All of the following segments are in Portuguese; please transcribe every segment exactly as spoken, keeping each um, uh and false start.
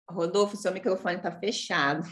Rodolfo, seu microfone está fechado.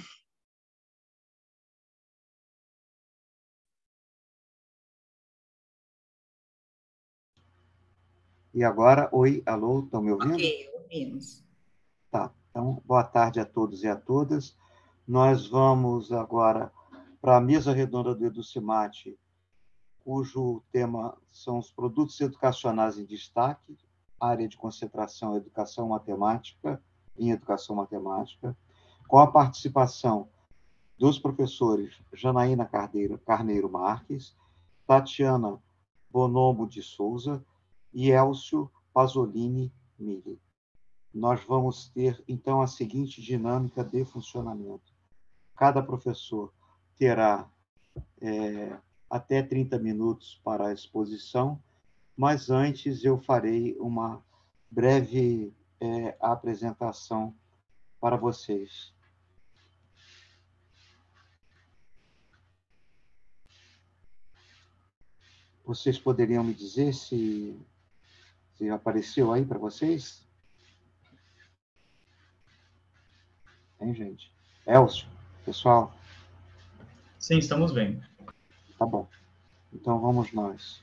E agora, oi, alô, estão me ouvindo? Ok, ouvimos. Tá, então, boa tarde a todos e a todas. Nós vamos agora para a mesa redonda do EduCimate, cujo tema são os produtos educacionais em destaque, área de concentração educação matemática, em educação matemática, com a participação dos professores Janaína Carneiro, Carneiro Marques, Tatiana Bonomo de Souza e Elcio Pasolini Mille. Nós vamos ter, então, a seguinte dinâmica de funcionamento. Cada professor terá é, até trinta minutos para a exposição, mas antes eu farei uma breve é, apresentação para vocês. Vocês poderiam me dizer se, se apareceu aí para vocês? Hein, gente? Elcio, pessoal? Sim, estamos vendo. Tá bom. Então, vamos nós.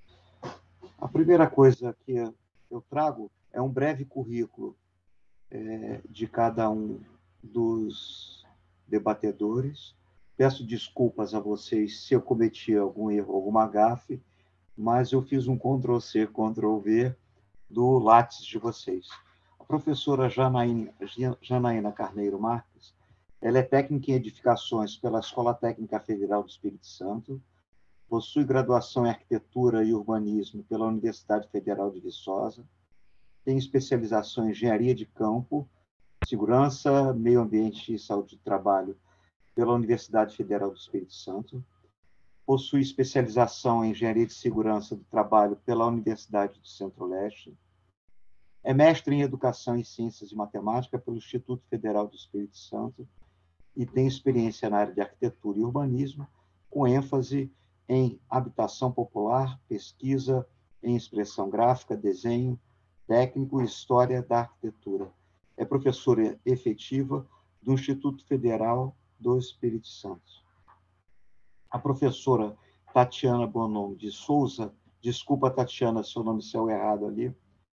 A primeira coisa que eu trago é um breve currículo é, de cada um dos debatedores. Peço desculpas a vocês se eu cometi algum erro, alguma gafe, mas eu fiz um control C, control V do Lattes de vocês. A professora Janaína, Janaína Carneiro Marques, ela é técnica em edificações pela Escola Técnica Federal do Espírito Santo, possui graduação em Arquitetura e Urbanismo pela Universidade Federal de Viçosa, tem especialização em Engenharia de Campo, Segurança, Meio Ambiente e Saúde do Trabalho pela Universidade Federal do Espírito Santo, possui especialização em Engenharia de Segurança do Trabalho pela Universidade do Centro-Leste, é mestre em Educação em Ciências e Matemática pelo Instituto Federal do Espírito Santo e tem experiência na área de Arquitetura e Urbanismo, com ênfase em habitação popular, pesquisa em expressão gráfica, desenho, técnico e história da arquitetura. É professora efetiva do Instituto Federal do Espírito Santo. A professora Tatiana Bonon de Souza, desculpa, Tatiana, se o nome saiu errado ali,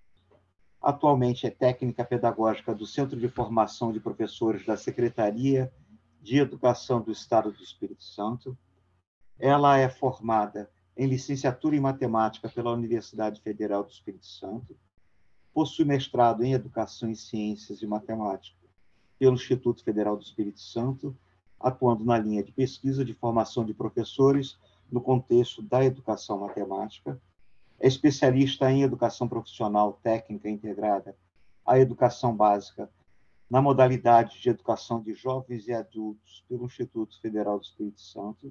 atualmente é técnica pedagógica do Centro de Formação de Professores da Secretaria de Educação do Estado do Espírito Santo. Ela é formada em licenciatura em matemática pela Universidade Federal do Espírito Santo, possui mestrado em Educação em Ciências e Matemática pelo Instituto Federal do Espírito Santo, atuando na linha de pesquisa de formação de professores no contexto da educação matemática. É especialista em educação profissional técnica integrada à educação básica na modalidade de educação de jovens e adultos pelo Instituto Federal do Espírito Santo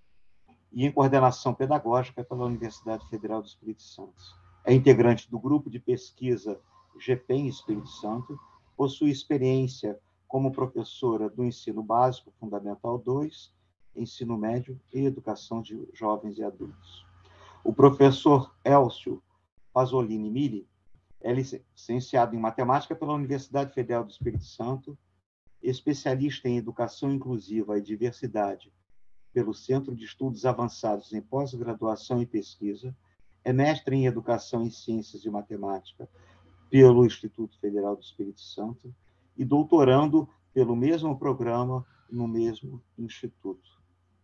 e em coordenação pedagógica pela Universidade Federal do Espírito Santo. É integrante do grupo de pesquisa G P E M Espírito Santo, possui experiência como professora do ensino básico, fundamental dois, ensino médio e educação de jovens e adultos. O professor Elcio Pasolini Mille é licenciado em matemática pela Universidade Federal do Espírito Santo, especialista em educação inclusiva e diversidade pelo Centro de Estudos Avançados em Pós-Graduação e Pesquisa, é mestre em Educação em Ciências e Matemática pelo Instituto Federal do Espírito Santo e doutorando pelo mesmo programa no mesmo instituto.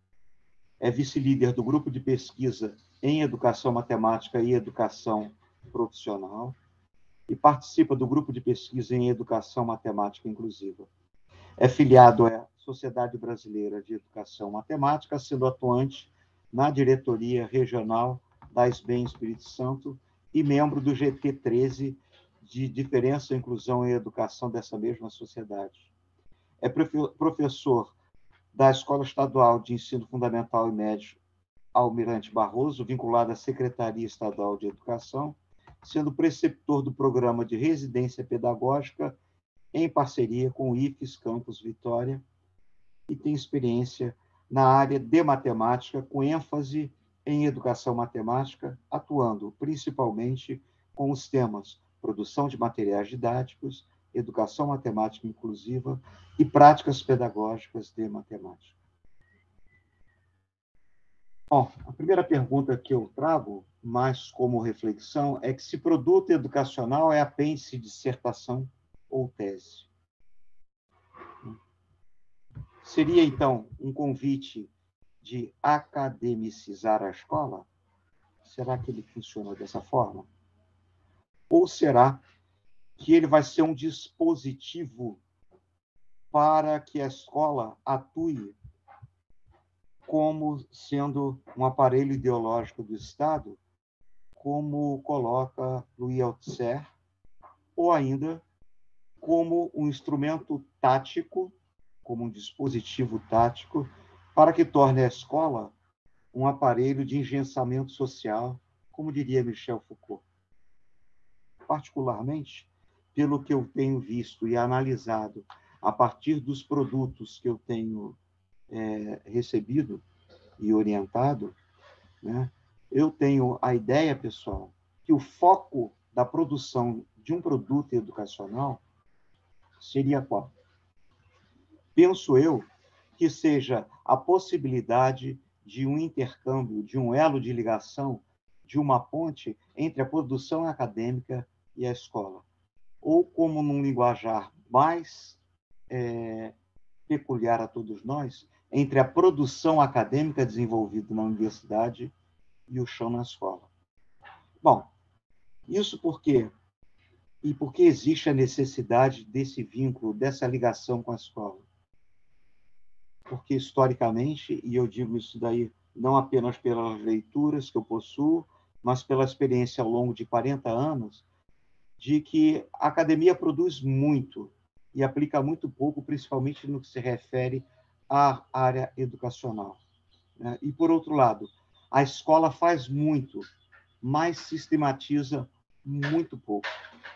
É vice-líder do grupo de pesquisa em Educação Matemática e Educação Profissional e participa do grupo de pesquisa em Educação Matemática Inclusiva. É filiado à Sociedade Brasileira de Educação Matemática, sendo atuante na diretoria regional da S B E M Espírito Santo e membro do G T treze de Diferença, Inclusão e Educação dessa mesma sociedade. É professor da Escola Estadual de Ensino Fundamental e Médio Almirante Barroso, vinculado à Secretaria Estadual de Educação, sendo preceptor do programa de residência pedagógica em parceria com o I F E S Campus Vitória, e tem experiência na área de matemática, com ênfase em educação matemática, atuando principalmente com os temas produção de materiais didáticos, educação matemática inclusiva e práticas pedagógicas de matemática. Bom, a primeira pergunta que eu trago, mais como reflexão, é que se produto educacional é apêndice, dissertação ou tese. Seria, então, um convite de academicizar a escola? Será que ele funciona dessa forma? Ou será que ele vai ser um dispositivo para que a escola atue como sendo um aparelho ideológico do Estado, como coloca Louis Althusser, ou ainda como um instrumento tático, como um dispositivo tático, para que torne a escola um aparelho de engensamento social, como diria Michel Foucault. Particularmente, pelo que eu tenho visto e analisado a partir dos produtos que eu tenho é, recebido e orientado, né, eu tenho a ideia, pessoal, que o foco da produção de um produto educacional seria qual? Penso eu que seja a possibilidade de um intercâmbio, de um elo de ligação, de uma ponte entre a produção acadêmica e a escola. Ou, como num linguajar mais é, peculiar a todos nós, entre a produção acadêmica desenvolvida na universidade e o chão na escola. Bom, isso por quê? E por que existe a necessidade desse vínculo, dessa ligação com a escola? Porque, historicamente, e eu digo isso daí não apenas pelas leituras que eu possuo, mas pela experiência ao longo de quarenta anos, de que a academia produz muito e aplica muito pouco, principalmente no que se refere à área educacional. E, por outro lado, a escola faz muito, mas sistematiza muito pouco.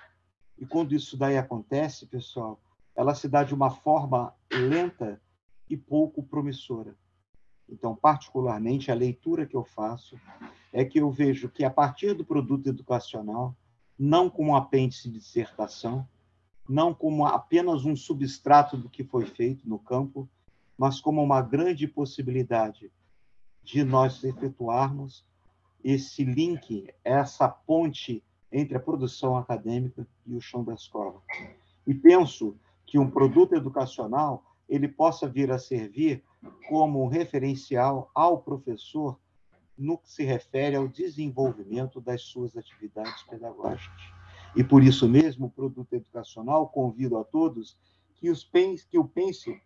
E quando isso daí acontece, pessoal, ela se dá de uma forma lenta e pouco promissora. Então, particularmente, a leitura que eu faço é que eu vejo que, a partir do produto educacional, não como um apêndice de dissertação, não como apenas um substrato do que foi feito no campo, mas como uma grande possibilidade de nós efetuarmos esse link, essa ponte entre a produção acadêmica e o chão da escola. E penso que um produto educacional ele possa vir a servir como um referencial ao professor no que se refere ao desenvolvimento das suas atividades pedagógicas. E, por isso mesmo, o produto educacional, convido a todos que, os pense, que o pense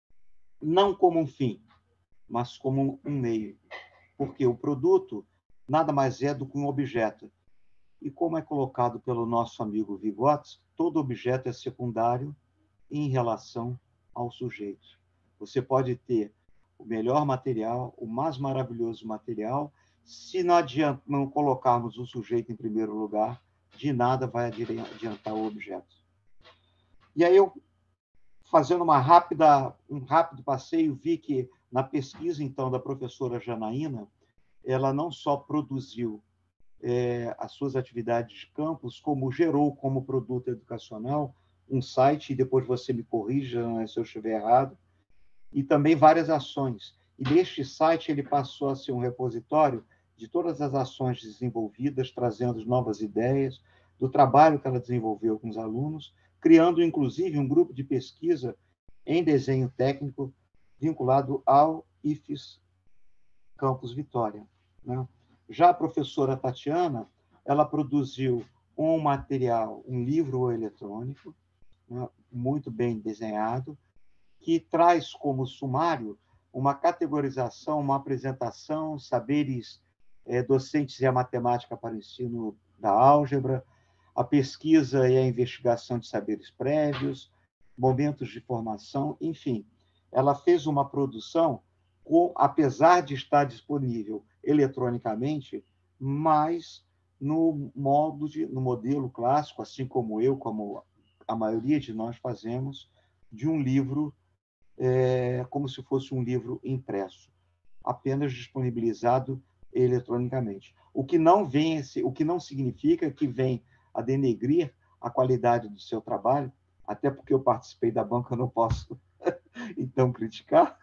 não como um fim, mas como um meio. Porque o produto nada mais é do que um objeto. E, como é colocado pelo nosso amigo Vygotsky, todo objeto é secundário em relação ao sujeito. Você pode ter o melhor material, o mais maravilhoso material, se não, adianta, não colocarmos o sujeito em primeiro lugar, de nada vai adiantar o objeto. E aí eu, fazendo uma rápida, um rápido passeio, vi que na pesquisa, então, da professora Janaína, ela não só produziu é, as suas atividades de campus, como gerou como produto educacional um site, e depois você me corrija, né, se eu estiver errado, e também várias ações. E neste site ele passou a ser um repositório de todas as ações desenvolvidas, trazendo novas ideias, do trabalho que ela desenvolveu com os alunos, criando, inclusive, um grupo de pesquisa em desenho técnico vinculado ao I F E S Campus Vitória, né? Já a professora Tatiana, ela produziu um material, um livro eletrônico, né, muito bem desenhado, que traz como sumário uma categorização, uma apresentação, saberes é, docentes e a matemática para o ensino da álgebra, a pesquisa e a investigação de saberes prévios, momentos de formação, enfim. Ela fez uma produção, com, apesar de estar disponível eletronicamente, mas no, modo de, no modelo clássico, assim como eu, como a maioria de nós fazemos, de um livro é, como se fosse um livro impresso, apenas disponibilizado eletronicamente. O que não vem, o que não significa que vem a denegrir a qualidade do seu trabalho, até porque eu participei da banca, eu não posso, então, criticar.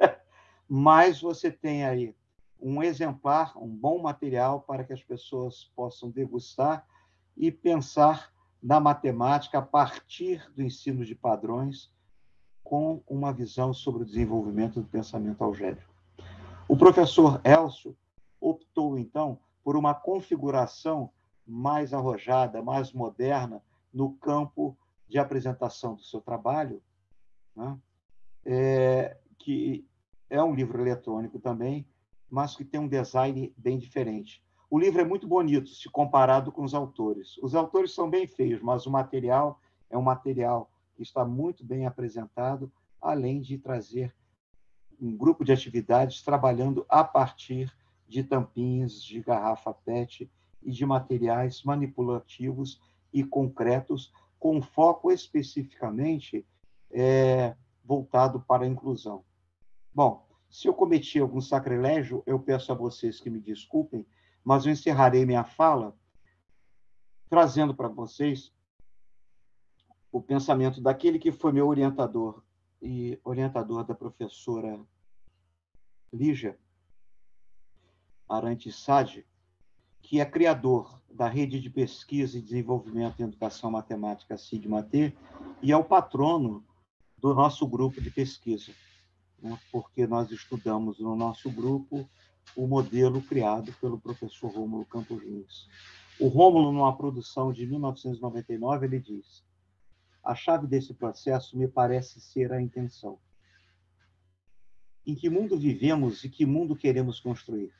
Mas você tem aí um exemplar, um bom material para que as pessoas possam degustar e pensar na matemática a partir do ensino de padrões, com uma visão sobre o desenvolvimento do pensamento algébrico. O professor Elcio optou, então, por uma configuração mais arrojada, mais moderna, no campo de apresentação do seu trabalho, né? é, que é um livro eletrônico também, mas que tem um design bem diferente. O livro é muito bonito, se comparado com os autores. Os autores são bem feios, mas o material é um material que está muito bem apresentado, além de trazer um grupo de atividades trabalhando a partir de tampinhas de garrafa P E T e de materiais manipulativos e concretos, com foco especificamente é, voltado para a inclusão. Bom, se eu cometi algum sacrilégio, eu peço a vocês que me desculpem, mas eu encerrarei minha fala trazendo para vocês o pensamento daquele que foi meu orientador e orientador da professora Lígia Arantes Sade, que é criador da Rede de Pesquisa e Desenvolvimento em Educação Matemática Sigma-T e é o patrono do nosso grupo de pesquisa, né? Porque nós estudamos no nosso grupo o modelo criado pelo professor Rômulo Campos Lins. O Rômulo, numa produção de mil novecentos e noventa e nove, ele diz: a chave desse processo me parece ser a intenção. Em que mundo vivemos e que mundo queremos construir?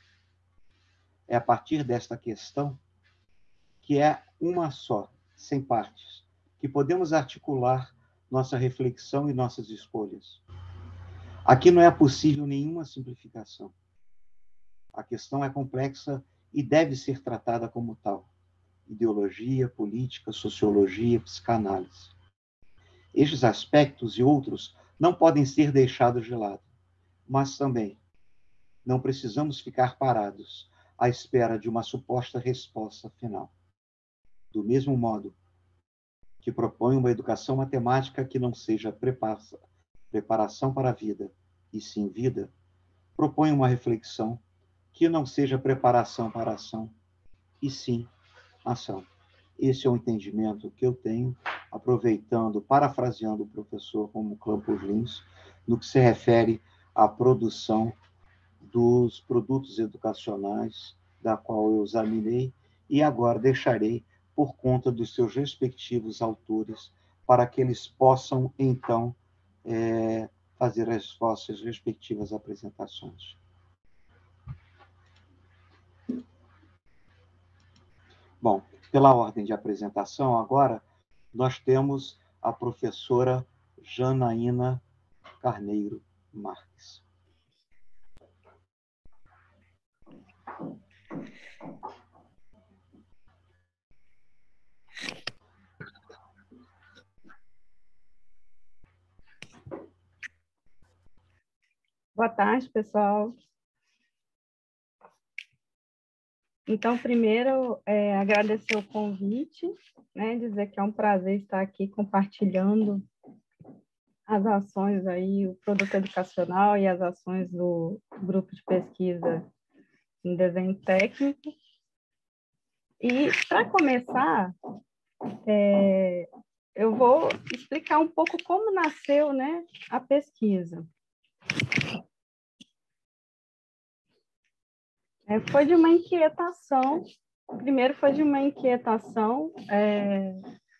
É a partir desta questão, que é uma só, sem partes, que podemos articular nossa reflexão e nossas escolhas. Aqui não é possível nenhuma simplificação. A questão é complexa e deve ser tratada como tal. Ideologia, política, sociologia, psicanálise. Estes aspectos e outros não podem ser deixados de lado, mas também não precisamos ficar parados à espera de uma suposta resposta final. Do mesmo modo que propõe uma educação matemática que não seja preparação para a vida, e sim vida, propõe uma reflexão que não seja preparação para a ação, e sim ação. Esse é o entendimento que eu tenho, aproveitando, parafraseando o professor Rômulo Campos Lins, no que se refere à produção dos produtos educacionais, da qual eu examinei, e agora deixarei por conta dos seus respectivos autores, para que eles possam, então, é, fazer as suas respectivas apresentações. Bom, pela ordem de apresentação, agora, nós temos a professora Janaína Carneiro Marques. Boa tarde, pessoal. Então, primeiro, é, agradecer o convite, né, dizer que é um prazer estar aqui compartilhando as ações aí, o produto educacional e as ações do grupo de pesquisa em desenho técnico. E, para começar, é, eu vou explicar um pouco como nasceu, né, a pesquisa. É, foi de uma inquietação, primeiro foi de uma inquietação, é,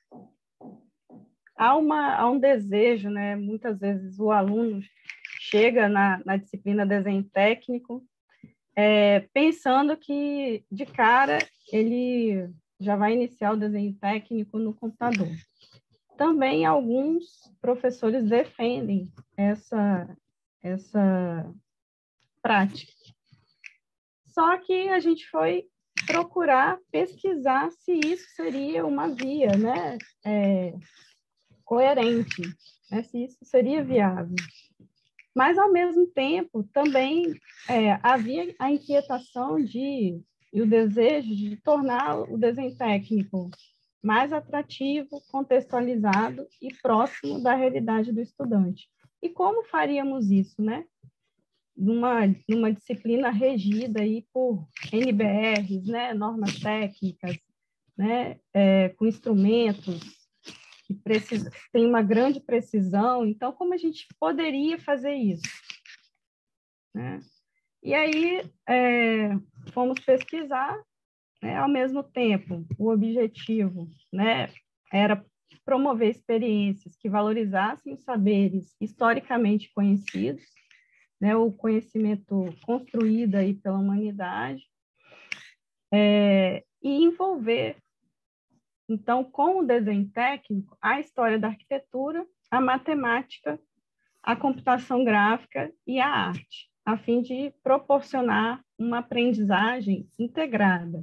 há, uma, há um desejo, né? Muitas vezes o aluno chega na, na disciplina desenho técnico, é, pensando que, de cara, ele já vai iniciar o desenho técnico no computador. Também alguns professores defendem essa, essa prática. Só que a gente foi procurar pesquisar se isso seria uma via, né, é, coerente, né, se isso seria viável. Mas, ao mesmo tempo, também é, havia a inquietação de, e o desejo de tornar o desenho técnico mais atrativo, contextualizado e próximo da realidade do estudante. E como faríamos isso, né? Numa, numa disciplina regida aí por N B Rs, né? Normas técnicas, né? É, com instrumentos que precisa, tem uma grande precisão. Então, como a gente poderia fazer isso? Né? E aí, é, fomos pesquisar, né, ao mesmo tempo, o objetivo, né, era promover experiências que valorizassem os saberes historicamente conhecidos, né, o conhecimento construído aí pela humanidade, é, e envolver, então, com o desenho técnico, a história da arquitetura, a matemática, a computação gráfica e a arte, a fim de proporcionar uma aprendizagem integrada.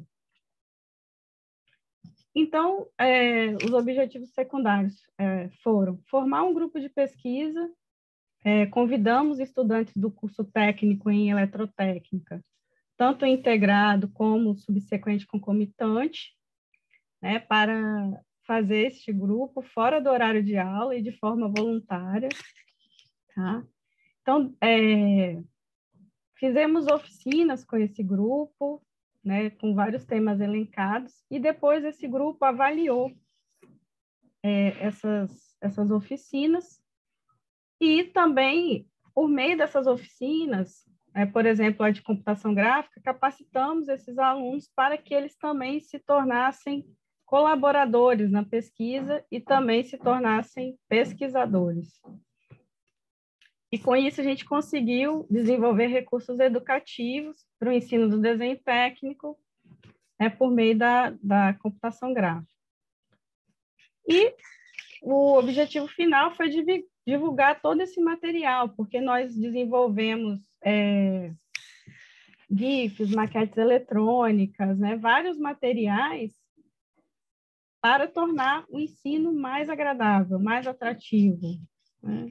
Então, é, os objetivos secundários é, foram formar um grupo de pesquisa, é, convidamos estudantes do curso técnico em eletrotécnica, tanto integrado como subsequente concomitante, né, para fazer este grupo fora do horário de aula e de forma voluntária. Tá? Então, é, fizemos oficinas com esse grupo, né, com vários temas elencados, e depois esse grupo avaliou é, essas, essas oficinas, e também, por meio dessas oficinas, é, por exemplo, a de computação gráfica, capacitamos esses alunos para que eles também se tornassem colaboradores na pesquisa e também se tornassem pesquisadores. E com isso a gente conseguiu desenvolver recursos educativos para o ensino do desenho técnico, é, por meio da, da computação gráfica. E o objetivo final foi divulgar todo esse material, porque nós desenvolvemos é, GIFs, maquetes eletrônicas, né, vários materiais para tornar o ensino mais agradável, mais atrativo, né?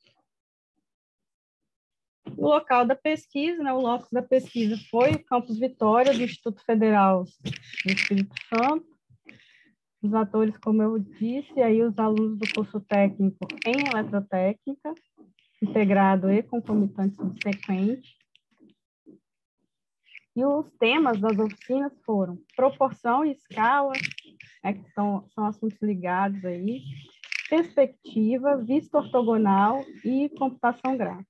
O local da pesquisa, né, o locus da pesquisa foi o Campus Vitória, do Instituto Federal do Espírito Santo. Os atores, como eu disse, aí os alunos do curso técnico em eletrotécnica, integrado e concomitante subsequente. E os temas das oficinas foram proporção e escala, né, que são, são assuntos ligados aí, perspectiva, vista ortogonal e computação gráfica.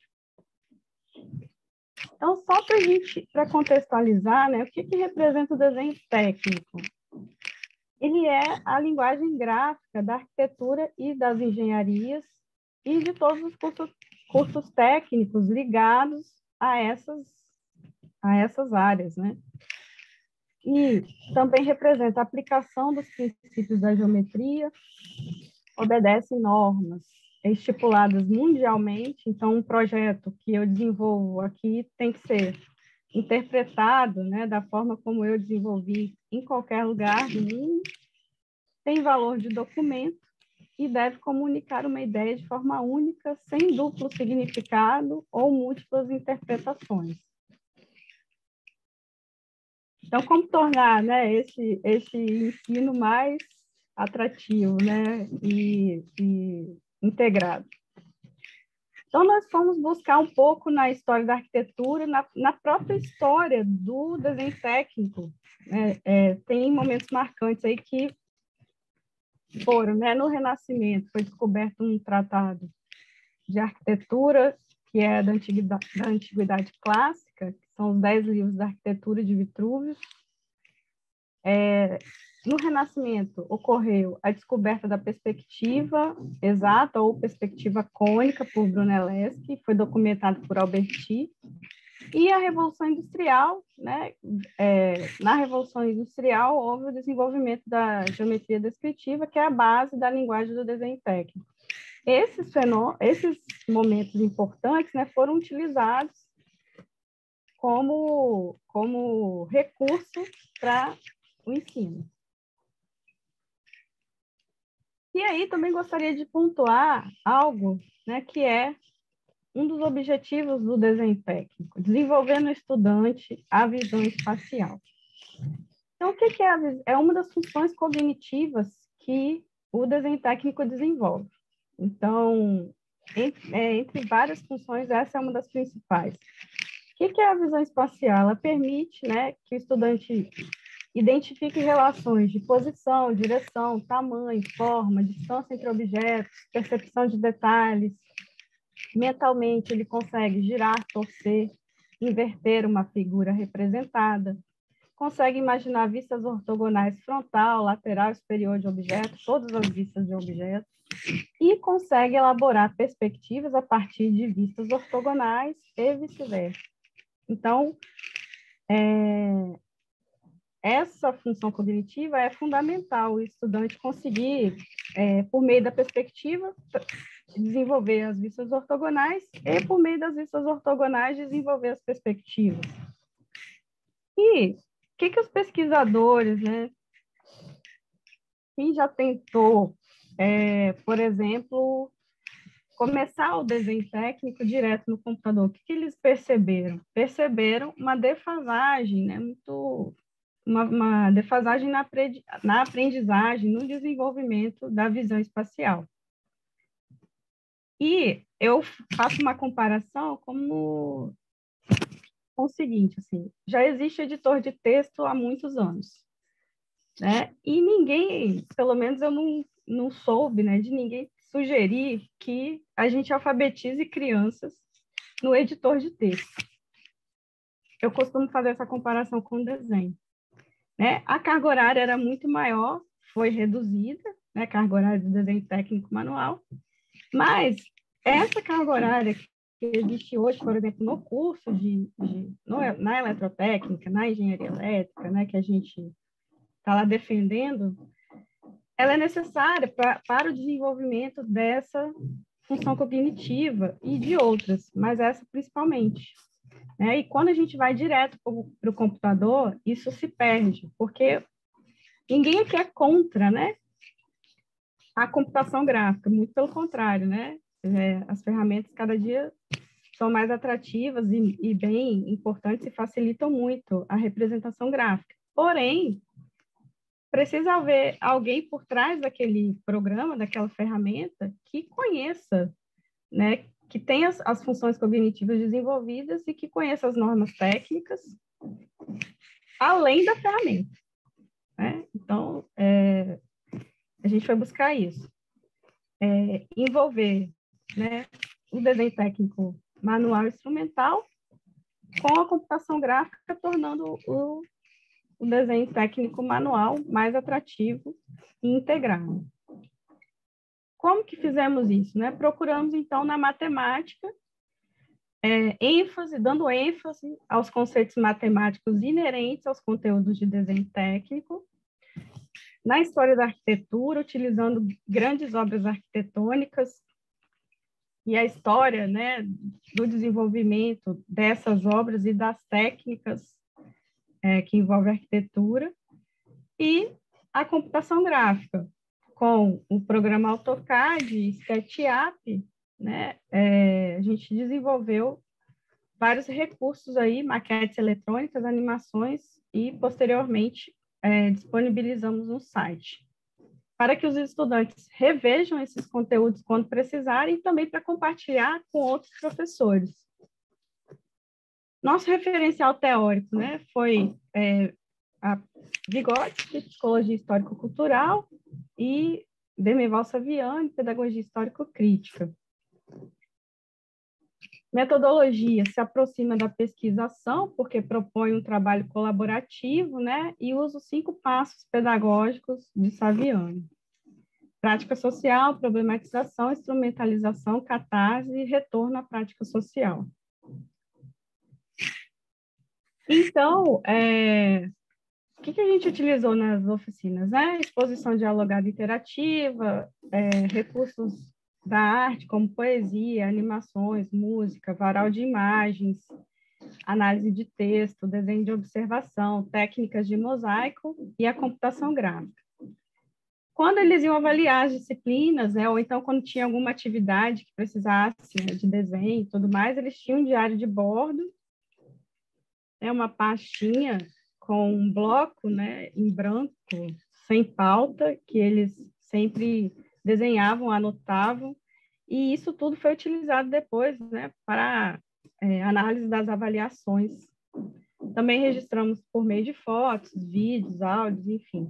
Então, só para a gente, para contextualizar, né, o que, que representa o desenho técnico? Ele é a linguagem gráfica da arquitetura e das engenharias e de todos os cursos, cursos técnicos ligados a essas, a essas áreas, né? E também representa a aplicação dos princípios da geometria, obedece normas estipuladas mundialmente, então um projeto que eu desenvolvo aqui tem que ser interpretado, né, da forma como eu desenvolvi em qualquer lugar do mundo, tem valor de documento e deve comunicar uma ideia de forma única, sem duplo significado ou múltiplas interpretações. Então, como tornar, né, esse, esse ensino mais atrativo, né, e, e integrado? Então, nós fomos buscar um pouco na história da arquitetura, na, na própria história do desenho técnico. Né? É, tem momentos marcantes aí que foram, né, no Renascimento, foi descoberto um tratado de arquitetura, que é da Antiguidade, da Antiguidade Clássica, que são os dez livros da arquitetura de Vitrúvio. É, no Renascimento, ocorreu a descoberta da perspectiva exata ou perspectiva cônica por Brunelleschi, foi documentado por Alberti, e a Revolução Industrial, né, é, na Revolução Industrial houve o desenvolvimento da geometria descritiva, que é a base da linguagem do desenho técnico. Esses, fenô esses momentos importantes, né, foram utilizados como, como recurso para o ensino. E aí também gostaria de pontuar algo, né, que é um dos objetivos do desenho técnico, desenvolver no estudante a visão espacial. Então, o que, que é a visão? É uma das funções cognitivas que o desenho técnico desenvolve. Então, entre, é, entre várias funções, essa é uma das principais. O que, que é a visão espacial? Ela permite, né, que o estudante identifique relações de posição, direção, tamanho, forma, distância entre objetos, percepção de detalhes. Mentalmente, ele consegue girar, torcer, inverter uma figura representada. Consegue imaginar vistas ortogonais frontal, lateral e superior de objetos, todas as vistas de objetos. E consegue elaborar perspectivas a partir de vistas ortogonais e vice-versa. Então, é, essa função cognitiva é fundamental, o estudante conseguir, é, por meio da perspectiva, desenvolver as vistas ortogonais e, por meio das vistas ortogonais, desenvolver as perspectivas. E o que, que os pesquisadores, né, quem já tentou, é, por exemplo, começar o desenho técnico direto no computador, o que, que eles perceberam? Perceberam uma defasagem, né, muito, uma, uma defasagem na, na aprendizagem, no desenvolvimento da visão espacial. E eu faço uma comparação como com o seguinte, assim, já existe editor de texto há muitos anos, né? E ninguém, pelo menos eu não, não soube, né, de ninguém sugerir que a gente alfabetize crianças no editor de texto. Eu costumo fazer essa comparação com o desenho, né? A carga horária era muito maior, foi reduzida, né, carga horária do desenho técnico manual, mas essa carga horária que existe hoje, por exemplo, no curso de, de no, na eletrotécnica, na engenharia elétrica, né, que a gente está lá defendendo, ela é necessária pra, para o desenvolvimento dessa função cognitiva e de outras, mas essa principalmente. Né? E quando a gente vai direto para o computador, isso se perde, porque ninguém aqui é contra, né, a computação gráfica, muito pelo contrário, né? É, as ferramentas cada dia são mais atrativas e, e bem importantes e facilitam muito a representação gráfica. Porém, precisa haver alguém por trás daquele programa, daquela ferramenta, que conheça, né, que tenha as, as funções cognitivas desenvolvidas e que conheça as normas técnicas, além da ferramenta. Né? Então, é, a gente vai buscar isso. É, envolver, né, o desenho técnico manual e instrumental com a computação gráfica, tornando o, o desenho técnico manual mais atrativo e integrado. Como que fizemos isso? Né? Procuramos, então, na matemática, é, ênfase, dando ênfase aos conceitos matemáticos inerentes aos conteúdos de desenho técnico, na história da arquitetura, utilizando grandes obras arquitetônicas e a história, né, do desenvolvimento dessas obras e das técnicas é, que envolvem a arquitetura, e a computação gráfica, com o programa AutoCAD e SketchUp, né, é, a gente desenvolveu vários recursos aí, maquetes eletrônicas, animações, e, posteriormente, é, disponibilizamos um site, para que os estudantes revejam esses conteúdos quando precisarem e também para compartilhar com outros professores. Nosso referencial teórico, né, foi é, a Vygotsky, Psicologia Histórico-Cultural, e Demerval Saviani, Pedagogia Histórico-Crítica. Metodologia se aproxima da pesquisação, porque propõe um trabalho colaborativo, né, e usa os cinco passos pedagógicos de Saviani. Prática social, problematização, instrumentalização, catarse e retorno à prática social. Então, é, o que, que a gente utilizou nas oficinas? Né? Exposição dialogada interativa, é, recursos da arte, como poesia, animações, música, varal de imagens, análise de texto, desenho de observação, técnicas de mosaico e a computação gráfica. Quando eles iam avaliar as disciplinas, né, ou então quando tinha alguma atividade que precisasse, né, de desenho e tudo mais, eles tinham um diário de bordo, né, uma pastinha com um bloco, né, em branco, sem pauta, que eles sempre desenhavam, anotavam, e isso tudo foi utilizado depois, né, para é, análise das avaliações. Também registramos por meio de fotos, vídeos, áudios, enfim.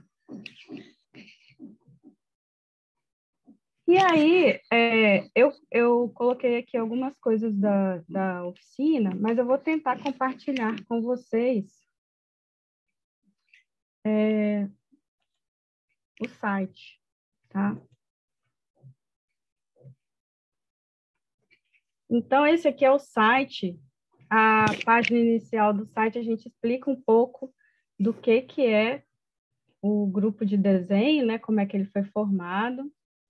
E aí, é, eu, eu coloquei aqui algumas coisas da, da oficina, mas eu vou tentar compartilhar com vocês é, o site, tá? Então, esse aqui é o site. A página inicial do site, a gente explica um pouco do que, que é o grupo de desenho, né? Como é que ele foi formado.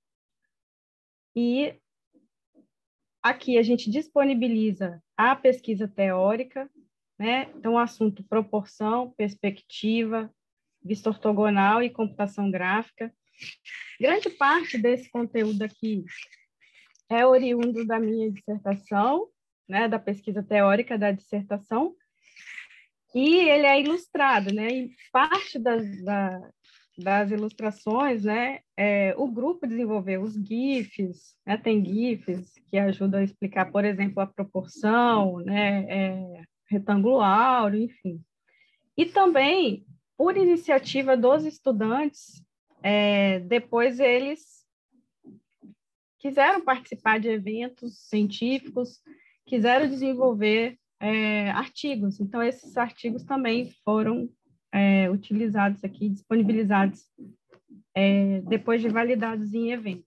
E aqui a gente disponibiliza a pesquisa teórica, né? Então, o assunto proporção, perspectiva, vista ortogonal e computação gráfica. Grande parte desse conteúdo aqui é oriundo da minha dissertação, né? Da pesquisa teórica da dissertação, e ele é ilustrado, né? E parte das, da, das ilustrações, né? É, o grupo desenvolveu os GIFs, né? Tem GIFs que ajudam a explicar, por exemplo, a proporção, né? É, retângulo áureo, enfim. E também, por iniciativa dos estudantes, é, depois eles quiseram participar de eventos científicos, quiseram desenvolver é, artigos. Então, esses artigos também foram é, utilizados aqui, disponibilizados é, depois de validados em eventos.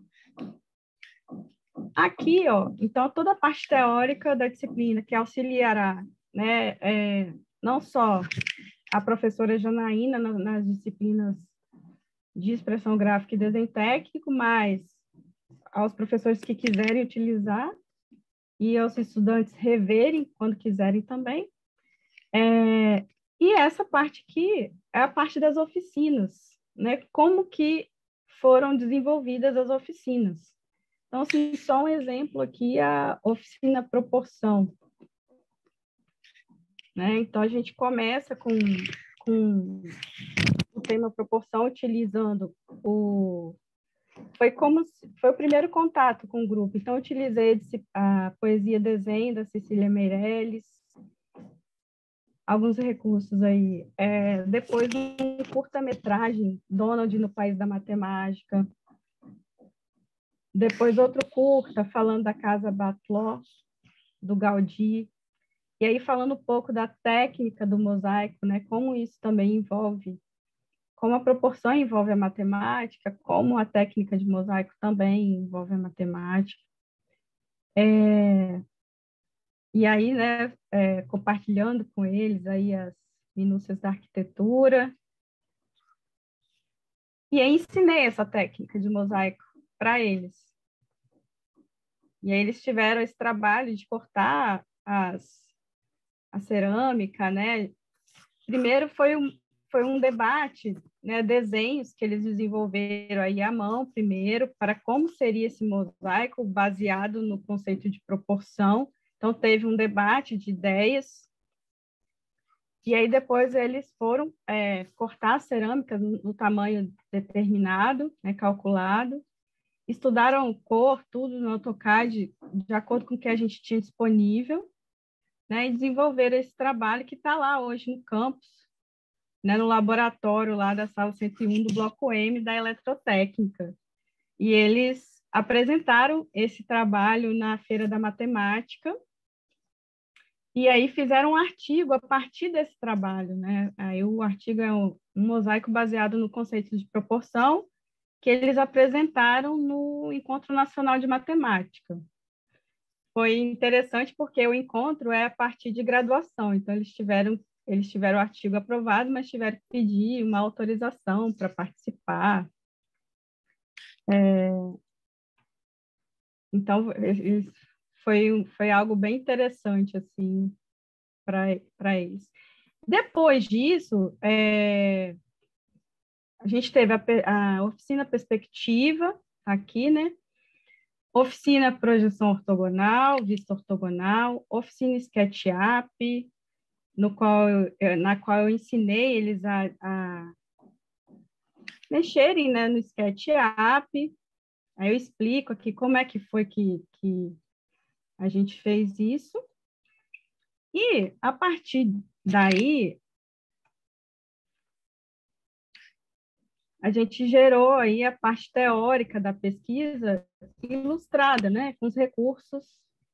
Aqui, ó, então, toda a parte teórica da disciplina que auxiliará, né, é, não só a professora Janaína na, nas disciplinas de expressão gráfica e desenho técnico, mas aos professores que quiserem utilizar e aos estudantes reverem quando quiserem também. É, e essa parte aqui é a parte das oficinas, né? Como que foram desenvolvidas as oficinas. Então, assim, só um exemplo aqui, a oficina proporção. Né? Então, a gente começa com, com o tema proporção, utilizando o... Foi como foi o primeiro contato com o grupo. Então, eu utilizei a poesia desenho da Cecília Meirelles, alguns recursos aí. É, depois, um curta-metragem, Donald no País da Matemática. Depois, outro curta, falando da Casa Batló, do Gaudí. E aí, falando um pouco da técnica do mosaico, né? Como isso também envolve, como a proporção envolve a matemática, como a técnica de mosaico também envolve a matemática. É, e aí, né, é, compartilhando com eles aí as minúcias da arquitetura. E aí ensinei essa técnica de mosaico para eles. E aí eles tiveram esse trabalho de cortar as, a cerâmica, né? Primeiro foi um, foi um debate, né, desenhos que eles desenvolveram aí à mão primeiro, para como seria esse mosaico baseado no conceito de proporção. Então, teve um debate de ideias, e aí depois eles foram é, cortar a cerâmica no, no tamanho determinado, né, calculado, estudaram cor, tudo no AutoCAD, de acordo com o que a gente tinha disponível, né, e desenvolveram esse trabalho que está lá hoje no campus, né, no laboratório lá da sala cento e um do bloco M da eletrotécnica. E eles apresentaram esse trabalho na Feira da Matemática, e aí fizeram um artigo a partir desse trabalho, né? Aí o artigo é um, um mosaico baseado no conceito de proporção, que eles apresentaram no Encontro Nacional de Matemática. Foi interessante porque o encontro é a partir de graduação, então eles tiveram Eles tiveram o artigo aprovado, mas tiveram que pedir uma autorização para participar. É, então, foi, foi algo bem interessante, assim, para eles. Depois disso, é, a gente teve a, a oficina perspectiva, aqui, né? Oficina projeção ortogonal, vista ortogonal, oficina SketchUp, no qual eu, na qual eu ensinei eles a, a mexerem, né, no SketchUp. Aí eu explico aqui como é que foi que, que a gente fez isso. E, a partir daí, a gente gerou aí a parte teórica da pesquisa ilustrada, né, com os recursos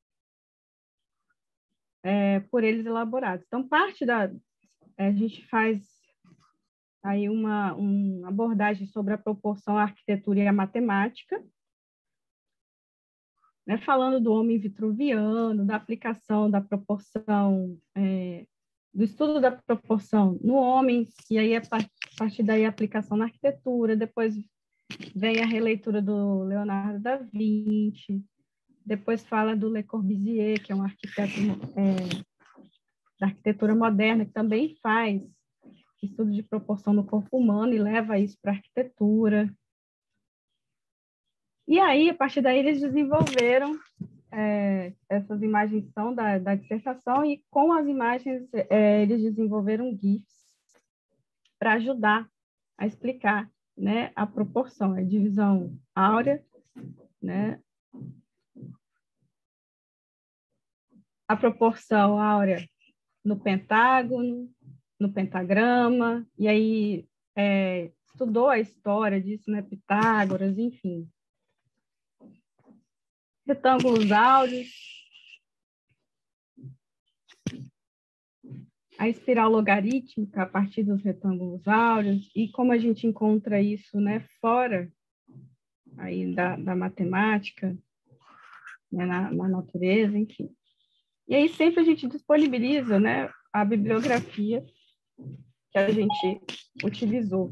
é, por eles elaborados. Então, parte da... A gente faz aí uma, uma abordagem sobre a proporção à arquitetura e à matemática, né, falando do homem vitruviano, da aplicação da proporção, é, do estudo da proporção no homem, e aí a partir daí a aplicação na arquitetura, depois vem a releitura do Leonardo da Vinci, depois fala do Le Corbusier, que é um arquiteto é, da arquitetura moderna, que também faz estudo de proporção no corpo humano e leva isso para a arquitetura. E aí, a partir daí, eles desenvolveram, é, essas imagens são da, da dissertação, e com as imagens é, eles desenvolveram GIFs para ajudar a explicar, né, a proporção, a divisão áurea, né, a proporção áurea no pentágono, no pentagrama, e aí é, estudou a história disso, né, Pitágoras, enfim. Retângulos áureos, a espiral logarítmica a partir dos retângulos áureos, e como a gente encontra isso, né, fora aí da, da matemática, né, na, na natureza, enfim. E aí sempre a gente disponibiliza, né, a bibliografia que a gente utilizou.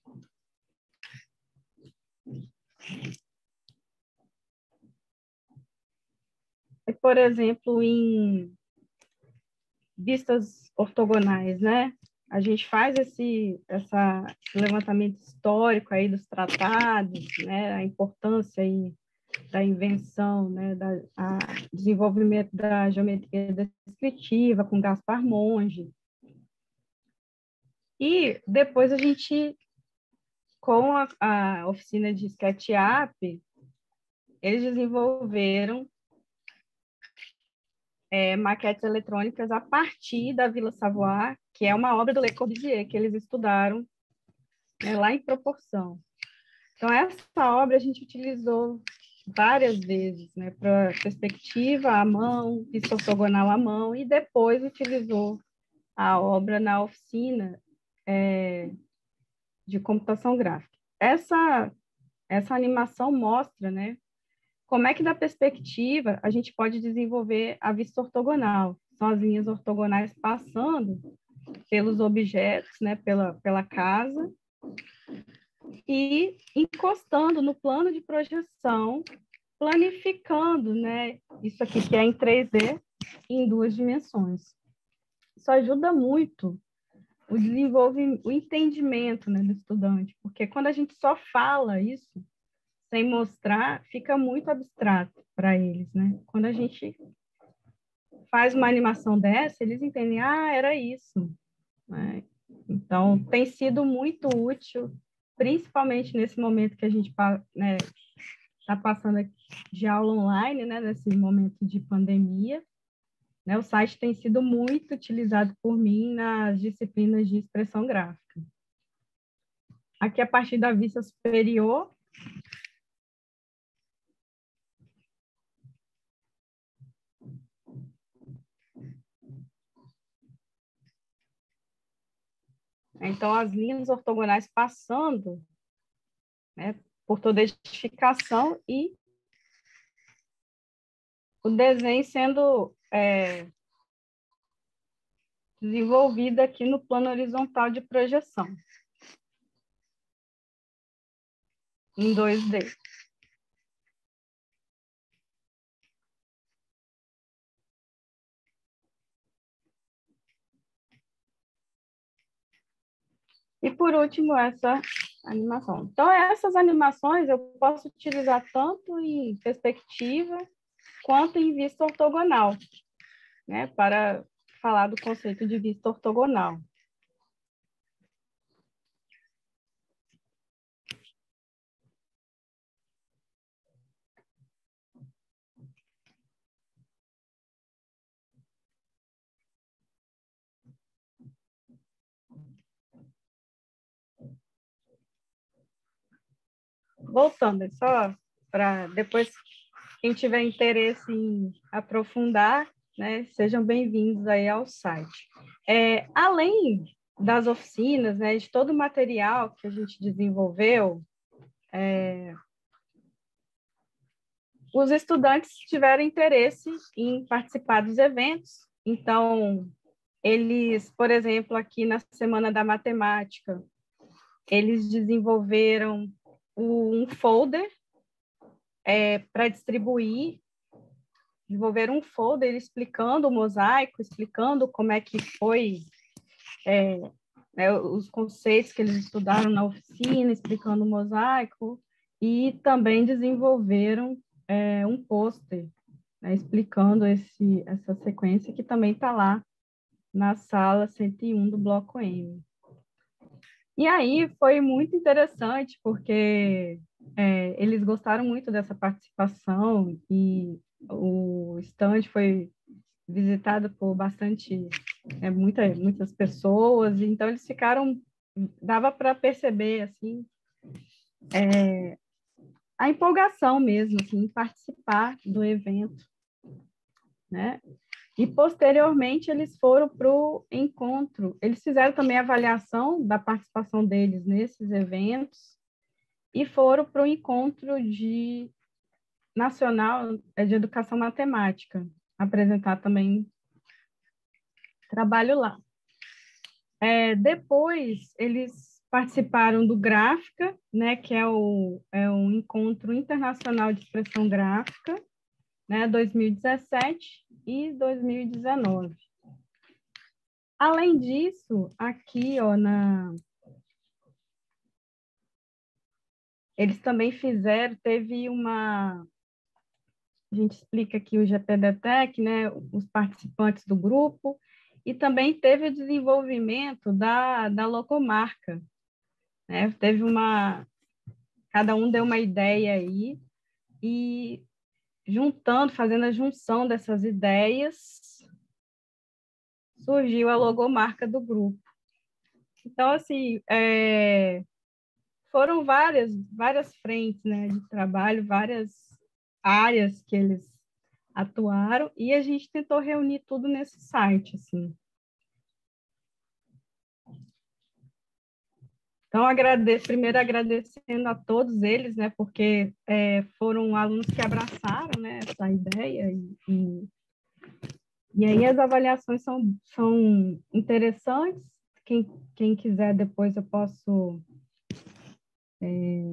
E, por exemplo, em vistas ortogonais, né? A gente faz esse, essa, esse levantamento histórico aí dos tratados, né? A importância aí da invenção, né? Da a desenvolvimento da geometria descritiva com Gaspar Monge. E depois a gente, com a, a oficina de SketchUp, eles desenvolveram É, maquetes eletrônicas a partir da Vila Savoie, que é uma obra do Le Corbusier, que eles estudaram, né, lá em proporção. Então, essa obra a gente utilizou várias vezes, né, para perspectiva à mão, vista ortogonal à mão, e depois utilizou a obra na oficina é, de computação gráfica. Essa, essa animação mostra, né, como é que, da perspectiva, a gente pode desenvolver a vista ortogonal? São as linhas ortogonais passando pelos objetos, né, pela, pela casa, e encostando no plano de projeção, planificando, né, isso aqui que é em três D, em duas dimensões. Isso ajuda muito o desenvolvimento, o entendimento, né, do estudante, porque quando a gente só fala isso, sem mostrar, fica muito abstrato para eles, né? Quando a gente faz uma animação dessa, eles entendem, ah, era isso, né? Então, tem sido muito útil, principalmente nesse momento que a gente está, né, tá passando de aula online, né, nesse momento de pandemia, né? O site tem sido muito utilizado por mim nas disciplinas de expressão gráfica. Aqui, a partir da vista superior, então, as linhas ortogonais passando, né, por toda a edificação, e o desenho sendo é, desenvolvido aqui no plano horizontal de projeção, em dois D. E, por último, essa animação. Então, essas animações eu posso utilizar tanto em perspectiva quanto em vista ortogonal, né, para falar do conceito de vista ortogonal. voltando, é só para depois, quem tiver interesse em aprofundar, né, sejam bem-vindos aí ao site. É, além das oficinas, né, de todo o material que a gente desenvolveu, é, os estudantes tiveram interesse em participar dos eventos. Então, eles, por exemplo, aqui na Semana da Matemática, eles desenvolveram um folder é, para distribuir, desenvolveram um folder explicando o mosaico, explicando como é que foi é, né, os conceitos que eles estudaram na oficina, explicando o mosaico, e também desenvolveram é, um pôster, né, explicando esse, essa sequência que também está lá na sala cento e um do Bloco M. E aí foi muito interessante, porque é, eles gostaram muito dessa participação e o stand foi visitado por bastante, é, muita, muitas pessoas, então eles ficaram, dava para perceber, assim, é, a empolgação mesmo, assim, em participar do evento, né? E, posteriormente, eles foram para o encontro. Eles fizeram também a avaliação da participação deles nesses eventos e foram para o encontro de nacional de educação matemática, apresentar também trabalho lá. É, depois, eles participaram do Gráfica, né, que é, o, é um encontro internacional de expressão gráfica, né, dois mil e dezessete e dois mil e dezenove. Além disso, aqui, ó, na... eles também fizeram, teve uma... A gente explica aqui o G P D T E C, né, os participantes do grupo, e também teve o desenvolvimento da, da logomarca, né? Teve uma... Cada um deu uma ideia aí, e juntando, fazendo a junção dessas ideias, surgiu a logomarca do grupo. Então, assim, é, foram várias, várias frentes, né, de trabalho, várias áreas que eles atuaram, e a gente tentou reunir tudo nesse site, assim. Então, agradeço, primeiro agradecendo a todos eles, né, porque é, foram alunos que abraçaram, né, essa ideia, e, e, e aí as avaliações são, são interessantes. Quem, quem quiser, depois eu posso é,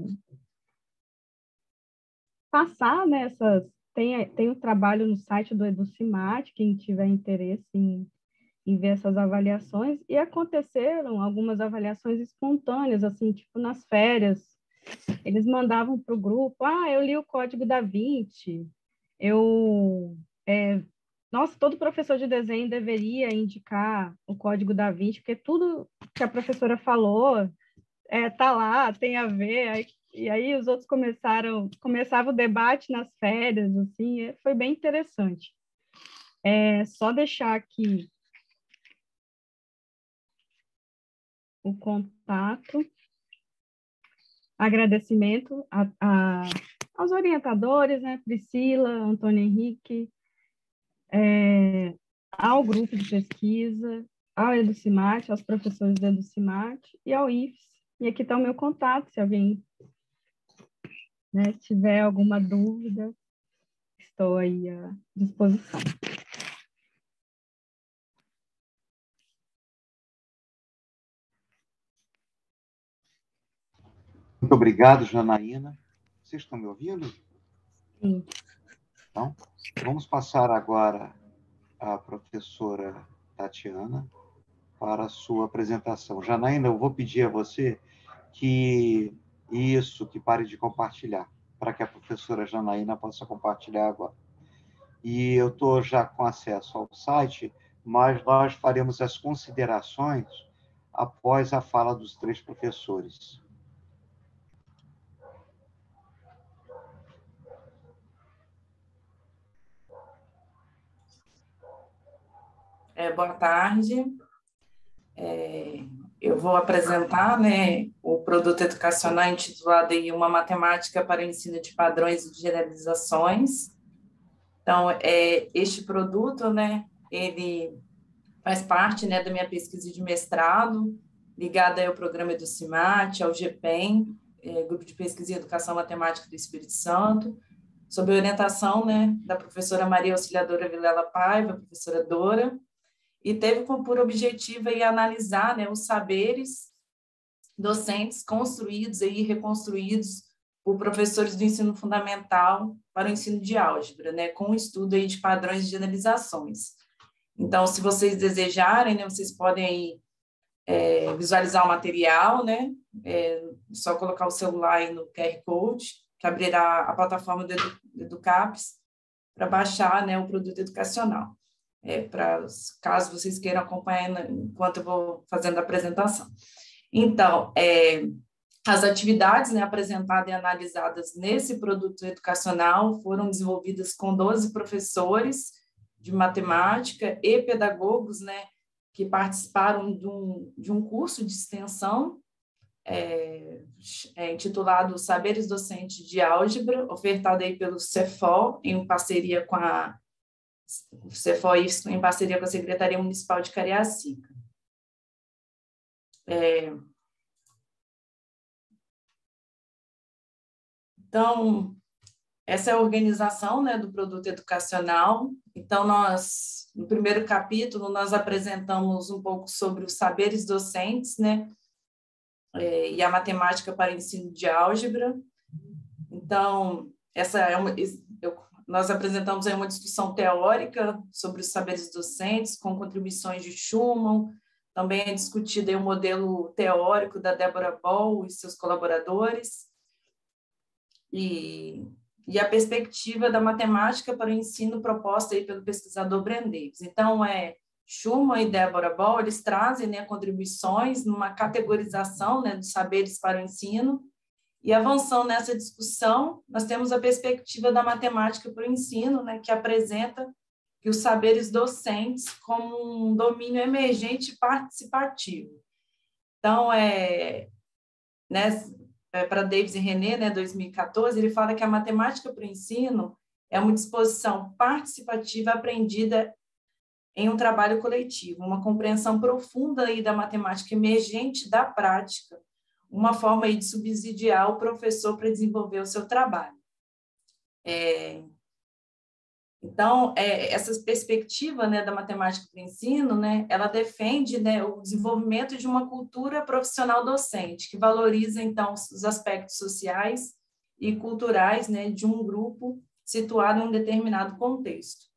passar nessas... Né, tem, tem um trabalho no site do EduCimat, quem tiver interesse em, em ver essas avaliações, e aconteceram algumas avaliações espontâneas, assim, tipo nas férias, eles mandavam para o grupo, ah, eu li o Código da Vinci, eu... É, nossa, todo professor de desenho deveria indicar o Código da Vinci, porque tudo que a professora falou é, tá lá, tem a ver, aí, e aí os outros começaram, começava o debate nas férias, assim, foi bem interessante. É só deixar aqui o contato, agradecimento a, a, aos orientadores, né, Priscila, Antônio Henrique, é, ao grupo de pesquisa, ao EduCimat, aos professores do EduCimat e ao I F E S. E aqui está o meu contato, se alguém, né, tiver alguma dúvida, estou aí à disposição. Muito obrigado, Janaína. Vocês estão me ouvindo? Sim. Então, vamos passar agora à professora Tatiana para a sua apresentação. Janaína, eu vou pedir a você que isso, que pare de compartilhar, para que a professora Janaína possa compartilhar agora. E eu estou já com acesso ao site, mas nós faremos as considerações após a fala dos três professores. É, boa tarde. É, eu vou apresentar, né, o produto educacional intitulado aí Uma Matemática para o Ensino de Padrões e Generalizações. Então, é, este produto, né, ele faz parte, né, da minha pesquisa de mestrado, ligada ao programa do CIMAT, ao GPEM, é, Grupo de Pesquisa em Educação Matemática do Espírito Santo, sob a orientação, né, da professora Maria Auxiliadora Vilela Paiva, professora Dora, e teve por objetivo aí analisar, né, os saberes docentes construídos e reconstruídos por professores do ensino fundamental para o ensino de álgebra, né, com o estudo aí de padrões de generalizações. Então, se vocês desejarem, né, vocês podem aí, é, visualizar o material, né, é, só colocar o celular aí no Q R Code, que abrirá a plataforma do EduCapes para baixar, né, o produto educacional. É, para caso vocês queiram acompanhar enquanto eu vou fazendo a apresentação. Então, é, as atividades, né, apresentadas e analisadas nesse produto educacional foram desenvolvidas com doze professores de matemática e pedagogos, né, que participaram de um, de um curso de extensão é, é, intitulado Saberes Docentes de Álgebra, ofertado aí pelo Cefol, em parceria com a o Cefol em parceria com a Secretaria Municipal de Cariacica. É, então, essa é a organização, né, do produto educacional. Então, nós, no primeiro capítulo, nós apresentamos um pouco sobre os saberes docentes, né, é, e a matemática para ensino de álgebra. Então, essa é uma... Eu, Nós apresentamos aí uma discussão teórica sobre os saberes docentes, com contribuições de Schumann, também é discutido aí o modelo teórico da Débora Boll e seus colaboradores, e, e a perspectiva da matemática para o ensino proposta aí pelo pesquisador Brent Davis. Então, é, Schumann e Débora Boll, eles trazem, né, contribuições numa categorização, né, dos saberes para o ensino. E avançando nessa discussão, nós temos a perspectiva da matemática para o ensino, né, que apresenta que os saberes docentes como um domínio emergente e participativo. Então, é, né, é, para Davis e René, né, dois mil e quatorze, ele fala que a matemática para o ensino é uma disposição participativa aprendida em um trabalho coletivo, uma compreensão profunda aí da matemática emergente da prática, uma forma aí de subsidiar o professor para desenvolver o seu trabalho. É, então, é, essa perspectiva, né, da matemática para o ensino, né, ela defende, né, o desenvolvimento de uma cultura profissional docente, que valoriza, então, os aspectos sociais e culturais, né, de um grupo situado em um determinado contexto.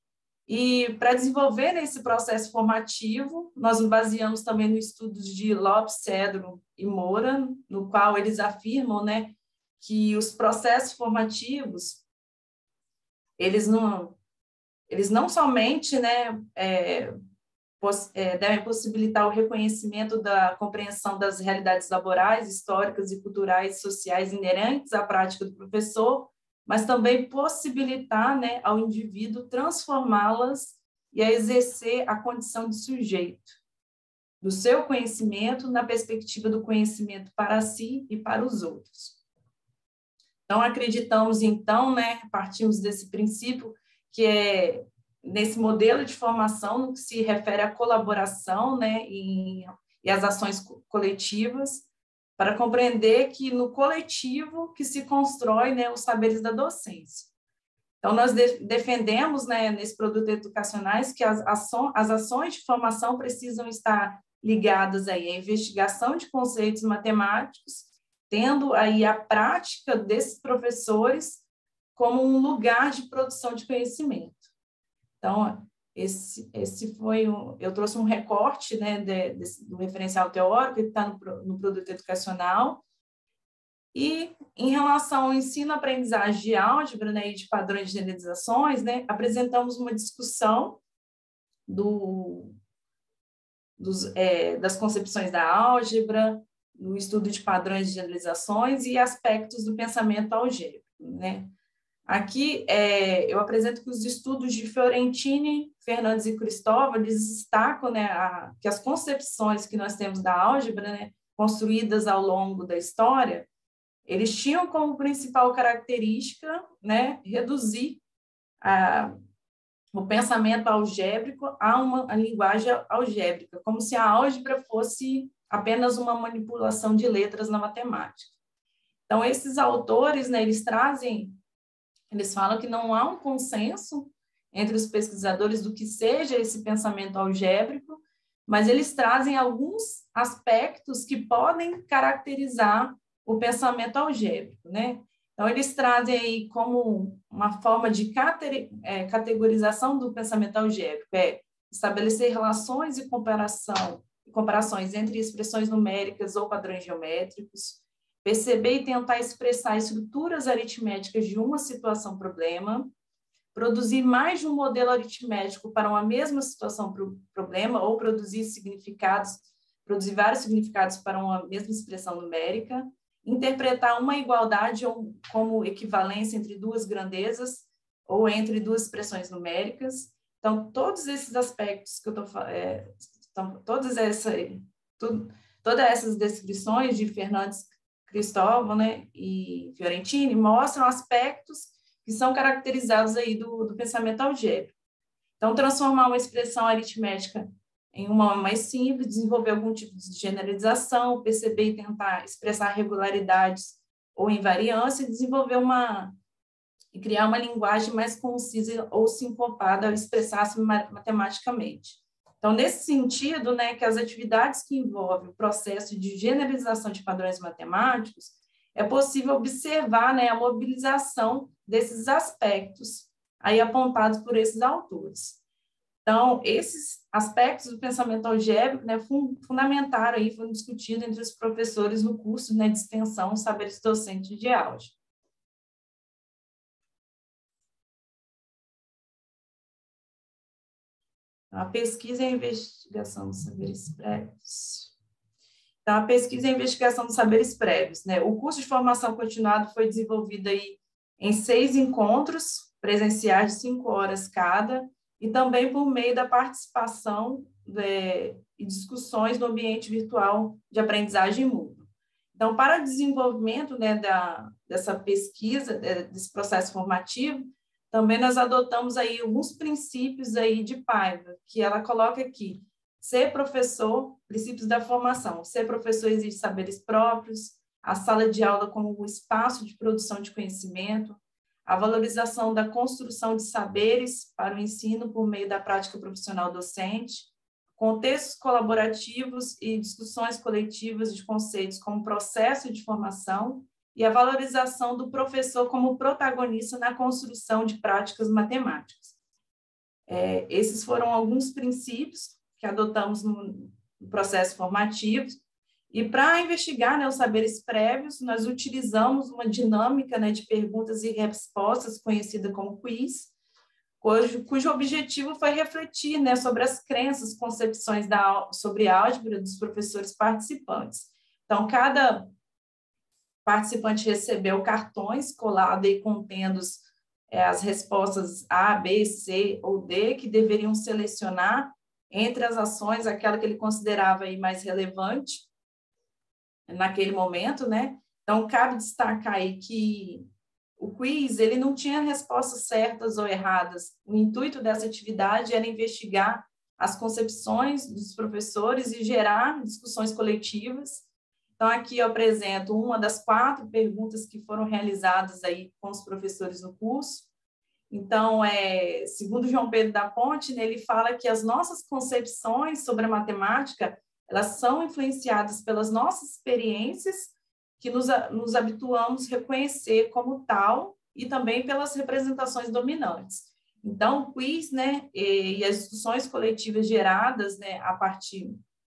E para desenvolver esse processo formativo, nós nos baseamos também no estudo de Lopes, Cedro e Moura, no qual eles afirmam, né, que os processos formativos, eles não, eles não somente, né, é, poss, é, devem possibilitar o reconhecimento da compreensão das realidades laborais, históricas e culturais sociais inerentes à prática do professor, mas também possibilitar, né, ao indivíduo transformá-las e a exercer a condição de sujeito do seu conhecimento na perspectiva do conhecimento para si e para os outros. Então, acreditamos, então, né, partimos desse princípio que é, nesse modelo de formação, no que se refere à colaboração, né, e, e às ações coletivas, para compreender que no coletivo que se constrói, né, os saberes da docência. Então, nós de, defendemos, né, nesse produto educacionais que as, aço, as ações de formação precisam estar ligadas aí à investigação de conceitos matemáticos, tendo aí a prática desses professores como um lugar de produção de conhecimento. Então, esse, esse foi um, eu trouxe um recorte, né, de, de, do referencial teórico que está no, no produto educacional. E, em relação ao ensino-aprendizagem de álgebra, né, e de padrões de generalizações, né, apresentamos uma discussão do, dos, é, das concepções da álgebra, no estudo de padrões de generalizações e aspectos do pensamento algébrico, né. Aqui, é, eu apresento que os estudos de Fiorentini, Fernandes e Cristóvão, eles destacam, né, a, que as concepções que nós temos da álgebra, né, construídas ao longo da história, eles tinham como principal característica, né, reduzir a, o pensamento algébrico a uma a linguagem algébrica, como se a álgebra fosse apenas uma manipulação de letras na matemática. Então, esses autores, né, eles trazem, eles falam que não há um consenso entre os pesquisadores do que seja esse pensamento algébrico, mas eles trazem alguns aspectos que podem caracterizar o pensamento algébrico, né? Então, eles trazem aí como uma forma de categorização do pensamento algébrico, é estabelecer relações e comparação, comparações entre expressões numéricas ou padrões geométricos, perceber e tentar expressar estruturas aritméticas de uma situação-problema, produzir mais de um modelo aritmético para uma mesma situação-problema ou produzir significados, produzir vários significados para uma mesma expressão numérica, interpretar uma igualdade ou como equivalência entre duas grandezas ou entre duas expressões numéricas. Então, todos esses aspectos que eu estou falando, é, todas, essa, tudo, todas essas descrições de Fernandes, Cristóvão, né, e Fiorentini mostram aspectos que são caracterizados aí do, do pensamento algébrico. Então, transformar uma expressão aritmética em uma mais simples, desenvolver algum tipo de generalização, perceber e tentar expressar regularidades ou invariância, e desenvolver uma e criar uma linguagem mais concisa ou sincopada ao expressar-se matematicamente. Então, nesse sentido, né, que as atividades que envolvem o processo de generalização de padrões matemáticos, é possível observar, né, a mobilização desses aspectos aí apontados por esses autores. Então, esses aspectos do pensamento algébrico, né, fundamentaram aí, foram discutidos entre os professores no curso, né, de extensão Saberes Docentes de Álgebra. A pesquisa e a investigação dos saberes prévios. Então, a pesquisa e a investigação dos saberes prévios, né? O curso de formação continuada foi desenvolvido aí em seis encontros presenciais de cinco horas cada, e também por meio da participação é, e discussões no ambiente virtual de aprendizagem mútua. Então, para o desenvolvimento, né, da, dessa pesquisa, desse processo formativo, também nós adotamos aí alguns princípios aí de Paiva, que ela coloca aqui: ser professor, princípios da formação. Ser professor exige saberes próprios, a sala de aula como um espaço de produção de conhecimento, a valorização da construção de saberes para o ensino por meio da prática profissional docente, contextos colaborativos e discussões coletivas de conceitos como processo de formação, e a valorização do professor como protagonista na construção de práticas matemáticas. É, esses foram alguns princípios que adotamos no, no processo formativo, e para investigar, né, os saberes prévios, nós utilizamos uma dinâmica, né, de perguntas e respostas, conhecida como quiz, cujo, cujo objetivo foi refletir, né, sobre as crenças, concepções da, sobre álgebra dos professores participantes. Então, cada participante recebeu cartões colados e contendo é, as respostas A, B, C ou D, que deveriam selecionar entre as ações aquela que ele considerava aí mais relevante naquele momento, né? Então, cabe destacar aí que o quiz, ele não tinha respostas certas ou erradas. O intuito dessa atividade era investigar as concepções dos professores e gerar discussões coletivas. Então, aqui eu apresento uma das quatro perguntas que foram realizadas aí com os professores no curso. Então, é, segundo João Pedro da Ponte, né, ele fala que as nossas concepções sobre a matemática, elas são influenciadas pelas nossas experiências, que nos, nos habituamos a reconhecer como tal, e também pelas representações dominantes. Então, o quiz, né, e, e as discussões coletivas geradas, né, a partir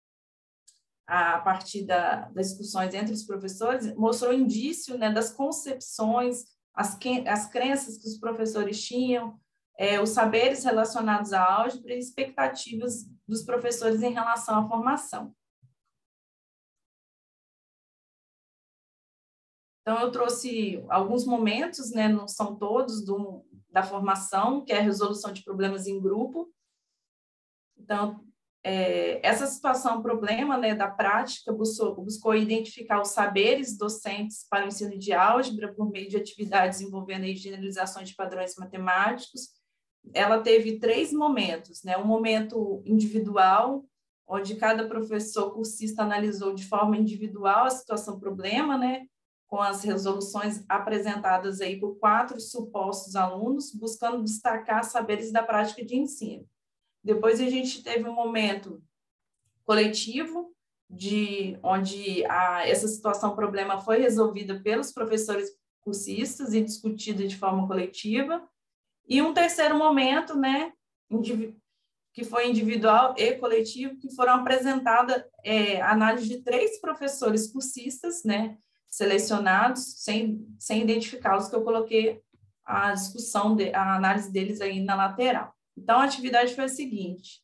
a partir da, das discussões entre os professores, mostrou indício, né, das concepções, as, que, as crenças que os professores tinham, é, os saberes relacionados à álgebra e expectativas dos professores em relação à formação. Então, eu trouxe alguns momentos, né, não são todos, do, da formação, que é a resolução de problemas em grupo. Então, é, essa situação, problema, né, da prática, buscou, buscou identificar os saberes docentes para o ensino de álgebra por meio de atividades envolvendo a generalização de padrões matemáticos. Ela teve três momentos, né, um momento individual, onde cada professor cursista analisou de forma individual a situação problema, né, com as resoluções apresentadas aí por quatro supostos alunos, buscando destacar saberes da prática de ensino. Depois a gente teve um momento coletivo, de, onde a, essa situação problema foi resolvida pelos professores cursistas e discutida de forma coletiva. E um terceiro momento, né, que foi individual e coletivo, que foram apresentadas é, análise de três professores cursistas, né, selecionados, sem, sem identificá-los, que eu coloquei a discussão, de, a análise deles aí na lateral. Então, a atividade foi a seguinte,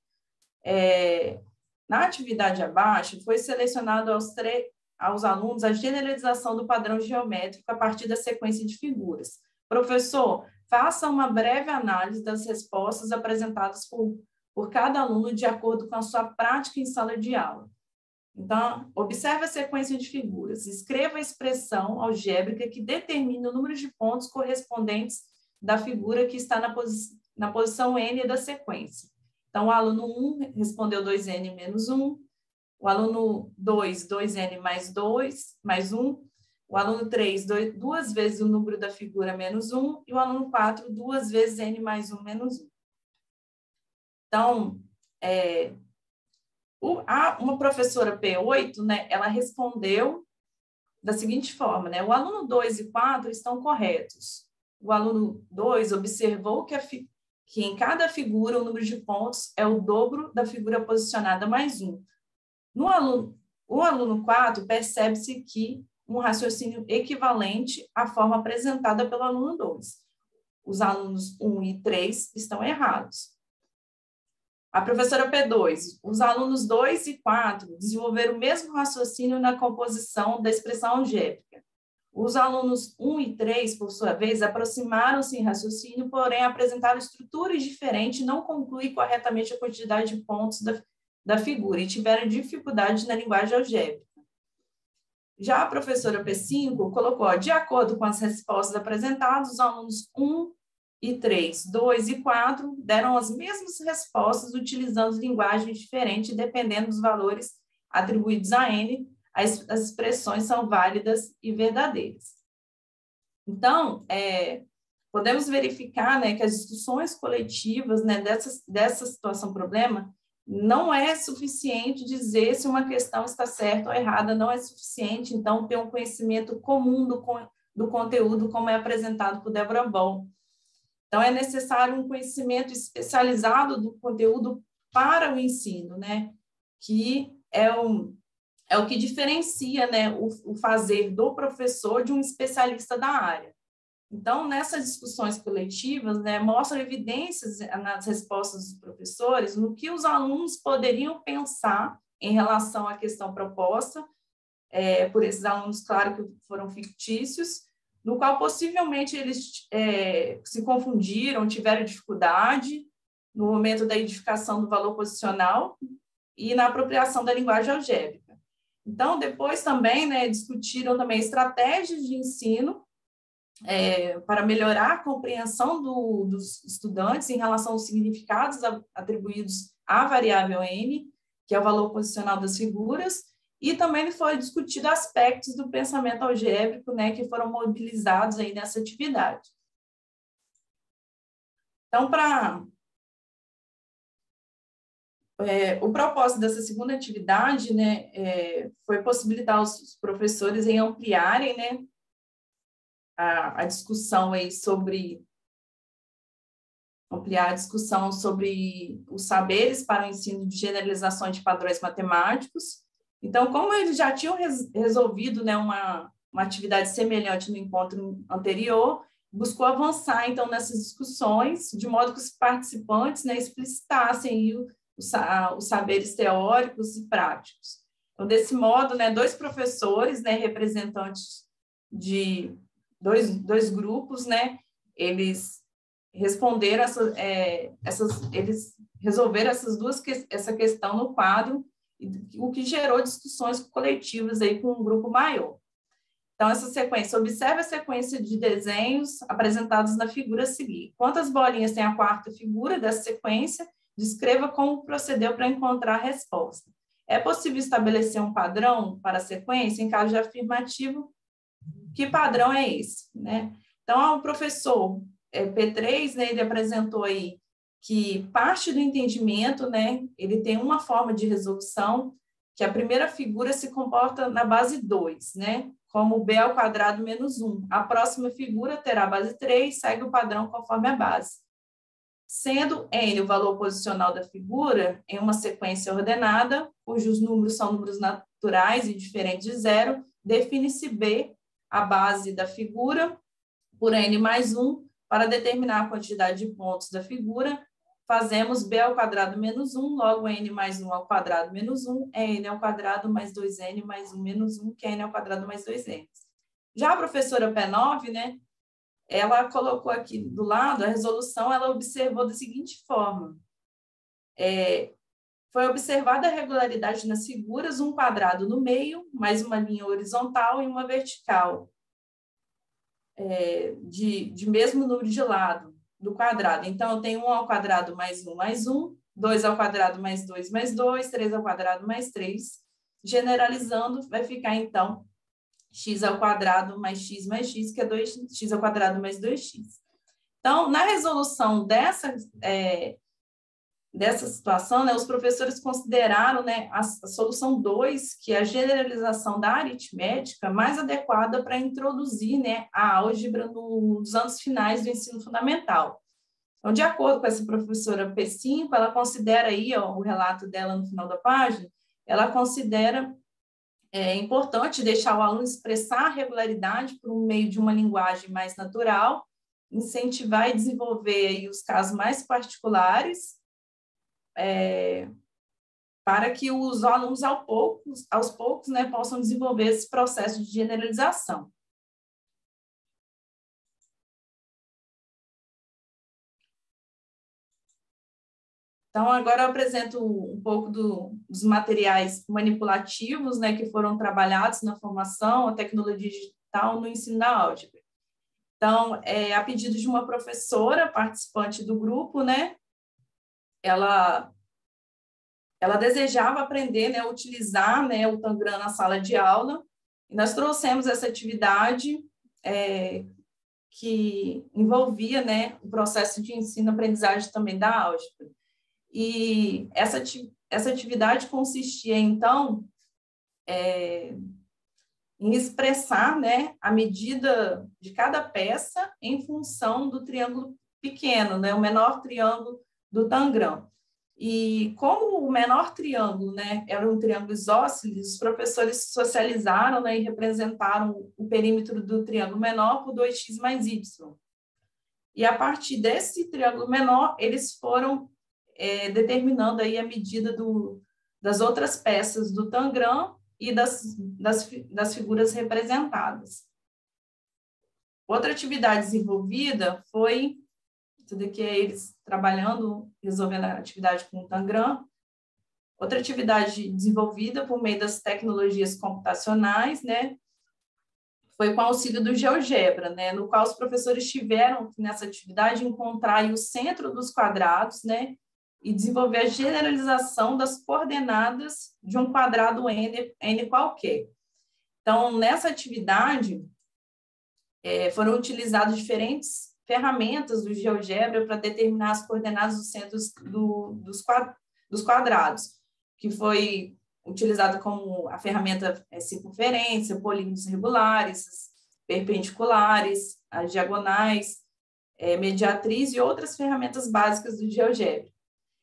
é, na atividade abaixo, foi selecionado aos, aos alunos a generalização do padrão geométrico a partir da sequência de figuras. Professor, faça uma breve análise das respostas apresentadas por, por cada aluno de acordo com a sua prática em sala de aula. Então, observe a sequência de figuras, escreva a expressão algébrica que determina o número de pontos correspondentes da figura que está na, posi na posição N da sequência. Então, o aluno um respondeu dois N menos um, o aluno dois, dois N mais dois, mais um, o aluno três, dois, duas vezes o número da figura menos um, e o aluno quatro, duas vezes N mais um menos um. Então, é, o, a, uma professora P oito, né, ela respondeu da seguinte forma, né, o aluno dois e quatro estão corretos. O aluno dois observou que, a, que em cada figura o número de pontos é o dobro da figura posicionada mais um. No aluno, o aluno quatro percebe-se que um raciocínio equivalente à forma apresentada pelo aluno dois. Os alunos um e três estão errados. A professora P dois, os alunos dois e quatro desenvolveram o mesmo raciocínio na composição da expressão algébrica. Os alunos um e três, por sua vez, aproximaram-se em raciocínio, porém apresentaram estruturas diferentes e não concluíram corretamente a quantidade de pontos da, da figura e tiveram dificuldade na linguagem algébrica. Já a professora P cinco colocou, ó, de acordo com as respostas apresentadas, os alunos um e três, dois e quatro deram as mesmas respostas utilizando linguagens diferentes, dependendo dos valores atribuídos a N, as, as expressões são válidas e verdadeiras. Então, é, podemos verificar, né, que as discussões coletivas, né, dessa, dessa situação problema não é suficiente dizer se uma questão está certa ou errada, não é suficiente, então, ter um conhecimento comum do, do conteúdo, como é apresentado por Débora Ball. Então, é necessário um conhecimento especializado do conteúdo para o ensino, né? Que é, um, é o que diferencia, né, o, o fazer do professor de um especialista da área. Então, nessas discussões coletivas, né, mostram evidências nas respostas dos professores no que os alunos poderiam pensar em relação à questão proposta, é, por esses alunos, claro, que foram fictícios, no qual possivelmente eles é, se confundiram, tiveram dificuldade no momento da identificação do valor posicional e na apropriação da linguagem algébrica. Então, depois também, né, discutiram também estratégias de ensino é, para melhorar a compreensão do, dos estudantes em relação aos significados atribuídos à variável N, que é o valor posicional das figuras, e também foi discutido aspectos do pensamento algébrico, né, que foram mobilizados aí nessa atividade. Então, para é, o propósito dessa segunda atividade, né, é, foi possibilitar os professores em ampliarem, né, a, a discussão aí sobre ampliar a discussão sobre os saberes para o ensino de generalização de padrões matemáticos. Então, como eles já tinham res, resolvido, né, uma, uma atividade semelhante no encontro anterior, buscou avançar, então, nessas discussões, de modo que os participantes, né, explicitassem aí o, o, os saberes teóricos e práticos. Então, desse modo, né, dois professores, né, representantes de dois, dois grupos, né? Eles responderam essa, é, essas, eles resolveram essas duas essa questão no quadro, o que gerou discussões coletivas aí com um grupo maior. Então, essa sequência, observe a sequência de desenhos apresentados na figura a seguir. Quantas bolinhas tem a quarta figura dessa sequência? Descreva como procedeu para encontrar a resposta. É possível estabelecer um padrão para a sequência? Em caso de afirmativo, que padrão é esse? Né? Então, o professor é, P três, né, ele apresentou aí que parte do entendimento, né, ele tem uma forma de resolução, que a primeira figura se comporta na base dois, né, como b ao quadrado menos um. A próxima figura terá a base três, segue o padrão conforme a base. Sendo n o valor posicional da figura em uma sequência ordenada, cujos números são números naturais e diferentes de zero, define-se b, a base da figura, por n mais um, para determinar a quantidade de pontos da figura, fazemos b ao quadrado menos um, logo n mais um ao quadrado menos um, é n ao quadrado mais dois n mais um menos um, que é n ao quadrado mais dois n. Já a professora P nove, né, ela colocou aqui do lado, a resolução, ela observou da seguinte forma. É, foi observada a regularidade nas figuras, um quadrado no meio, mais uma linha horizontal e uma vertical, é, de, de mesmo número de lado do quadrado. Então, eu tenho um ao quadrado mais um mais um, dois ao quadrado mais dois mais dois, três ao quadrado mais três. Generalizando, vai ficar, então, x ao quadrado mais x mais x, que é dois x ao quadrado mais dois x. Então, na resolução dessa, é, dessa situação, né, os professores consideraram, né, a, a solução dois, que é a generalização da aritmética, mais adequada para introduzir, né, a álgebra no, nos anos finais do ensino fundamental. Então, de acordo com essa professora P cinco, ela considera aí, ó, o relato dela no final da página, ela considera é, importante deixar o aluno expressar a regularidade por meio de uma linguagem mais natural, incentivar e desenvolver aí os casos mais particulares, É, para que os alunos, aos poucos, aos poucos né, possam desenvolver esse processo de generalização. Então, agora eu apresento um pouco do, dos materiais manipulativos, né, que foram trabalhados na formação, a tecnologia digital no ensino da álgebra. Então, é, a pedido de uma professora participante do grupo, né, ela... ela desejava aprender, né, utilizar, né, o Tangram na sala de aula, e nós trouxemos essa atividade é, que envolvia, né, o processo de ensino-aprendizagem também da álgebra. E essa, essa atividade consistia, então, é, em expressar, né, a medida de cada peça em função do triângulo pequeno, né, o menor triângulo do Tangram. E como o menor triângulo, né, era um triângulo isósceles, os professores socializaram, né, e representaram o perímetro do triângulo menor por dois x mais y. E a partir desse triângulo menor, eles foram é, determinando aí a medida do, das outras peças do Tangram e das, das, das figuras representadas. Outra atividade desenvolvida foi... Isso daqui é eles trabalhando, resolvendo a atividade com o Tangram. Outra atividade desenvolvida por meio das tecnologias computacionais, né, foi com o auxílio do GeoGebra, né, no qual os professores tiveram, nessa atividade, encontrar aí o centro dos quadrados, né, e desenvolver a generalização das coordenadas de um quadrado N, N qualquer. Então, nessa atividade, é, foram utilizados diferentes ferramentas do GeoGebra para determinar as coordenadas dos centros do, dos quadrados, que foi utilizado como a ferramenta circunferência, polígonos regulares, perpendiculares, as diagonais, é, mediatriz e outras ferramentas básicas do GeoGebra.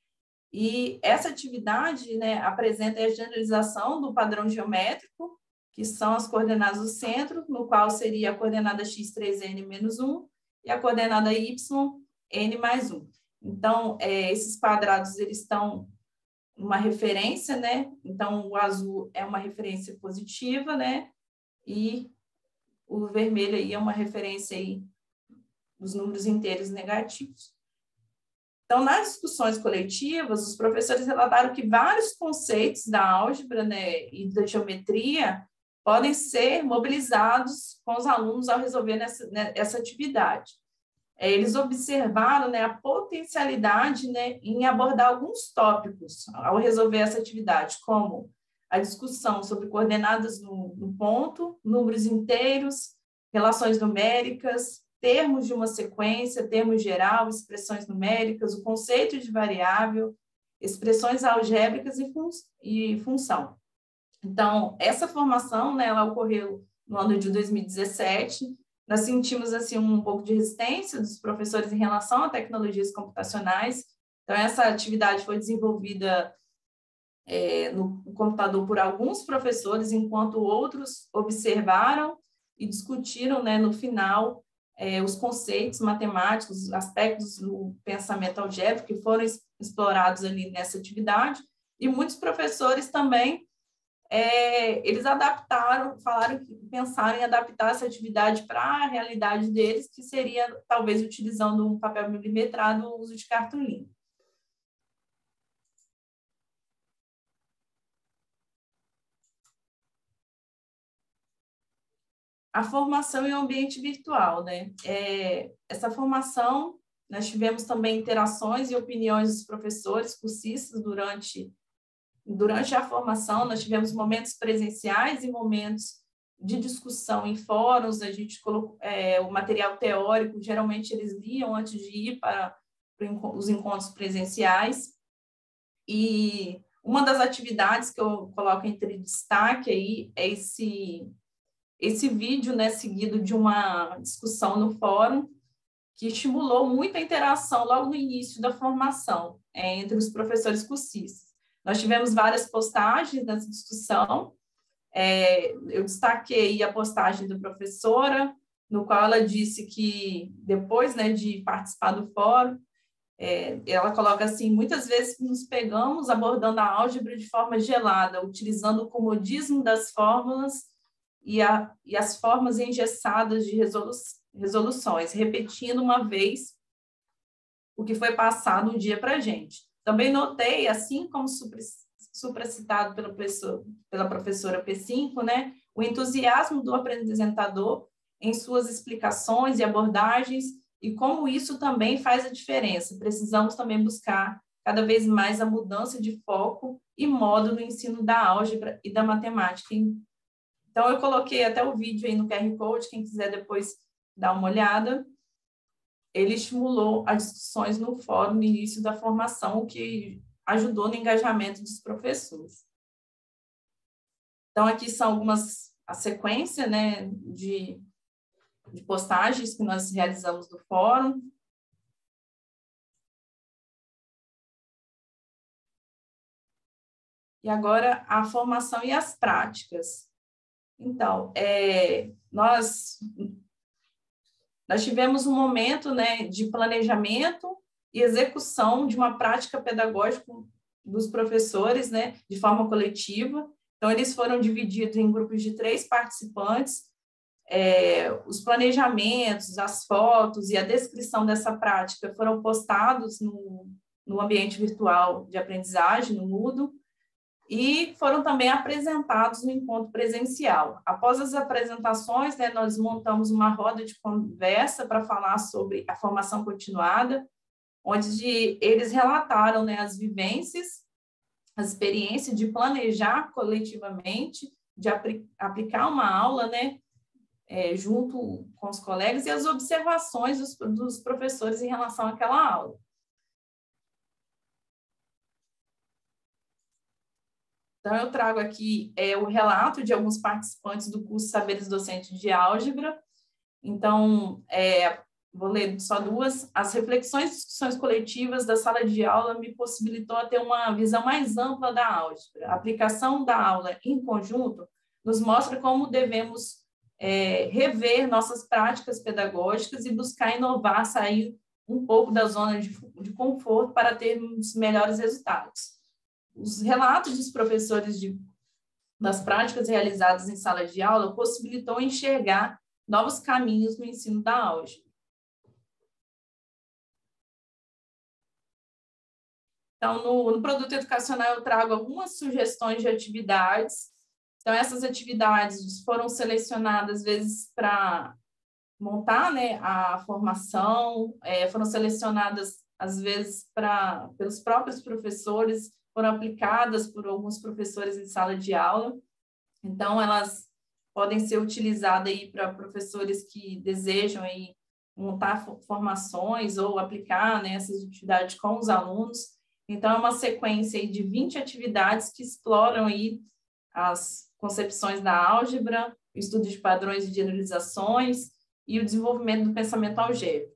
E essa atividade, né, apresenta a generalização do padrão geométrico, que são as coordenadas do centro, no qual seria a coordenada x três n menos um, e a coordenada y, n mais um. Então, é, esses quadrados, eles estão uma referência, né? Então, o azul é uma referência positiva, né? E o vermelho aí é uma referência aí dos números inteiros negativos. Então, nas discussões coletivas, os professores relataram que vários conceitos da álgebra, né, e da geometria podem ser mobilizados com os alunos ao resolver nessa, né, essa atividade. É, eles observaram, né, a potencialidade, né, em abordar alguns tópicos ao resolver essa atividade, como a discussão sobre coordenadas no, no ponto, números inteiros, relações numéricas, termos de uma sequência, termos geral, expressões numéricas, o conceito de variável, expressões algébricas e, fun e função. Então, essa formação, né, ela ocorreu no ano de dois mil e dezessete. Nós sentimos assim um pouco de resistência dos professores em relação a tecnologias computacionais. Então, essa atividade foi desenvolvida é, no computador por alguns professores, enquanto outros observaram e discutiram, né, no final, É, os conceitos matemáticos, os aspectos do pensamento algébrico que foram explorados ali nessa atividade, e muitos professores também, é, eles adaptaram, falaram que pensaram em adaptar essa atividade para a realidade deles, que seria, talvez, utilizando um papel milimetrado, o uso de cartolina. A formação em ambiente virtual, né? É, essa formação, nós tivemos também interações e opiniões dos professores cursistas durante, durante a formação, nós tivemos momentos presenciais e momentos de discussão em fóruns, a gente colocou é, o material teórico, geralmente eles liam antes de ir para, para os encontros presenciais, e uma das atividades que eu coloco entre destaque aí é esse... esse vídeo, né, seguido de uma discussão no fórum, que estimulou muita interação logo no início da formação, é, entre os professores cursistas. Nós tivemos várias postagens nessa discussão, é, eu destaquei a postagem da professora, no qual ela disse que, depois, né, de participar do fórum, é, ela coloca assim, muitas vezes nos pegamos abordando a álgebra de forma gelada, utilizando o comodismo das fórmulas E, a, e as formas engessadas de resolu resoluções, repetindo uma vez o que foi passado um dia para a gente. Também notei, assim como supracitado pela, pela professora P cinco, né, o entusiasmo do apresentador em suas explicações e abordagens, e como isso também faz a diferença. Precisamos também buscar cada vez mais a mudança de foco e modo no ensino da álgebra e da matemática. Então, eu coloquei até o vídeo aí no Q R Code, quem quiser depois dar uma olhada. Ele estimulou as discussões no fórum no início da formação, o que ajudou no engajamento dos professores. Então, aqui são algumas, a sequência, né, de, de postagens que nós realizamos no fórum. E agora, a formação e as práticas. Então, é, nós, nós tivemos um momento, né, de planejamento e execução de uma prática pedagógica dos professores, né, de forma coletiva. Então, eles foram divididos em grupos de três participantes. É, os planejamentos, as fotos e a descrição dessa prática foram postados no, no ambiente virtual de aprendizagem, no Moodle, e foram também apresentados no encontro presencial. Após as apresentações, né, nós montamos uma roda de conversa para falar sobre a formação continuada, onde eles relataram, né, as vivências, a experiência de planejar coletivamente, de apl- aplicar uma aula, né, é, junto com os colegas, e as observações dos, dos professores em relação àquela aula. Então, eu trago aqui é, o relato de alguns participantes do curso Saberes Docentes de Álgebra. Então, é, vou ler só duas. As reflexões e discussões coletivas da sala de aula me possibilitou ter uma visão mais ampla da álgebra. A aplicação da aula em conjunto nos mostra como devemos é, rever nossas práticas pedagógicas e buscar inovar, sair um pouco da zona de, de conforto para termos melhores resultados. Os relatos dos professores de, das práticas realizadas em sala de aula possibilitou enxergar novos caminhos no ensino da álgebra. Então, no, no produto educacional, eu trago algumas sugestões de atividades. Então, essas atividades foram selecionadas, às vezes, para montar, né, a formação, é, foram selecionadas, às vezes, pra, pelos próprios professores, foram aplicadas por alguns professores em sala de aula. Então, elas podem ser utilizadas aí para professores que desejam aí montar formações ou aplicar, né, essas atividades com os alunos. Então, é uma sequência aí de vinte atividades que exploram aí as concepções da álgebra, o estudo de padrões e generalizações e o desenvolvimento do pensamento algébrico.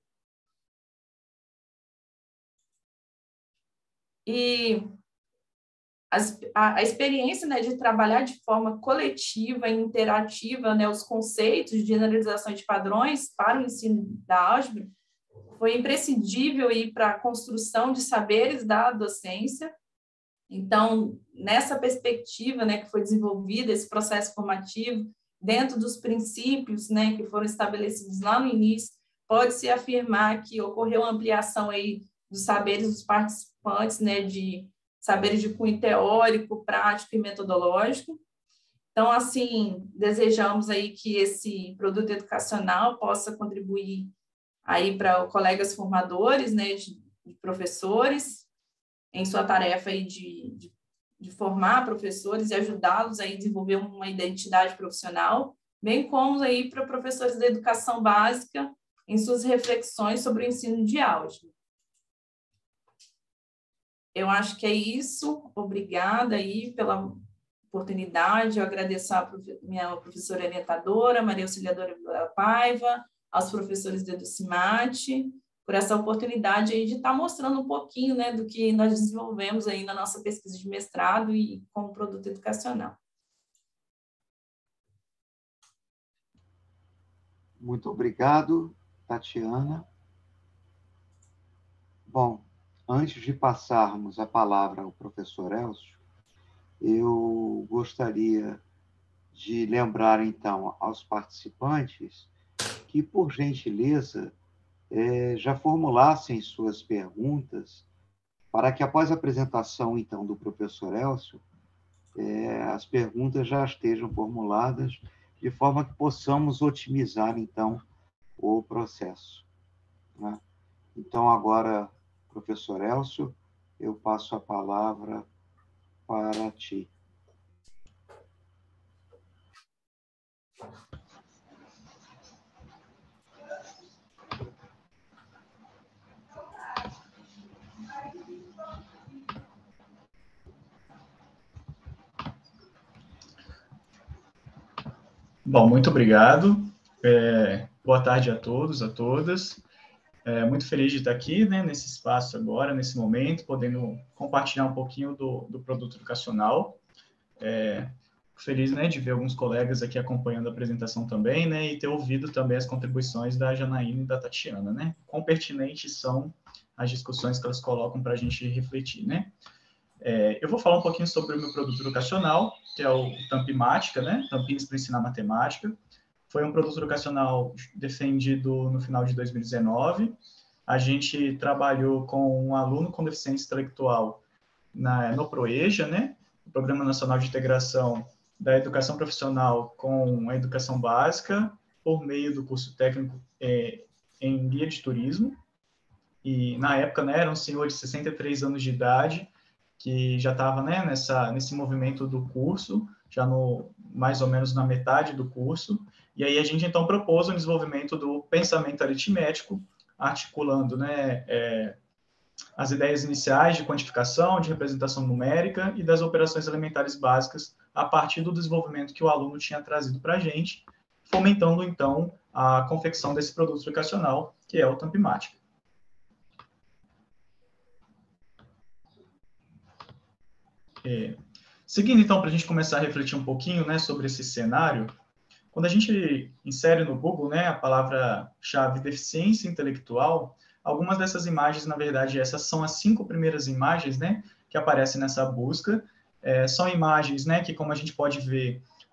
E as, a, a experiência, né, de trabalhar de forma coletiva e interativa, né, os conceitos de generalização de padrões para o ensino da álgebra foi imprescindível para a construção de saberes da docência. Então, nessa perspectiva, né, que foi desenvolvida, esse processo formativo, dentro dos princípios, né, que foram estabelecidos lá no início, pode-se afirmar que ocorreu ampliação aí dos saberes dos participantes, né, de saberes de cunho teórico, prático e metodológico. Então, assim, desejamos aí que esse produto educacional possa contribuir aí para colegas formadores, né, de, de professores, em sua tarefa aí de, de, de formar professores e ajudá-los a desenvolver uma identidade profissional, bem como aí para professores da educação básica em suas reflexões sobre o ensino de álgebra. Eu acho que é isso. Obrigada aí pela oportunidade. Eu agradeço a minha professora orientadora, Maria Auxiliadora Paiva, aos professores do EduCimate, por essa oportunidade aí de estar mostrando um pouquinho, né, do que nós desenvolvemos aí na nossa pesquisa de mestrado e como produto educacional. Muito obrigado, Tatiana. Bom, antes de passarmos a palavra ao professor Elcio, eu gostaria de lembrar, então, aos participantes que, por gentileza, é, já formulassem suas perguntas para que, após a apresentação, então, do professor Elcio, é, as perguntas já estejam formuladas de forma que possamos otimizar, então, o processo, né? Então, agora, professor Elcio, eu passo a palavra para ti. Bom, muito obrigado. É, boa tarde a todos, a todas. É, muito feliz de estar aqui, né, nesse espaço agora, nesse momento, podendo compartilhar um pouquinho do, do produto educacional. É, feliz, né, de ver alguns colegas aqui acompanhando a apresentação também, né, e ter ouvido também as contribuições da Janaína e da Tatiana, né. Quão pertinentes são as discussões que elas colocam para a gente refletir, né. É, eu vou falar um pouquinho sobre o meu produto educacional, que é o Tampimática, né, Tampinhas para Ensinar Matemática. Foi um produto educacional defendido no final de dois mil e dezenove. A gente trabalhou com um aluno com deficiência intelectual na, no PROEJA, né, o Programa Nacional de Integração da Educação Profissional com a Educação Básica, por meio do curso técnico é, em guia de turismo. E, na época, né, era um senhor de sessenta e três anos de idade, que já estava, né, nessa, nesse movimento do curso, já no, mais ou menos na metade do curso. E aí a gente, então, propôs o desenvolvimento do pensamento aritmético, articulando, né, é, as ideias iniciais de quantificação, de representação numérica e das operações elementares básicas a partir do desenvolvimento que o aluno tinha trazido para a gente, fomentando, então, a confecção desse produto educacional, que é o Tampimática. É, seguindo, então, para a gente começar a refletir um pouquinho, né, sobre esse cenário, quando a gente insere no Google, né, a palavra-chave deficiência intelectual, algumas dessas imagens, na verdade, essas são as cinco primeiras imagens, né, que aparecem nessa busca. É, são imagens, né, que, como a gente pode ver,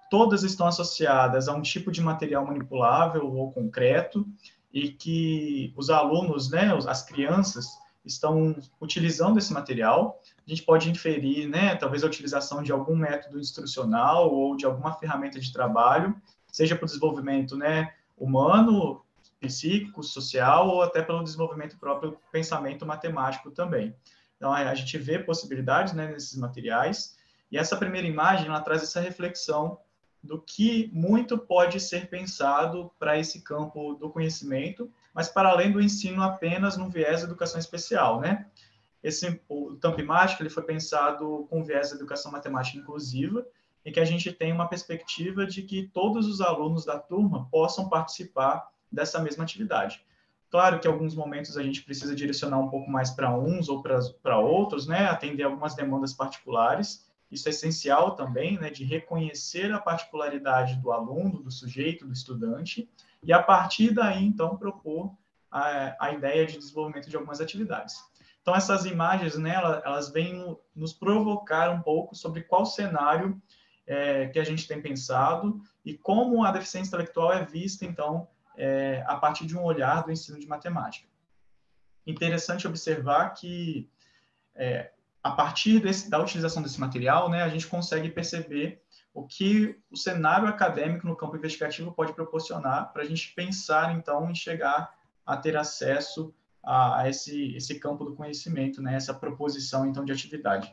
todas estão associadas a um tipo de material manipulável ou concreto, e que os alunos, né, as crianças, estão utilizando esse material. A gente pode inferir, né, talvez a utilização de algum método instrucional ou de alguma ferramenta de trabalho, seja para o desenvolvimento, né, humano, psíquico, social, ou até pelo desenvolvimento próprio do pensamento matemático também. Então, a gente vê possibilidades, né, nesses materiais, e essa primeira imagem, ela traz essa reflexão do que muito pode ser pensado para esse campo do conhecimento, mas para além do ensino apenas no viés da educação especial, né? Esse, o Tamp Mágica, ele foi pensado com viés da educação matemática inclusiva, em que a gente tem uma perspectiva de que todos os alunos da turma possam participar dessa mesma atividade. Claro que em alguns momentos a gente precisa direcionar um pouco mais para uns ou para outros, né? Atender algumas demandas particulares. Isso é essencial também, né, de reconhecer a particularidade do aluno, do sujeito, do estudante, e a partir daí, então, propor a, a ideia de desenvolvimento de algumas atividades. Então, essas imagens, né, elas, elas vêm nos provocar um pouco sobre qual cenário é, que a gente tem pensado e como a deficiência intelectual é vista, então, é, a partir de um olhar do ensino de matemática. Interessante observar que é, a partir desse, da utilização desse material, né, a gente consegue perceber o que o cenário acadêmico no campo investigativo pode proporcionar para a gente pensar, então, em chegar a ter acesso a, a esse, esse campo do conhecimento, né, essa proposição, então, de atividade.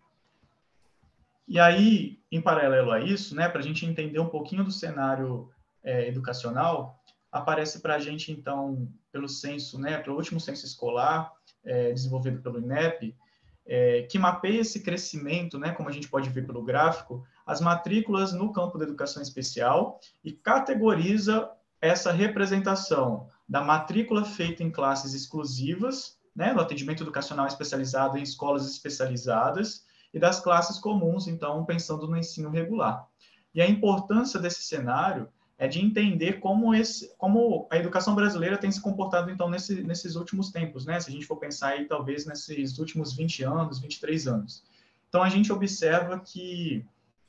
E aí, em paralelo a isso, né, para a gente entender um pouquinho do cenário é, educacional, aparece para a gente, então, pelo censo, né, pelo último censo escolar, é, desenvolvido pelo INEP, É, que mapeia esse crescimento, né, como a gente pode ver pelo gráfico, as matrículas no campo da educação especial e categoriza essa representação da matrícula feita em classes exclusivas, né, no atendimento educacional especializado em escolas especializadas, e das classes comuns, então, pensando no ensino regular. E a importância desse cenário é de entender como, esse, como a educação brasileira tem se comportado, então, nesse, nesses últimos tempos, né? Se a gente for pensar aí, talvez, nesses últimos vinte anos, vinte e três anos. Então, a gente observa que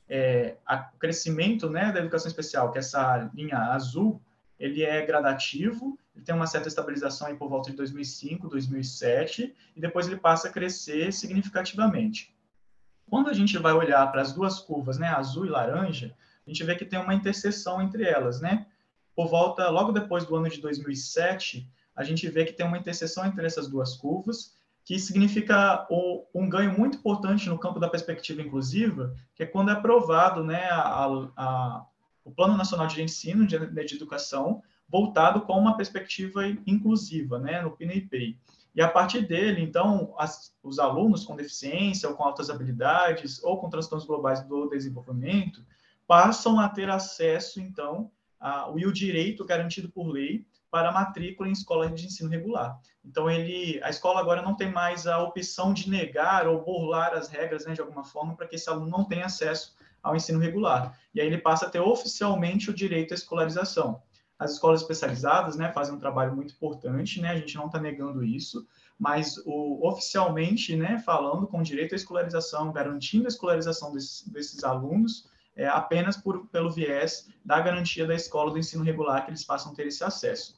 é, a, o crescimento, né, da educação especial, que é essa linha azul, ele é gradativo, ele tem uma certa estabilização aí por volta de dois mil e cinco, dois mil e sete, e depois ele passa a crescer significativamente. Quando a gente vai olhar para as duas curvas, né, azul e laranja, a gente vê que tem uma interseção entre elas, né? Por volta, logo depois do ano de dois mil e sete, a gente vê que tem uma interseção entre essas duas curvas, que significa um ganho muito importante no campo da perspectiva inclusiva, que é quando é aprovado, né, a, a, o Plano Nacional de Ensino de, de Educação, voltado com uma perspectiva inclusiva, né, no P N I P E I. E a partir dele, então, as, os alunos com deficiência ou com altas habilidades ou com transtornos globais do desenvolvimento passam a ter acesso, então, ao o direito garantido por lei para a matrícula em escola de ensino regular. Então, ele, a escola agora não tem mais a opção de negar ou burlar as regras, né, de alguma forma, para que esse aluno não tenha acesso ao ensino regular. E aí ele passa a ter oficialmente o direito à escolarização. As escolas especializadas, né, fazem um trabalho muito importante, né, a gente não está negando isso, mas o, oficialmente, né, falando com direito à escolarização, garantindo a escolarização desses, desses alunos, é, apenas por, pelo viés da garantia da escola do ensino regular que eles passam a ter esse acesso.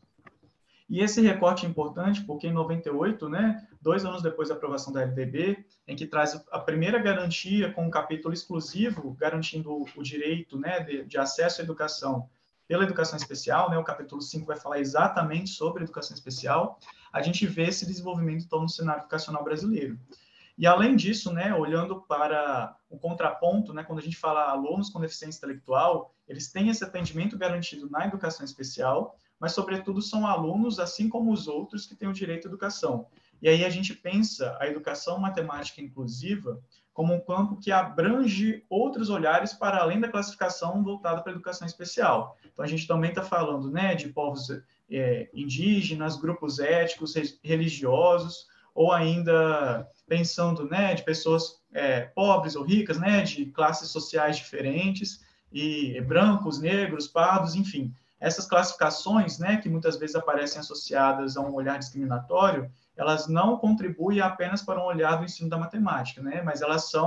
E esse recorte é importante porque em noventa e oito, né, dois anos depois da aprovação da L D B, em que traz a primeira garantia com um capítulo exclusivo garantindo o direito, né, de, de acesso à educação pela educação especial, né, o capítulo cinco vai falar exatamente sobre educação especial, a gente vê esse desenvolvimento então no cenário educacional brasileiro. E, além disso, né, olhando para o contraponto, né, quando a gente fala alunos com deficiência intelectual, eles têm esse atendimento garantido na educação especial, mas, sobretudo, são alunos, assim como os outros, que têm o direito à educação. E aí a gente pensa a educação matemática inclusiva como um campo que abrange outros olhares para além da classificação voltada para a educação especial. Então, a gente também está falando, né, de povos é, indígenas, grupos étnicos, religiosos, ou ainda pensando, né, de pessoas é, pobres ou ricas, né, de classes sociais diferentes, e brancos, negros, pardos, enfim. Essas classificações, né, que muitas vezes aparecem associadas a um olhar discriminatório, elas não contribuem apenas para um olhar do ensino da matemática, né, mas elas são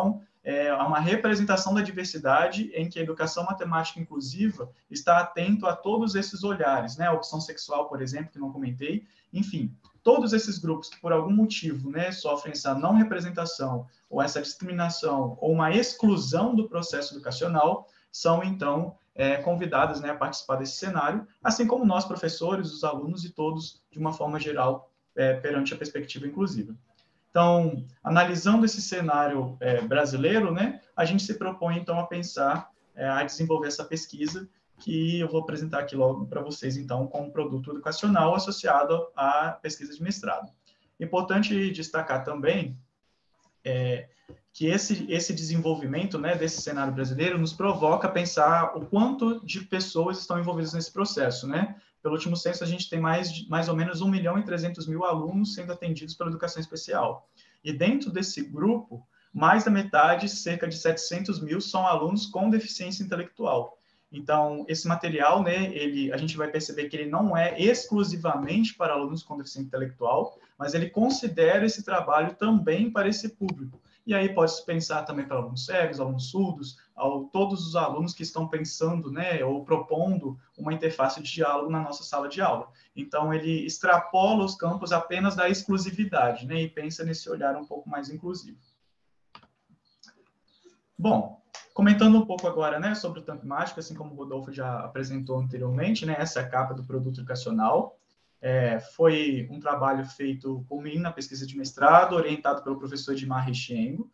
é uma representação da diversidade em que a educação matemática inclusiva está atento a todos esses olhares, né? A opção sexual, por exemplo, que não comentei, enfim, todos esses grupos que por algum motivo, né, sofrem essa não representação ou essa discriminação ou uma exclusão do processo educacional são, então, é, convidados, né, a participar desse cenário, assim como nós, professores, os alunos e todos, de uma forma geral, é, perante a perspectiva inclusiva. Então, analisando esse cenário é, brasileiro, né, a gente se propõe, então, a pensar, é, a desenvolver essa pesquisa, que eu vou apresentar aqui logo para vocês, então, como produto educacional associado à pesquisa de mestrado. Importante destacar também é, que esse, esse desenvolvimento, né, desse cenário brasileiro nos provoca a pensar o quanto de pessoas estão envolvidas nesse processo, né? Pelo último censo, a gente tem mais, mais ou menos um milhão e trezentos mil alunos sendo atendidos pela educação especial. E dentro desse grupo, mais da metade, cerca de setecentos mil, são alunos com deficiência intelectual. Então, esse material, né, ele, a gente vai perceber que ele não é exclusivamente para alunos com deficiência intelectual, mas ele considera esse trabalho também para esse público. E aí pode-se pensar também para alunos cegos, alunos surdos, ao, todos os alunos que estão pensando, né, ou propondo uma interface de diálogo na nossa sala de aula. Então, ele extrapola os campos apenas da exclusividade, né, e pensa nesse olhar um pouco mais inclusivo. Bom, comentando um pouco agora, né, sobre o Tamp Mágico, assim como o Rodolfo já apresentou anteriormente, né, essa é a capa do produto educacional. É, foi um trabalho feito por mim na pesquisa de mestrado, orientado pelo professor Edmar Richengo.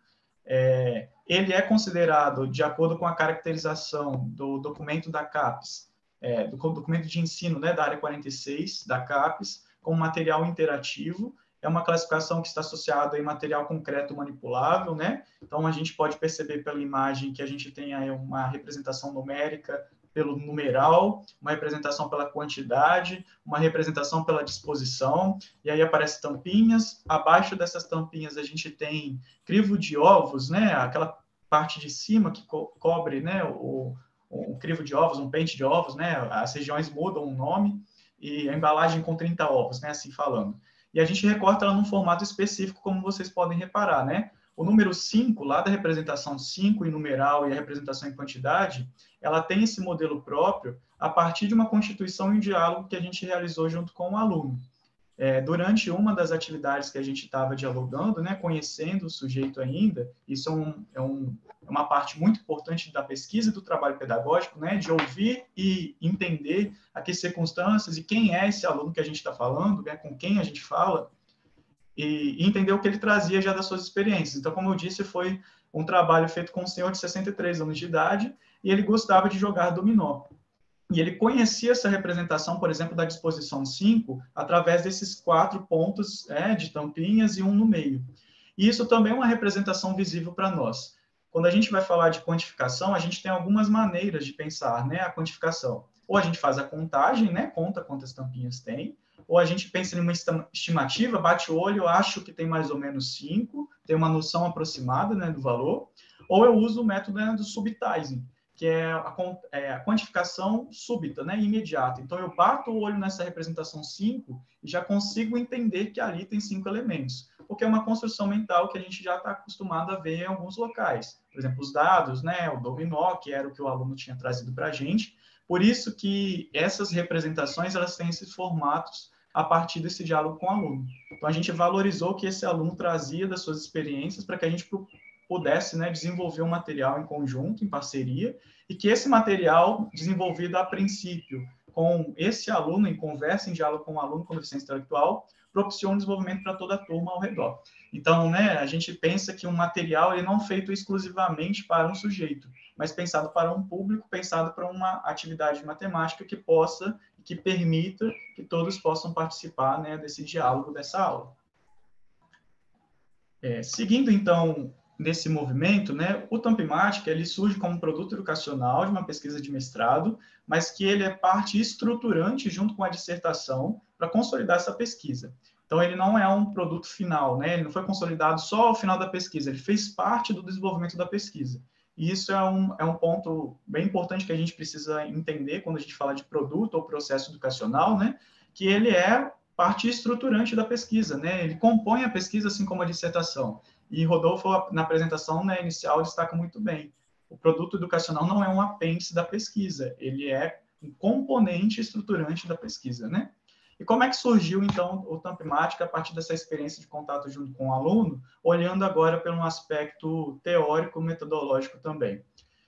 É, ele é considerado, de acordo com a caracterização do documento da CAPES, é, do documento de ensino, né, da área quarenta e seis da CAPES, como material interativo. É uma classificação que está associada em material concreto manipulável, né? Então, a gente pode perceber pela imagem que a gente tem aí uma representação numérica pelo numeral, uma representação pela quantidade, uma representação pela disposição, e aí aparecem tampinhas. Abaixo dessas tampinhas a gente tem crivo de ovos, né? Aquela parte de cima que co cobre, né, o, o crivo de ovos, um pente de ovos, né? As regiões mudam o nome, e a embalagem com trinta ovos, né? Assim falando. E a gente recorta ela num formato específico, como vocês podem reparar, né? O número cinco, lá da representação cinco em numeral e a representação em quantidade, ela tem esse modelo próprio a partir de uma constituição e um diálogo que a gente realizou junto com o aluno. É, durante uma das atividades que a gente estava dialogando, né, conhecendo o sujeito ainda, isso é, um, é, um, é uma parte muito importante da pesquisa e do trabalho pedagógico, né, de ouvir e entender a que circunstâncias e quem é esse aluno que a gente está falando, né, com quem a gente fala, e entender o que ele trazia já das suas experiências. Então, como eu disse, foi um trabalho feito com um senhor de sessenta e três anos de idade, e ele gostava de jogar dominó. E ele conhecia essa representação, por exemplo, da disposição cinco, através desses quatro pontos é, de tampinhas e um no meio. E isso também é uma representação visível para nós. Quando a gente vai falar de quantificação, a gente tem algumas maneiras de pensar, né, a quantificação. Ou a gente faz a contagem, né, conta quantas tampinhas tem, ou a gente pensa em uma estimativa, bate o olho, acho que tem mais ou menos cinco, tem uma noção aproximada, né, do valor, ou eu uso o método, né, do subtizing, que é a, é a quantificação súbita, né, imediata. Então, eu bato o olho nessa representação cinco e já consigo entender que ali tem cinco elementos, porque é uma construção mental que a gente já está acostumado a ver em alguns locais. Por exemplo, os dados, né, o dominó, que era o que o aluno tinha trazido para a gente. Por isso que essas representações, elas têm esses formatos a partir desse diálogo com o aluno. Então, a gente valorizou o que esse aluno trazia das suas experiências para que a gente pudesse, né, desenvolver um material em conjunto, em parceria, e que esse material, desenvolvido a princípio com esse aluno, em conversa, em diálogo com o aluno com deficiência intelectual, propiciona um desenvolvimento para toda a turma ao redor. Então, né, a gente pensa que um material ele não é feito exclusivamente para um sujeito, mas pensado para um público, pensado para uma atividade de matemática que possa, que permita que todos possam participar, né, desse diálogo, dessa aula. É, seguindo, então, nesse movimento, né, o Tampimática, ele surge como produto educacional de uma pesquisa de mestrado, mas que ele é parte estruturante junto com a dissertação para consolidar essa pesquisa. Então, ele não é um produto final, né, ele não foi consolidado só ao final da pesquisa, ele fez parte do desenvolvimento da pesquisa. E isso é um, é um ponto bem importante que a gente precisa entender quando a gente fala de produto ou processo educacional, né, que ele é parte estruturante da pesquisa, né, ele compõe a pesquisa assim como a dissertação. E Rodolfo, na apresentação, né, inicial, destaca muito bem. O produto educacional não é um apêndice da pesquisa, ele é um componente estruturante da pesquisa, né? E como é que surgiu, então, o Tampimática a partir dessa experiência de contato junto com o aluno, olhando agora pelo um aspecto teórico, metodológico também?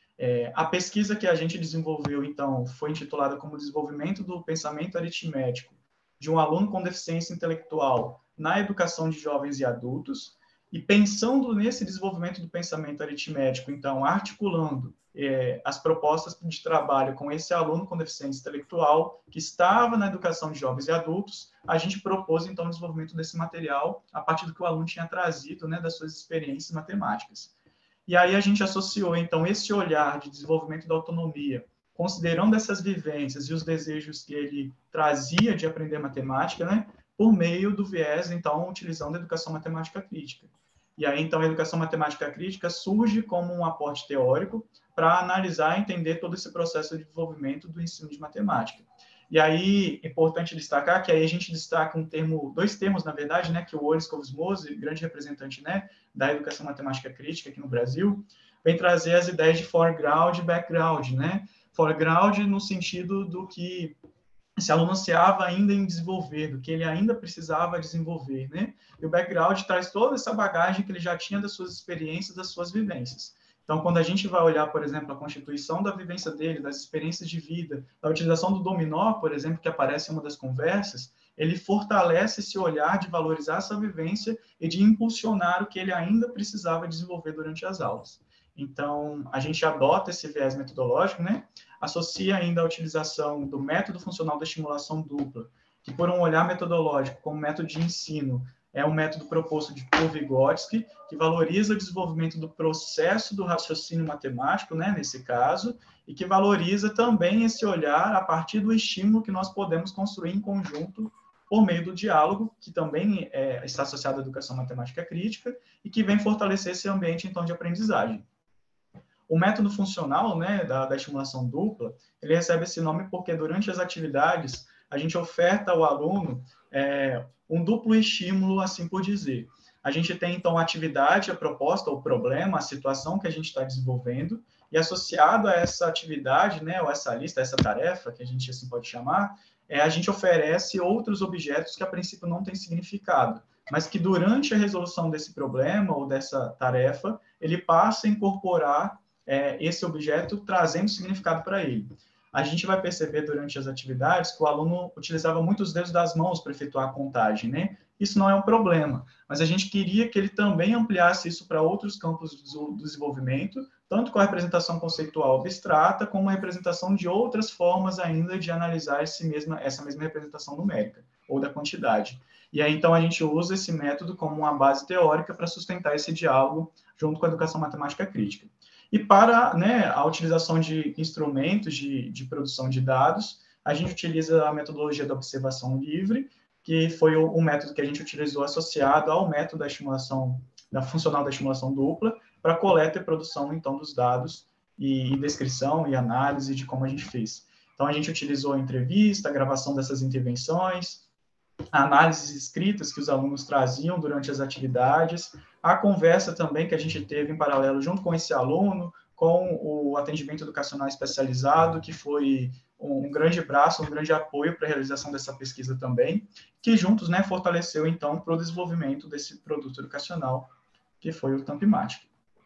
É, a pesquisa que a gente desenvolveu, então, foi intitulada como Desenvolvimento do Pensamento Aritmético de um aluno com deficiência intelectual na educação de jovens e adultos, e pensando nesse desenvolvimento do pensamento aritmético, então, articulando é, as propostas de trabalho com esse aluno com deficiência intelectual que estava na educação de jovens e adultos, a gente propôs, então, o desenvolvimento desse material a partir do que o aluno tinha trazido, né, das suas experiências matemáticas. E aí a gente associou, então, esse olhar de desenvolvimento da autonomia, considerando essas vivências e os desejos que ele trazia de aprender matemática, né, por meio do viés, então, utilizando a educação matemática crítica. E aí, então, a educação matemática crítica surge como um aporte teórico para analisar e entender todo esse processo de desenvolvimento do ensino de matemática. E aí, é importante destacar que aí a gente destaca um termo, dois termos, na verdade, né, que o Oris Covesmose, grande representante, né, da educação matemática crítica aqui no Brasil, vem trazer as ideias de foreground e background, né? Foreground no sentido do que esse aluno ansiava ainda em desenvolver, do que ele ainda precisava desenvolver, né? E o background traz toda essa bagagem que ele já tinha das suas experiências, das suas vivências. Então, quando a gente vai olhar, por exemplo, a constituição da vivência dele, das experiências de vida, da utilização do dominó, por exemplo, que aparece em uma das conversas, ele fortalece esse olhar de valorizar essa vivência e de impulsionar o que ele ainda precisava desenvolver durante as aulas. Então, a gente adota esse viés metodológico, né? Associa ainda a utilização do método funcional da estimulação dupla, que por um olhar metodológico, como método de ensino, é um método proposto por Vygotsky, que valoriza o desenvolvimento do processo do raciocínio matemático, né, nesse caso, e que valoriza também esse olhar a partir do estímulo que nós podemos construir em conjunto por meio do diálogo, que também é, está associado à educação matemática crítica, e que vem fortalecer esse ambiente, então, de aprendizagem. O método funcional, né, da, da estimulação dupla, ele recebe esse nome porque durante as atividades a gente oferta ao aluno é, um duplo estímulo, assim por dizer. A gente tem, então, a atividade, a proposta, o problema, a situação que a gente está desenvolvendo, e associado a essa atividade, né, ou essa lista, essa tarefa, que a gente assim pode chamar, é, a gente oferece outros objetos que a princípio não têm significado, mas que durante a resolução desse problema ou dessa tarefa, ele passa a incorporar é, esse objeto trazendo significado para ele. A gente vai perceber durante as atividades que o aluno utilizava muito os dedos das mãos para efetuar a contagem, né? Isso não é um problema, mas a gente queria que ele também ampliasse isso para outros campos do desenvolvimento, tanto com a representação conceitual abstrata, como a representação de outras formas ainda de analisar esse mesma, essa mesma representação numérica, ou da quantidade. E aí, então, a gente usa esse método como uma base teórica para sustentar esse diálogo junto com a educação matemática crítica. E para, né, a utilização de instrumentos de, de produção de dados, a gente utiliza a metodologia da observação livre, que foi o, o método que a gente utilizou associado ao método da estimulação, da funcional da estimulação dupla, para coleta e produção, então, dos dados e, e descrição e análise de como a gente fez. Então, a gente utilizou a entrevista, a gravação dessas intervenções, análises escritas que os alunos traziam durante as atividades, a conversa também que a gente teve em paralelo junto com esse aluno, com o atendimento educacional especializado, que foi um grande braço, um grande apoio para a realização dessa pesquisa também, que juntos, né, fortaleceu, então, para o desenvolvimento desse produto educacional, que foi o Tampimática.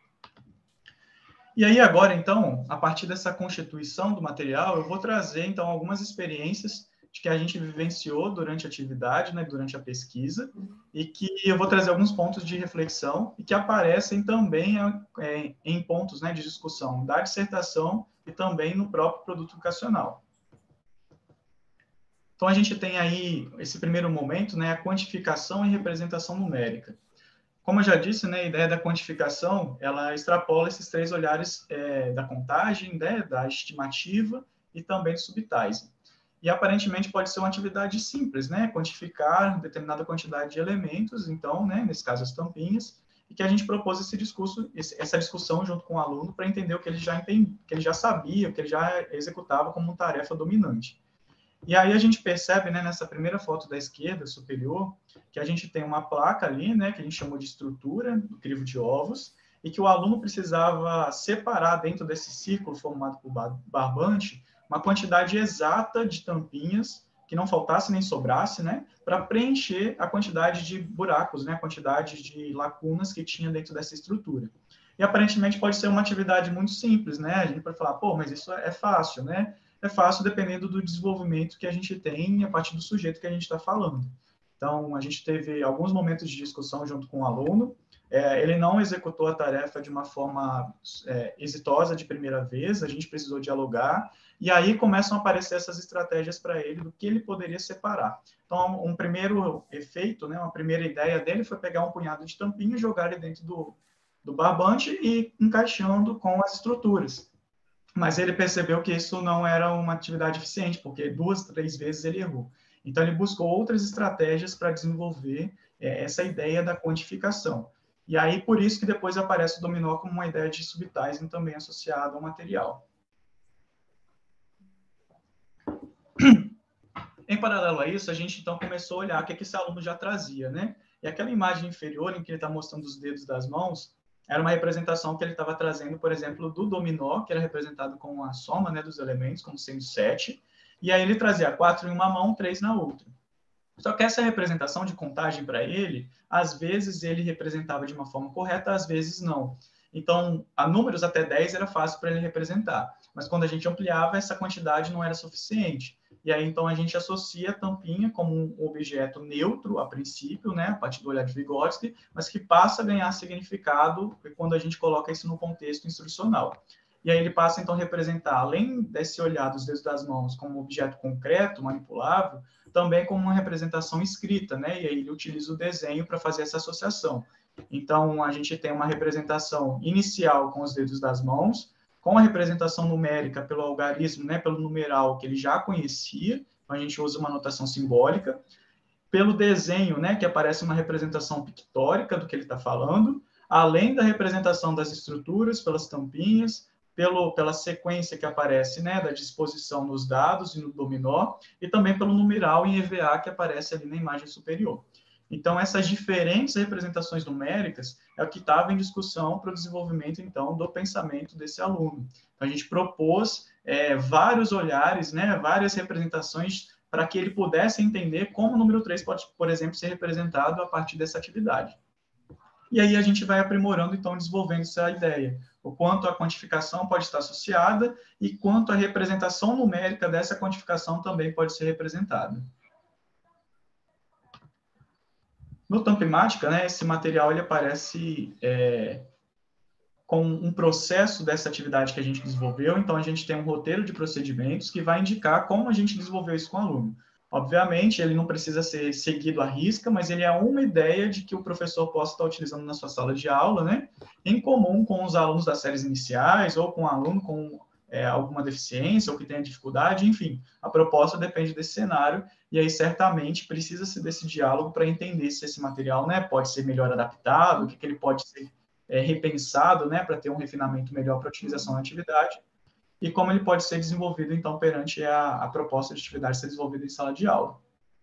E aí agora, então, a partir dessa constituição do material, eu vou trazer, então, algumas experiências de que a gente vivenciou durante a atividade, né, durante a pesquisa, e que eu vou trazer alguns pontos de reflexão e que aparecem também é, em pontos, né, de discussão da dissertação e também no próprio produto educacional. Então, a gente tem aí esse primeiro momento, né, a quantificação e representação numérica. Como eu já disse, né, a ideia da quantificação, ela extrapola esses três olhares é, da contagem, né, da estimativa e também do subtilising. E, aparentemente, pode ser uma atividade simples, né? Quantificar determinada quantidade de elementos, então, né, nesse caso, as tampinhas, e que a gente propôs esse discurso, essa discussão junto com o aluno para entender o que ele já entendi, que ele já sabia, o que ele já executava como tarefa dominante. E aí a gente percebe, né, nessa primeira foto da esquerda superior, que a gente tem uma placa ali, né, que a gente chamou de estrutura do crivo de ovos, e que o aluno precisava separar dentro desse círculo formado por barbante uma quantidade exata de tampinhas, que não faltasse nem sobrasse, né, para preencher a quantidade de buracos, né, a quantidade de lacunas que tinha dentro dessa estrutura. E aparentemente pode ser uma atividade muito simples, né? A gente pode falar, pô, mas isso é fácil, né? É fácil dependendo do desenvolvimento que a gente tem a partir do sujeito que a gente está falando. Então, a gente teve alguns momentos de discussão junto com o aluno. É, ele não executou a tarefa de uma forma é, exitosa de primeira vez, a gente precisou dialogar, e aí começam a aparecer essas estratégias para ele do que ele poderia separar. Então, um primeiro efeito, né, uma primeira ideia dele foi pegar um punhado de tampinha e jogar ele dentro do, do barbante e encaixando com as estruturas. Mas ele percebeu que isso não era uma atividade eficiente, porque duas, três vezes ele errou. Então, ele buscou outras estratégias para desenvolver é, essa ideia da quantificação. E aí, por isso que depois aparece o dominó como uma ideia de subtizing também associada ao material. Em paralelo a isso, a gente, então, começou a olhar o que esse aluno já trazia, né? E aquela imagem inferior, em que ele está mostrando os dedos das mãos, era uma representação que ele estava trazendo, por exemplo, do dominó, que era representado com a soma, né, dos elementos, como sendo sete, e aí ele trazia quatro em uma mão, três na outra. Só que essa representação de contagem para ele, às vezes ele representava de uma forma correta, às vezes não. Então, a números até dez era fácil para ele representar, mas quando a gente ampliava, essa quantidade não era suficiente. E aí, então, a gente associa a tampinha como um objeto neutro, a princípio, né, a partir do olhar de Vygotsky, mas que passa a ganhar significado quando a gente coloca isso no contexto instrucional. E aí ele passa, então, a representar, além desse olhar dos dedos das mãos como um objeto concreto, manipulável, também como uma representação escrita, né? E aí ele utiliza o desenho para fazer essa associação. Então, a gente tem uma representação inicial com os dedos das mãos, com a representação numérica pelo algarismo, né, pelo numeral que ele já conhecia, então a gente usa uma notação simbólica, pelo desenho, né, que aparece uma representação pictórica do que ele está falando, além da representação das estruturas, pelas tampinhas, pelo, pela sequência que aparece, né, da disposição nos dados e no dominó, e também pelo numeral em E V A que aparece ali na imagem superior. Então, essas diferentes representações numéricas é o que estava em discussão para o desenvolvimento, então, do pensamento desse aluno. Então, a gente propôs é, vários olhares, né, várias representações para que ele pudesse entender como o número três pode, por exemplo, ser representado a partir dessa atividade. E aí a gente vai aprimorando, então, desenvolvendo essa ideia. O quanto a quantificação pode estar associada e quanto a representação numérica dessa quantificação também pode ser representada. No Tampimática, né, esse material ele aparece é, com um processo dessa atividade que a gente desenvolveu. Então, a gente tem um roteiro de procedimentos que vai indicar como a gente desenvolveu isso com o aluno. Obviamente, ele não precisa ser seguido à risca, mas ele é uma ideia de que o professor possa estar utilizando na sua sala de aula, né, em comum com os alunos das séries iniciais ou com um aluno com é, alguma deficiência ou que tenha dificuldade, enfim. A proposta depende desse cenário e aí, certamente, precisa-se desse diálogo para entender se esse material, né, pode ser melhor adaptado, o que, que ele pode ser é, repensado, né, para ter um refinamento melhor para a utilização na atividade, e como ele pode ser desenvolvido, então, perante a, a proposta de atividade ser desenvolvida em sala de aula.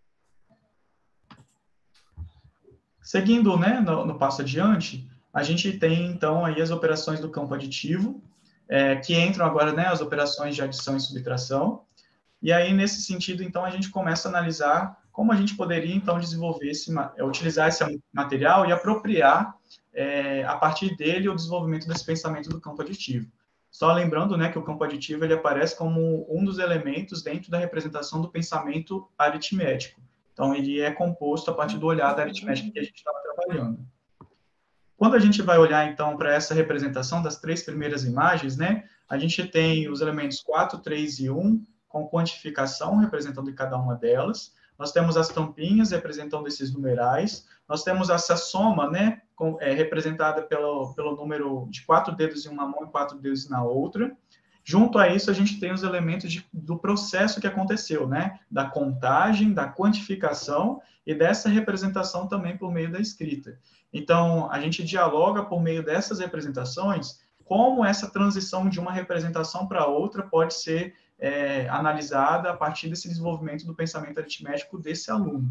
Seguindo, né, no, no passo adiante, a gente tem, então, aí as operações do campo aditivo, é, que entram agora, né, as operações de adição e subtração. E aí, nesse sentido, então, a gente começa a analisar como a gente poderia, então, desenvolver esse, utilizar esse material e apropriar, é, a partir dele, o desenvolvimento desse pensamento do campo aditivo. Só lembrando, né, que o campo aditivo ele aparece como um dos elementos dentro da representação do pensamento aritmético. Então, ele é composto a partir do olhar da aritmética que a gente estava trabalhando. Quando a gente vai olhar, então, para essa representação das três primeiras imagens, né, a gente tem os elementos quatro, três e um, com quantificação representando cada uma delas. Nós temos as tampinhas representando esses numerais. Nós temos essa soma, né, com, é, representada pelo, pelo número de quatro dedos em uma mão e quatro dedos na outra. Junto a isso, a gente tem os elementos de, do processo que aconteceu, né, da contagem, da quantificação e dessa representação também por meio da escrita. Então, a gente dialoga por meio dessas representações como essa transição de uma representação para outra pode ser é, analisada a partir desse desenvolvimento do pensamento aritmético desse aluno.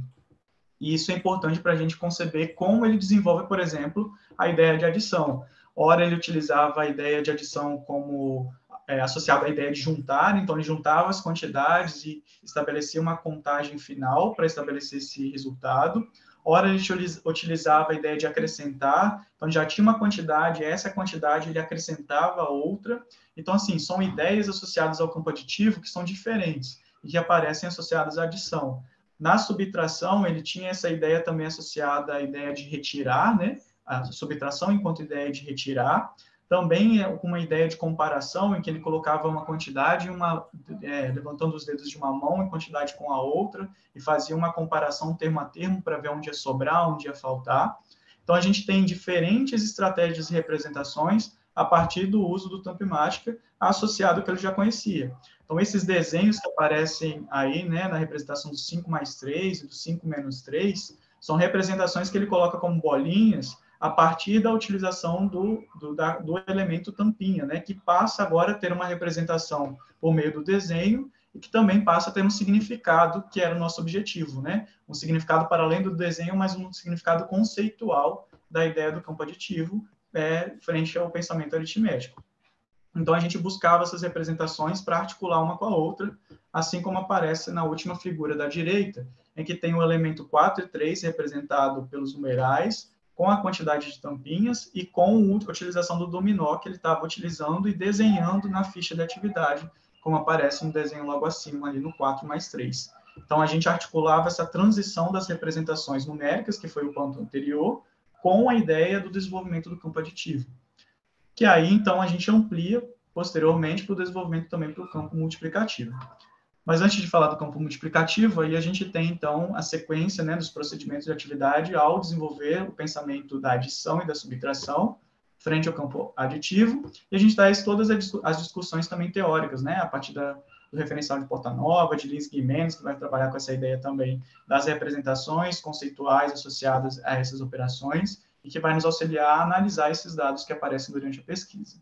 E isso é importante para a gente conceber como ele desenvolve, por exemplo, a ideia de adição. Ora, ele utilizava a ideia de adição como é, associada à ideia de juntar, então ele juntava as quantidades e estabelecia uma contagem final para estabelecer esse resultado. Ora, ele utilizava a ideia de acrescentar, então já tinha uma quantidade, essa quantidade ele acrescentava outra. Então, assim, são ideias associadas ao campo aditivo que são diferentes e que aparecem associadas à adição. Na subtração, ele tinha essa ideia também associada à ideia de retirar, né? A subtração enquanto ideia de retirar. Também com uma ideia de comparação, em que ele colocava uma quantidade, uma, é, levantando os dedos de uma mão em quantidade com a outra, e fazia uma comparação termo a termo para ver onde ia sobrar, onde ia faltar. Então, a gente tem diferentes estratégias e representações a partir do uso do Tampi-Mágica associado ao que ele já conhecia. Então, esses desenhos que aparecem aí, né, na representação do cinco mais três e do cinco menos três, são representações que ele coloca como bolinhas a partir da utilização do, do, da, do elemento tampinha, né, que passa agora a ter uma representação por meio do desenho e que também passa a ter um significado, que era o nosso objetivo, né, um significado para além do desenho, mas um significado conceitual da ideia do campo aditivo, é, frente ao pensamento aritmético. Então, a gente buscava essas representações para articular uma com a outra, assim como aparece na última figura da direita, em que tem o elemento quatro e três representado pelos numerais, com a quantidade de tampinhas e com a utilização do dominó que ele estava utilizando e desenhando na ficha de atividade, como aparece no desenho logo acima, ali no quatro mais três. Então, a gente articulava essa transição das representações numéricas, que foi o ponto anterior, com a ideia do desenvolvimento do campo aditivo. Que aí, então, a gente amplia posteriormente para o desenvolvimento também para o campo multiplicativo. Mas antes de falar do campo multiplicativo, aí a gente tem, então, a sequência, né, dos procedimentos de atividade ao desenvolver o pensamento da adição e da subtração frente ao campo aditivo, e a gente traz todas as discussões também teóricas, né, a partir da, do referencial de Portanova, de Lins Guimenez, que vai trabalhar com essa ideia também das representações conceituais associadas a essas operações, e que vai nos auxiliar a analisar esses dados que aparecem durante a pesquisa.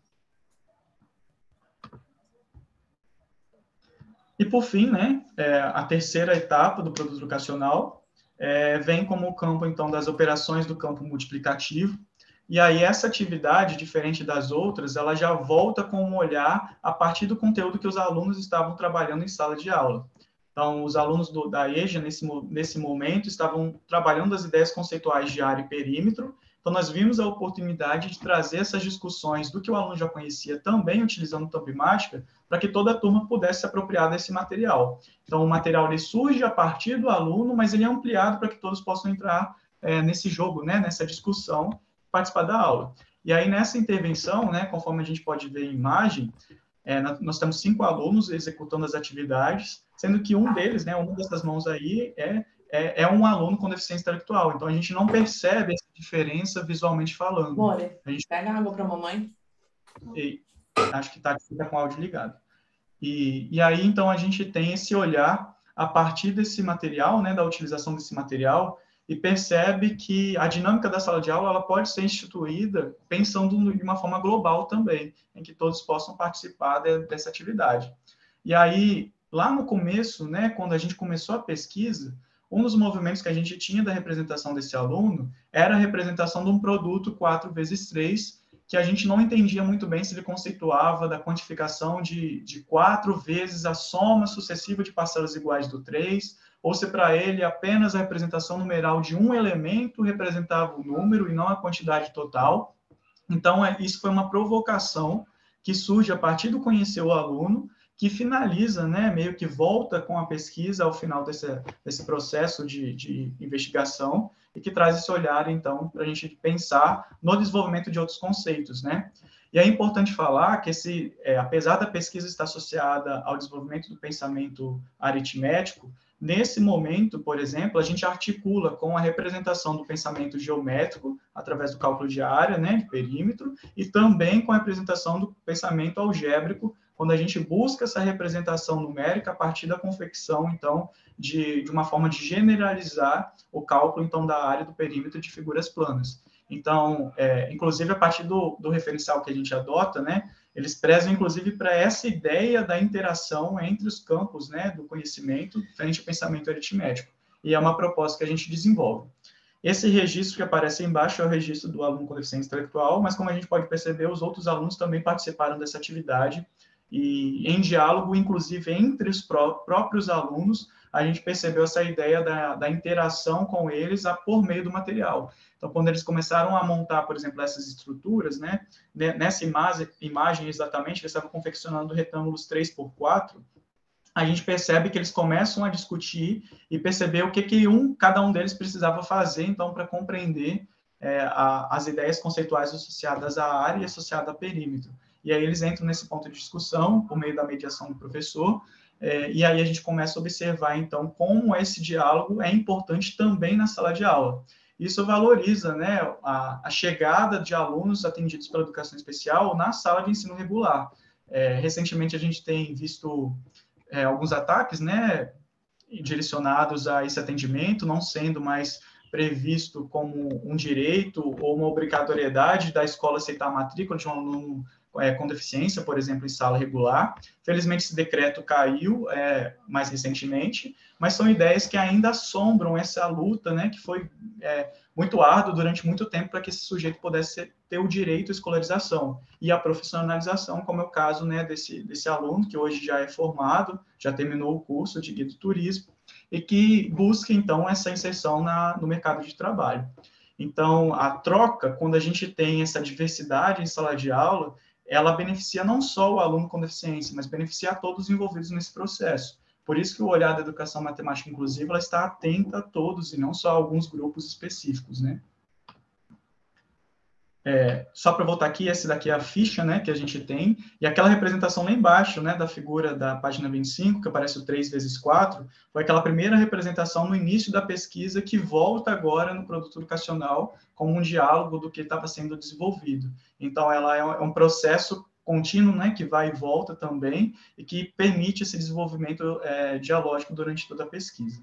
E, por fim, né, é, a terceira etapa do produto educacional é, vem como o campo, então, das operações do campo multiplicativo. E aí, essa atividade, diferente das outras, ela já volta com um olhar a partir do conteúdo que os alunos estavam trabalhando em sala de aula. Então, os alunos do, da E J A, nesse, nesse momento, estavam trabalhando as ideias conceituais de área e perímetro. Então, nós vimos a oportunidade de trazer essas discussões do que o aluno já conhecia, também utilizando o Tampi-Mágica, para que toda a turma pudesse se apropriar desse material. Então, o material ele surge a partir do aluno, mas ele é ampliado para que todos possam entrar é, nesse jogo, né, nessa discussão, participar da aula. E aí, nessa intervenção, né, conforme a gente pode ver em imagem, é, nós temos cinco alunos executando as atividades, sendo que um deles, né, uma dessas mãos aí, é É, é um aluno com deficiência intelectual. Então, a gente não percebe essa diferença visualmente falando. More, a gente... pega água para a mamãe. E, acho que está tá com o áudio ligado. E, e aí, então, a gente tem esse olhar a partir desse material, né, da utilização desse material, e percebe que a dinâmica da sala de aula ela pode ser instituída pensando de uma forma global também, em que todos possam participar de, dessa atividade. E aí, lá no começo, né, quando a gente começou a pesquisa, um dos movimentos que a gente tinha da representação desse aluno era a representação de um produto quatro vezes três, que a gente não entendia muito bem se ele conceituava da quantificação de, de quatro vezes a soma sucessiva de parcelas iguais do três, ou se para ele apenas a representação numeral de um elemento representava o número e não a quantidade total. Então, é, isso foi uma provocação que surge a partir do conhecer o aluno, que finaliza, né, meio que volta com a pesquisa ao final desse, desse processo de, de investigação e que traz esse olhar, então, para a gente pensar no desenvolvimento de outros conceitos, né? E é importante falar que, esse, é, apesar da pesquisa estar associada ao desenvolvimento do pensamento aritmético, nesse momento, por exemplo, a gente articula com a representação do pensamento geométrico, através do cálculo de área, né, de perímetro, e também com a representação do pensamento algébrico, quando a gente busca essa representação numérica a partir da confecção, então, de, de uma forma de generalizar o cálculo, então, da área do perímetro de figuras planas. Então, é, inclusive, a partir do, do referencial que a gente adota, né, eles prezam, inclusive, para essa ideia da interação entre os campos, né, do conhecimento frente ao pensamento aritmético. E é uma proposta que a gente desenvolve. Esse registro que aparece aí embaixo é o registro do aluno com deficiência intelectual, mas, como a gente pode perceber, os outros alunos também participaram dessa atividade, e em diálogo, inclusive, entre os pró próprios alunos, a gente percebeu essa ideia da, da interação com eles a, por meio do material. Então, quando eles começaram a montar, por exemplo, essas estruturas, né, nessa imagem, imagem exatamente, eles estavam confeccionando retângulos três por quatro, a gente percebe que eles começam a discutir e perceber o que, que um, cada um deles precisava fazer, então, para compreender é, a, as ideias conceituais associadas à área e associadas a perímetro. E aí eles entram nesse ponto de discussão, por meio da mediação do professor, é, e aí a gente começa a observar, então, como esse diálogo é importante também na sala de aula. Isso valoriza, né, a, a chegada de alunos atendidos pela educação especial na sala de ensino regular. É, recentemente, a gente tem visto é, alguns ataques, né, direcionados a esse atendimento, não sendo mais previsto como um direito ou uma obrigatoriedade da escola aceitar a matrícula de um aluno é, com deficiência, por exemplo, em sala regular. Felizmente, esse decreto caiu é, mais recentemente, mas são ideias que ainda assombram essa luta, né, que foi é, muito árdua durante muito tempo para que esse sujeito pudesse ter o direito à escolarização e à profissionalização, como é o caso, né, desse, desse aluno, que hoje já é formado, já terminou o curso de guia do turismo, e que busca, então, essa inserção na, no mercado de trabalho. Então, a troca, quando a gente tem essa diversidade em sala de aula, ela beneficia não só o aluno com deficiência, mas beneficia a todos os envolvidos nesse processo. Por isso que o olhar da educação matemática inclusiva, ela está atenta a todos, e não só a alguns grupos específicos, né? É, só para voltar aqui, essa daqui é a ficha, né, que a gente tem, e aquela representação lá embaixo, né, da figura da página vinte e cinco, que aparece o três vezes quatro, foi aquela primeira representação no início da pesquisa que volta agora no produto educacional como um diálogo do que estava sendo desenvolvido. Então, ela é um processo contínuo, né, que vai e volta também, e que permite esse desenvolvimento é, dialógico durante toda a pesquisa.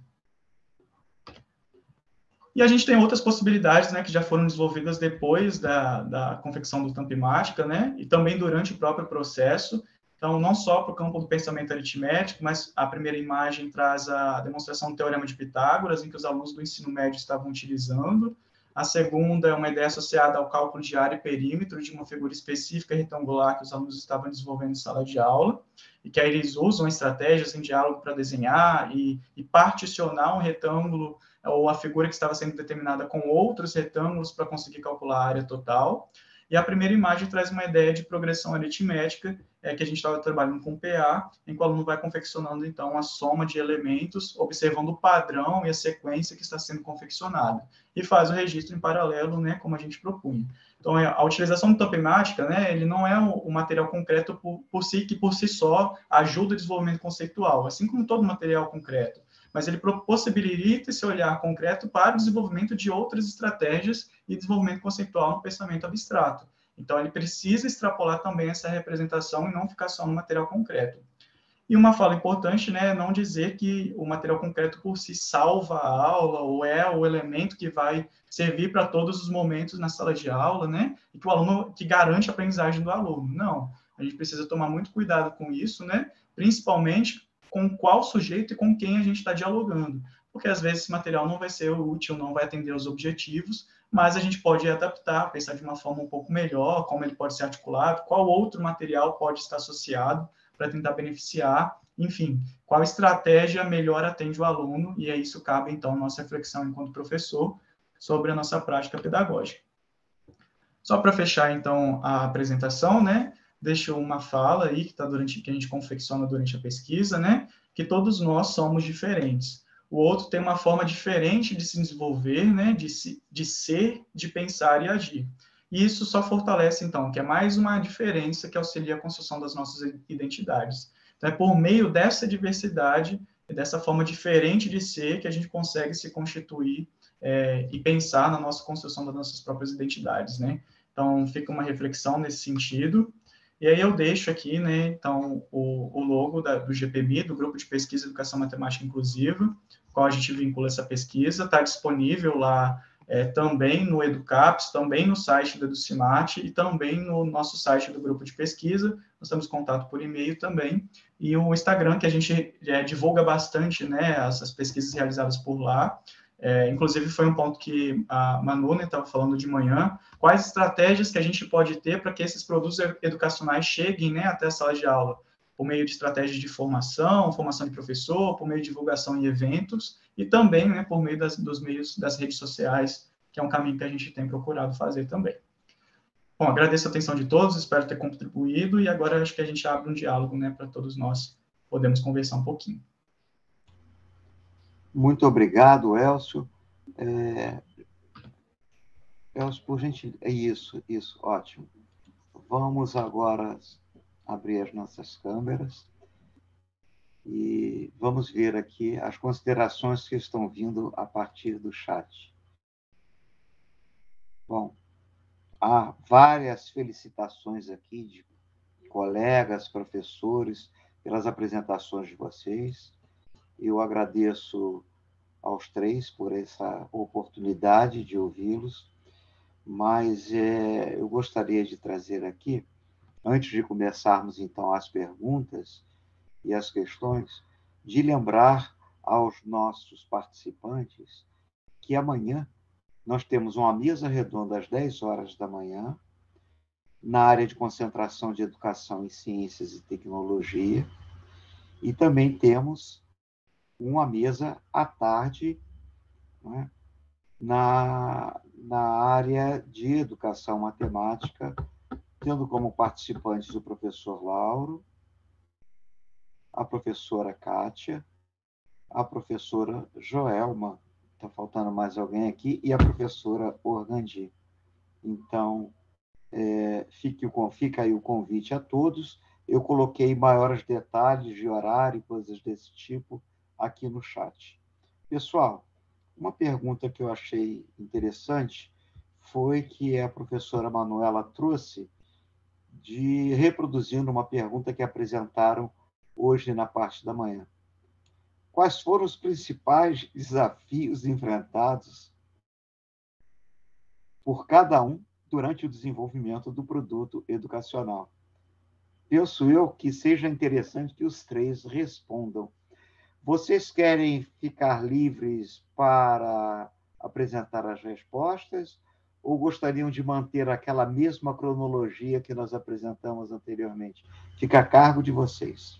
E a gente tem outras possibilidades, né, que já foram desenvolvidas depois da, da confecção do Tampimática, né, e também durante o próprio processo. Então, não só para o campo do pensamento aritmético, mas a primeira imagem traz a demonstração do Teorema de Pitágoras, em que os alunos do ensino médio estavam utilizando. A segunda é uma ideia associada ao cálculo de área e perímetro de uma figura específica retangular que os alunos estavam desenvolvendo em sala de aula, e que aí eles usam estratégias em diálogo para desenhar e, e particionar um retângulo ou a figura que estava sendo determinada com outros retângulos para conseguir calcular a área total. E a primeira imagem traz uma ideia de progressão aritmética, é, que a gente estava trabalhando com P A, em que o aluno vai confeccionando, então, a soma de elementos, observando o padrão e a sequência que está sendo confeccionada, e faz o registro em paralelo, né, como a gente propunha. Então, a utilização do Tampimática, né, ele não é o material concreto por, por si, que por si só ajuda o desenvolvimento conceitual, assim como todo material concreto, mas ele possibilita esse olhar concreto para o desenvolvimento de outras estratégias e desenvolvimento conceitual no pensamento abstrato. Então, ele precisa extrapolar também essa representação e não ficar só no material concreto. E uma fala importante, né, é não dizer que o material concreto por si salva a aula ou é o elemento que vai servir para todos os momentos na sala de aula, né, e que o aluno, que garante a aprendizagem do aluno. Não, a gente precisa tomar muito cuidado com isso, né, principalmente com qual sujeito e com quem a gente está dialogando, porque às vezes esse material não vai ser útil, não vai atender os objetivos, mas a gente pode adaptar, pensar de uma forma um pouco melhor, como ele pode ser articulado, qual outro material pode estar associado para tentar beneficiar, enfim, qual estratégia melhor atende o aluno, e é isso cabe, então, a nossa reflexão enquanto professor sobre a nossa prática pedagógica. Só para fechar, então, a apresentação, né, deixo uma fala aí que, tá durante, que a gente confecciona durante a pesquisa, né, que todos nós somos diferentes. O outro tem uma forma diferente de se desenvolver, né, de, se, de ser, de pensar e agir. E isso só fortalece, então, que é mais uma diferença que auxilia a construção das nossas identidades. Então, é por meio dessa diversidade e dessa forma diferente de ser que a gente consegue se constituir é, e pensar na nossa construção das nossas próprias identidades, né? Então, fica uma reflexão nesse sentido. E aí eu deixo aqui, né, então, o, o logo da, do G P M I, do Grupo de Pesquisa e Educação Matemática Inclusiva, qual a gente vincula essa pesquisa, está disponível lá é, também no Educaps, também no site do Educimate e também no nosso site do grupo de pesquisa. Nós temos contato por e-mail também, e o Instagram, que a gente é, divulga bastante, né, essas pesquisas realizadas por lá. É, inclusive, foi um ponto que a Manu estava falando de manhã, quais estratégias que a gente pode ter para que esses produtos educacionais cheguem, né, até a sala de aula, por meio de estratégias de formação, formação de professor, por meio de divulgação em eventos, e também, né, por meio das, dos meios das redes sociais, que é um caminho que a gente tem procurado fazer também. Bom, agradeço a atenção de todos, espero ter contribuído, e agora acho que a gente abre um diálogo, né, para todos nós podermos conversar um pouquinho. Muito obrigado, Elcio. É... Elcio, por gentileza, é isso, isso, ótimo. Vamos agora abrir as nossas câmeras e vamos ver aqui as considerações que estão vindo a partir do chat. Bom, há várias felicitações aqui de colegas, professores, pelas apresentações de vocês. Eu agradeço aos três por essa oportunidade de ouvi-los, mas é, eu gostaria de trazer aqui, antes de começarmos, então, as perguntas e as questões, de lembrar aos nossos participantes que amanhã nós temos uma mesa redonda às dez horas da manhã, na área de concentração de Educação em Ciências e Tecnologia, e também temos uma mesa à tarde, né, na, na área de Educação Matemática, tendo como participantes o professor Lauro, a professora Kátia, a professora Joelma, está faltando mais alguém aqui, e a professora Organdi. Então, é, fique o, fica aí o convite a todos. Eu coloquei maiores detalhes de horário e coisas desse tipo aqui no chat. Pessoal, uma pergunta que eu achei interessante foi que a professora Manuela trouxe, de reproduzindo uma pergunta que apresentaram hoje na parte da manhã. Quais foram os principais desafios enfrentados por cada um durante o desenvolvimento do produto educacional? Penso eu que seja interessante que os três respondam. Vocês querem ficar livres para apresentar as respostas ou gostariam de manter aquela mesma cronologia que nós apresentamos anteriormente? Fica a cargo de vocês.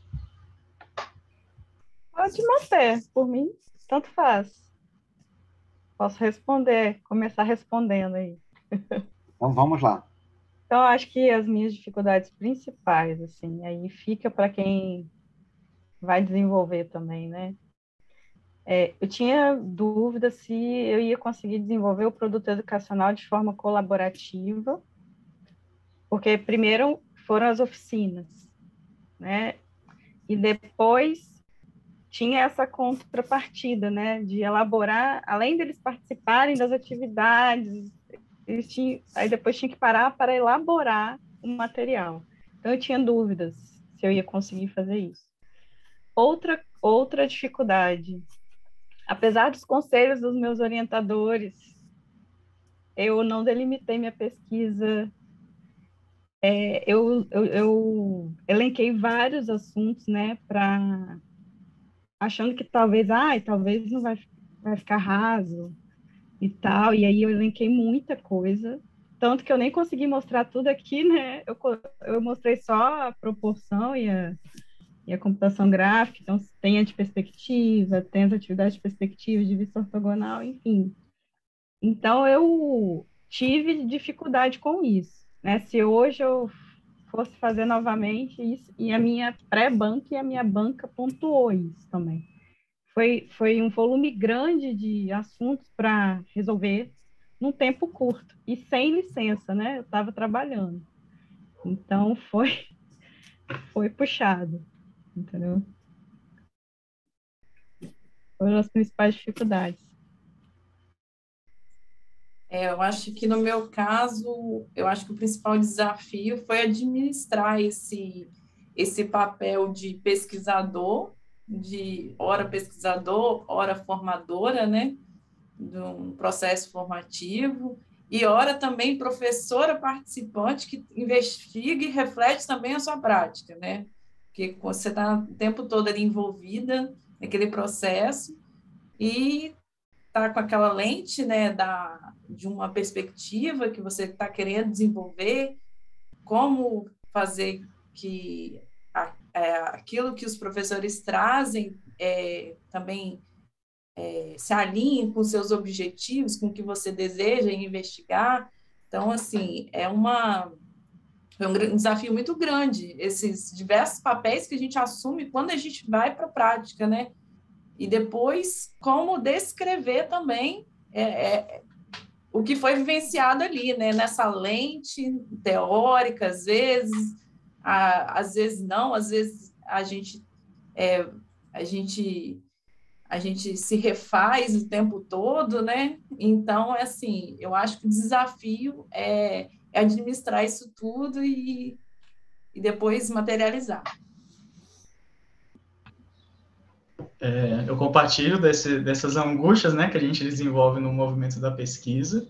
Pode manter, por mim, tanto faz. Posso responder, começar respondendo aí. Então, vamos lá. Então, acho que as minhas dificuldades principais, assim, aí fica para quem vai desenvolver também, né? É, eu tinha dúvida se eu ia conseguir desenvolver o produto educacional de forma colaborativa, porque primeiro foram as oficinas, né? E depois tinha essa contrapartida, né? De elaborar, além deles participarem das atividades, eles tinham, aí depois tinha que parar para elaborar o material. Então eu tinha dúvidas se eu ia conseguir fazer isso. Outra, outra dificuldade, apesar dos conselhos dos meus orientadores, eu não delimitei minha pesquisa. É, eu, eu, eu elenquei vários assuntos, né, para achando que talvez, ai, talvez não vai, vai ficar raso e tal, e aí eu elenquei muita coisa, tanto que eu nem consegui mostrar tudo aqui, né, eu, eu mostrei só a proporção e a, e a computação gráfica, então tem a de perspectiva, tem as atividades de perspectiva, de vista ortogonal, enfim. Então, eu tive dificuldade com isso, né? Se hoje eu fosse fazer novamente isso, e a minha pré-banca e a minha banca pontuou isso também. Foi, foi um volume grande de assuntos para resolver num tempo curto, e sem licença, né? Eu estava trabalhando. Então, foi, foi puxado, entendeu? Foram as principais dificuldades. É, eu acho que no meu caso, eu acho que o principal desafio foi administrar esse, esse papel de pesquisador, de hora pesquisador, hora formadora, né? de um processo formativo, e ora também professora participante que investiga e reflete também a sua prática, né? Porque você está o tempo todo ali envolvida naquele processo e está com aquela lente, né, da, de uma perspectiva que você está querendo desenvolver, como fazer que a, é, aquilo que os professores trazem é, também é, se alinhe com seus objetivos, com o que você deseja investigar. Então, assim, é uma, é um desafio muito grande, esses diversos papéis que a gente assume quando a gente vai para a prática, né? E depois, como descrever também é, é, o que foi vivenciado ali, né? Nessa lente teórica, às vezes, a, às vezes não, às vezes a gente, é, a gente, a gente se refaz o tempo todo, né? Então, é assim, eu acho que o desafio é, é administrar isso tudo e, e depois materializar. É, eu compartilho desse, dessas angústias, né, que a gente desenvolve no movimento da pesquisa,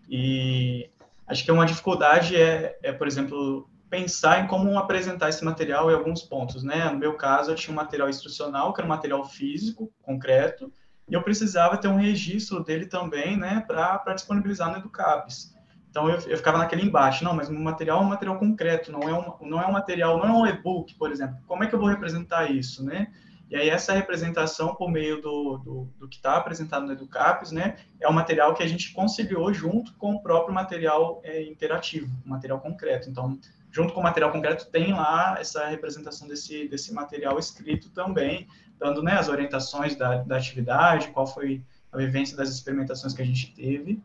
e acho que uma dificuldade é, é, por exemplo, pensar em como apresentar esse material em alguns pontos, né? No meu caso, eu tinha um material instrucional, que era um material físico, concreto, e eu precisava ter um registro dele também, né, para disponibilizar no EduCapes. Então, eu, eu ficava naquele embate, não, mas o material é um material concreto, não é um, não é um material, não é um e-book, por exemplo. Como é que eu vou representar isso, né? E aí, essa representação, por meio do, do, do que está apresentado no EduCapes, né, é um material que a gente conciliou junto com o próprio material é, interativo, material concreto. Então, junto com o material concreto, tem lá essa representação desse, desse material escrito também, dando, né, as orientações da, da atividade, qual foi a vivência das experimentações que a gente teve.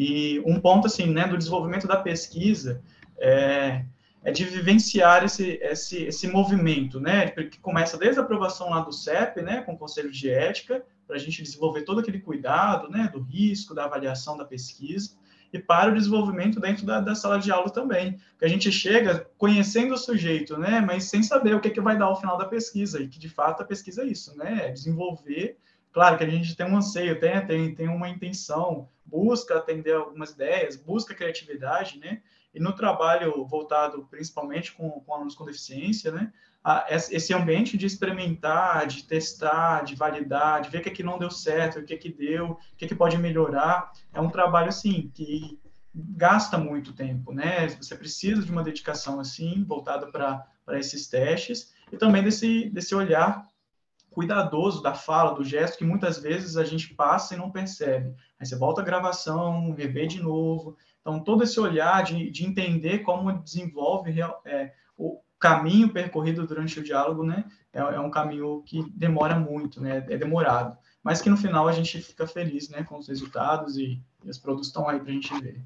E um ponto, assim, né, do desenvolvimento da pesquisa é... é de vivenciar esse, esse, esse movimento, né, que começa desde a aprovação lá do C E P, né, com o Conselho de Ética, para a gente desenvolver todo aquele cuidado, né, do risco, da avaliação da pesquisa, e para o desenvolvimento dentro da, da sala de aula também, que a gente chega conhecendo o sujeito, né, mas sem saber o que, que vai dar ao final da pesquisa, e que, de fato, a pesquisa é isso, né, é desenvolver. Claro que a gente tem um anseio, tem, tem, tem uma intenção, busca atender algumas ideias, busca criatividade, né, e no trabalho voltado principalmente com, com alunos com deficiência, né, a, esse ambiente de experimentar, de testar, de validar, de ver o que, é que não deu certo, o que, é que deu, o que, é que pode melhorar, é um trabalho, assim, que gasta muito tempo, né? Você precisa de uma dedicação, assim, voltada para esses testes, e também desse, desse olhar cuidadoso da fala, do gesto, que muitas vezes a gente passa e não percebe. Aí você volta a gravação, revê de novo. Então, todo esse olhar de, de entender como desenvolve é, o caminho percorrido durante o diálogo, né, é, é um caminho que demora muito, né, é demorado. Mas que no final a gente fica feliz, né, com os resultados e, e os produtos estão aí para a gente ver.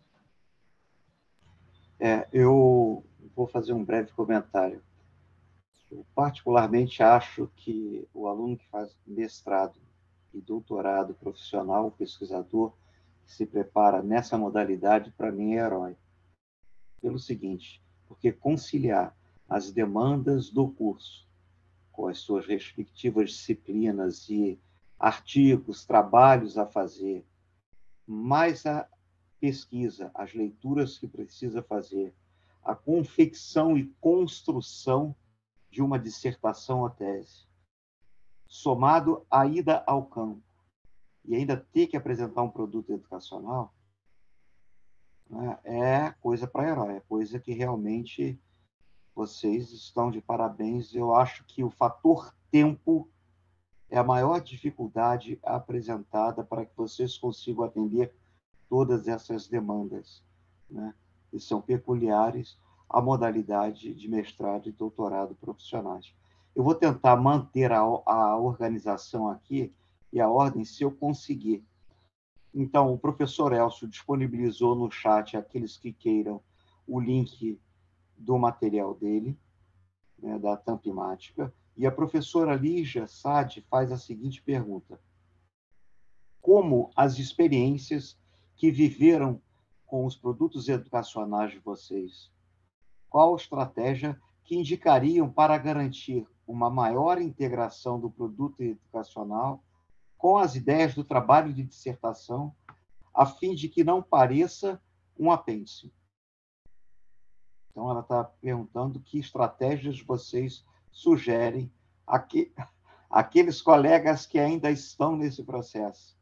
É, eu vou fazer um breve comentário. Eu particularmente acho que o aluno que faz mestrado e doutorado profissional, o pesquisador que se prepara nessa modalidade, para mim é herói. Pelo seguinte, porque conciliar as demandas do curso com as suas respectivas disciplinas e artigos, trabalhos a fazer, mais a pesquisa, as leituras que precisa fazer, a confecção e construção de uma dissertação ou tese, somado à ida ao campo, e ainda ter que apresentar um produto educacional, né, é coisa para herói, é coisa que realmente vocês estão de parabéns. Eu acho que o fator tempo é a maior dificuldade apresentada para que vocês consigam atender todas essas demandas, né, que são peculiares à modalidade de mestrado e doutorado profissionais. Eu vou tentar manter a, a organização aqui e a ordem se eu conseguir. Então, o professor Elcio disponibilizou no chat, aqueles que queiram, o link do material dele, né, da Tampimática, e a professora Lígia Sade faz a seguinte pergunta: como as experiências que viveram com os produtos educacionais de vocês, qual estratégia que indicariam para garantir uma maior integração do produto educacional com as ideias do trabalho de dissertação, a fim de que não pareça um apêndice. Então, ela está perguntando que estratégias vocês sugerem aqui, àqueles colegas que ainda estão nesse processo.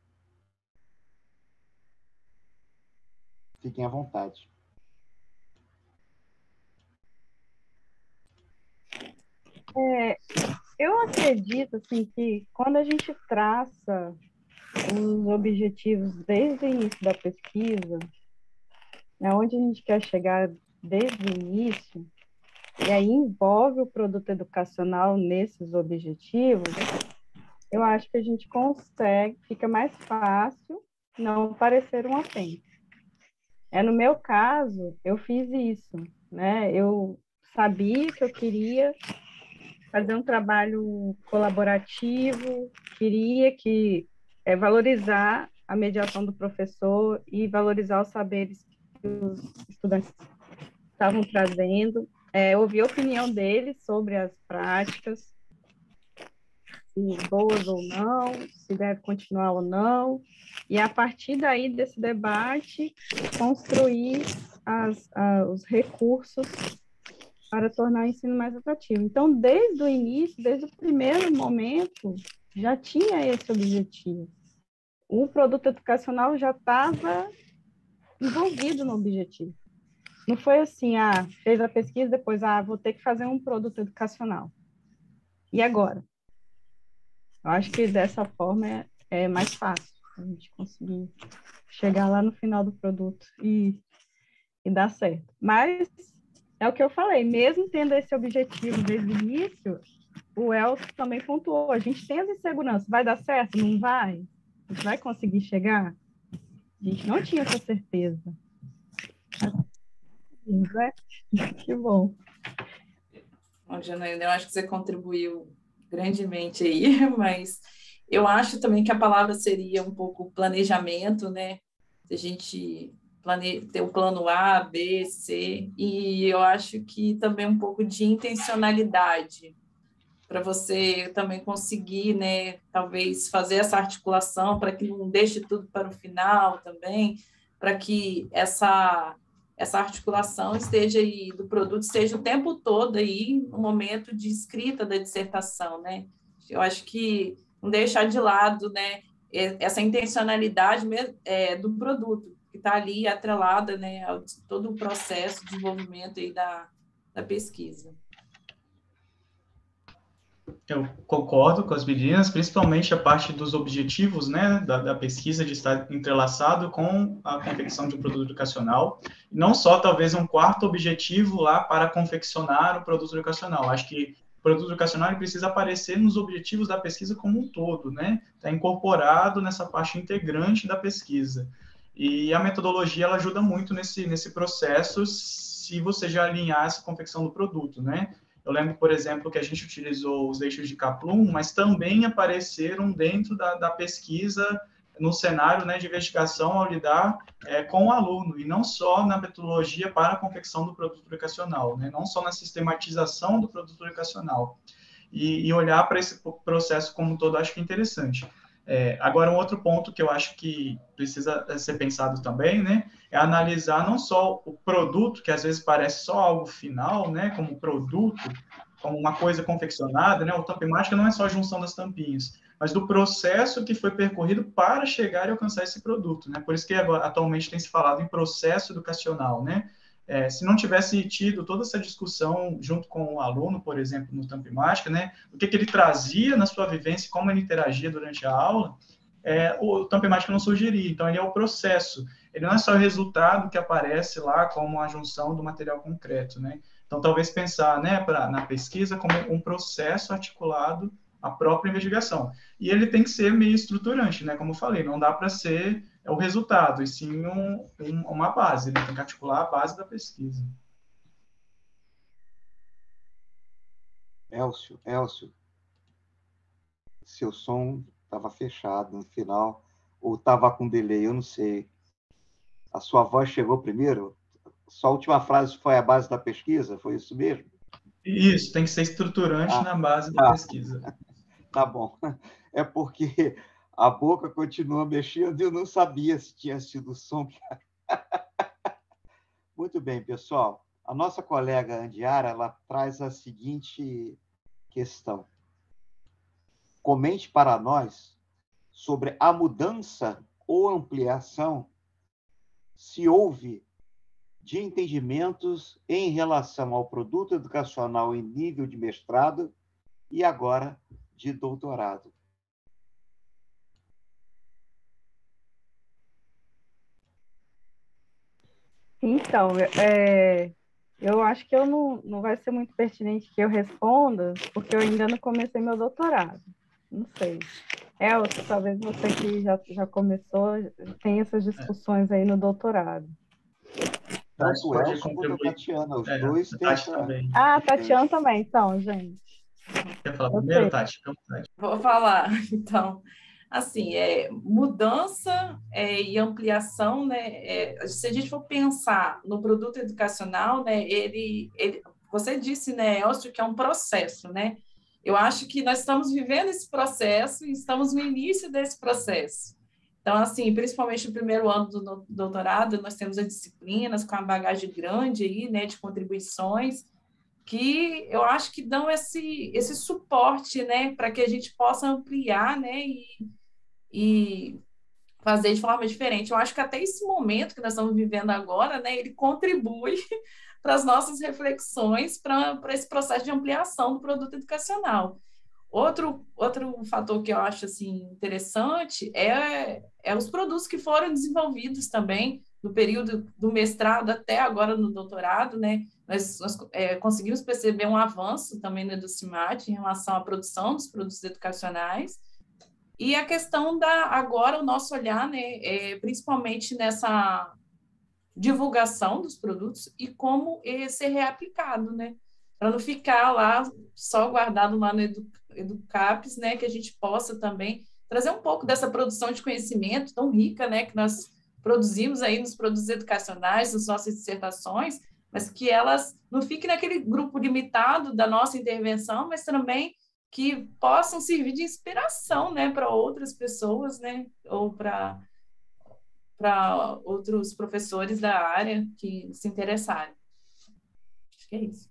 Fiquem à vontade. É, eu acredito assim, que quando a gente traça os objetivos desde o início da pesquisa, né, onde a gente quer chegar desde o início, e aí envolve o produto educacional nesses objetivos, eu acho que a gente consegue, fica mais fácil não parecer um apêndice. É, no meu caso, eu fiz isso, né? Eu sabia que eu queria fazer um trabalho colaborativo, queria que é, valorizar a mediação do professor e valorizar os saberes que os estudantes estavam trazendo, é, ouvir a opinião deles sobre as práticas, se boas ou não, se deve continuar ou não, e a partir daí desse debate, construir as, a, os recursos para tornar o ensino mais atrativo. Então, desde o início, desde o primeiro momento, já tinha esse objetivo. O produto educacional já estava envolvido no objetivo. Não foi assim, ah, fez a pesquisa, depois, ah, vou ter que fazer um produto educacional. E agora? Eu acho que dessa forma é, é mais fácil a gente conseguir chegar lá no final do produto e, e dar certo. Mas é o que eu falei, mesmo tendo esse objetivo desde o início, o Elcio também pontuou, a gente tem as inseguranças, vai dar certo? Não vai? A gente vai conseguir chegar? A gente não tinha essa certeza. Né? Que bom. Bom, Janaína, eu acho que você contribuiu grandemente aí, mas eu acho também que a palavra seria um pouco planejamento, né? A gente plane... ter o plano A, B, C, e eu acho que também um pouco de intencionalidade, para você também conseguir, né, talvez fazer essa articulação para que não deixe tudo para o final também, para que essa essa articulação esteja aí do produto esteja o tempo todo aí no momento de escrita da dissertação, né? Eu acho que não deixar de lado, né, essa intencionalidade é, do produto que está ali atrelada, né, a todo o processo de desenvolvimento aí da, da pesquisa. Eu concordo com as meninas, principalmente a parte dos objetivos, né, da, da pesquisa, de estar entrelaçado com a confecção de um produto educacional. Não só, talvez, um quarto objetivo lá para confeccionar o produto educacional. Acho que o produto educacional ele precisa aparecer nos objetivos da pesquisa como um todo, né? Está incorporado nessa parte integrante da pesquisa. E a metodologia ela ajuda muito nesse, nesse processo, se você já alinhar essa confecção do produto, né? Eu lembro, por exemplo, que a gente utilizou os eixos de Kaplum, mas também apareceram dentro da, da pesquisa, no cenário, né, de investigação ao lidar é, com o aluno, e não só na metodologia para a confecção do produto educacional, né, não só na sistematização do produto educacional. E, e olhar para esse processo como um todo, acho que é interessante. É, agora, um outro ponto que eu acho que precisa ser pensado também, né, é analisar não só o produto, que às vezes parece só algo final, né, como produto, como uma coisa confeccionada, né, o Tampa Mágica não é só a junção das tampinhas, mas do processo que foi percorrido para chegar e alcançar esse produto, né, por isso que agora, atualmente tem se falado em processo educacional, né. É, se não tivesse tido toda essa discussão junto com o aluno, por exemplo, no Tampa Mágica, né, o que, que ele trazia na sua vivência, como ele interagia durante a aula, é, o Tampa Mágica não surgiria. Então, ele é o processo. Ele não é só o resultado que aparece lá como a junção do material concreto, né? Então, talvez pensar, né, pra, na pesquisa como um processo articulado à própria investigação. E ele tem que ser meio estruturante, né? Como eu falei, não dá para ser o resultado, e sim um, um, uma base, né? Tem que articular a base da pesquisa. Elcio, Elcio, seu som estava fechado no final, ou estava com delay, eu não sei. A sua voz chegou primeiro? Sua última frase foi a base da pesquisa? Foi isso mesmo? Isso, tem que ser estruturante ah, na base da ah, pesquisa. Tá bom. É porque A boca continua mexendo e eu não sabia se tinha sido o som. que- Muito bem, pessoal. A nossa colega Andiara, ela traz a seguinte questão. Comente para nós sobre a mudança ou ampliação, se houve, de entendimentos em relação ao produto educacional em nível de mestrado e agora de doutorado. Então, é, eu acho que eu não, não vai ser muito pertinente que eu responda, porque eu ainda não comecei meu doutorado. Não sei. Elcio, talvez você que já, já começou, tem essas discussões aí no doutorado. Tati Tanto o pode Elcio quanto a contribuir. Tatiana, os É, dois a têm Tati essa... também. Ah, a Tatiana também, então, gente. Quer falar Eu primeiro, sei. Tati? Fica à vontade. Vou falar, então, assim, é, mudança é, e ampliação, né, é, se a gente for pensar no produto educacional, né, ele, ele, você disse, né, Elcio, que é um processo, né, eu acho que nós estamos vivendo esse processo e estamos no início desse processo. Então, assim, principalmente no primeiro ano do no- doutorado, nós temos as disciplinas com a bagagem grande aí, né, de contribuições, que eu acho que dão esse, esse suporte, né, para que a gente possa ampliar, né, e, e fazer de forma diferente. Eu acho que até esse momento que nós estamos vivendo agora, né, ele contribui para as nossas reflexões, para, para esse processo de ampliação do produto educacional. Outro, outro fator que eu acho assim, interessante é, é os produtos que foram desenvolvidos também no período do mestrado até agora no doutorado, né? Nós, nós é, conseguimos perceber um avanço também no EduCimat em relação à produção dos produtos educacionais e a questão da, agora, o nosso olhar, né, é, principalmente nessa divulgação dos produtos e como ele ser reaplicado, né? Para não ficar lá só guardado lá no Edu, EduCaps, né? Que a gente possa também trazer um pouco dessa produção de conhecimento tão rica, né? Que nós produzimos aí nos produtos educacionais, nas nossas dissertações, mas que elas não fiquem naquele grupo limitado da nossa intervenção, mas também que possam servir de inspiração, né, para outras pessoas, né, ou para para outros professores da área que se interessarem. Acho que é isso.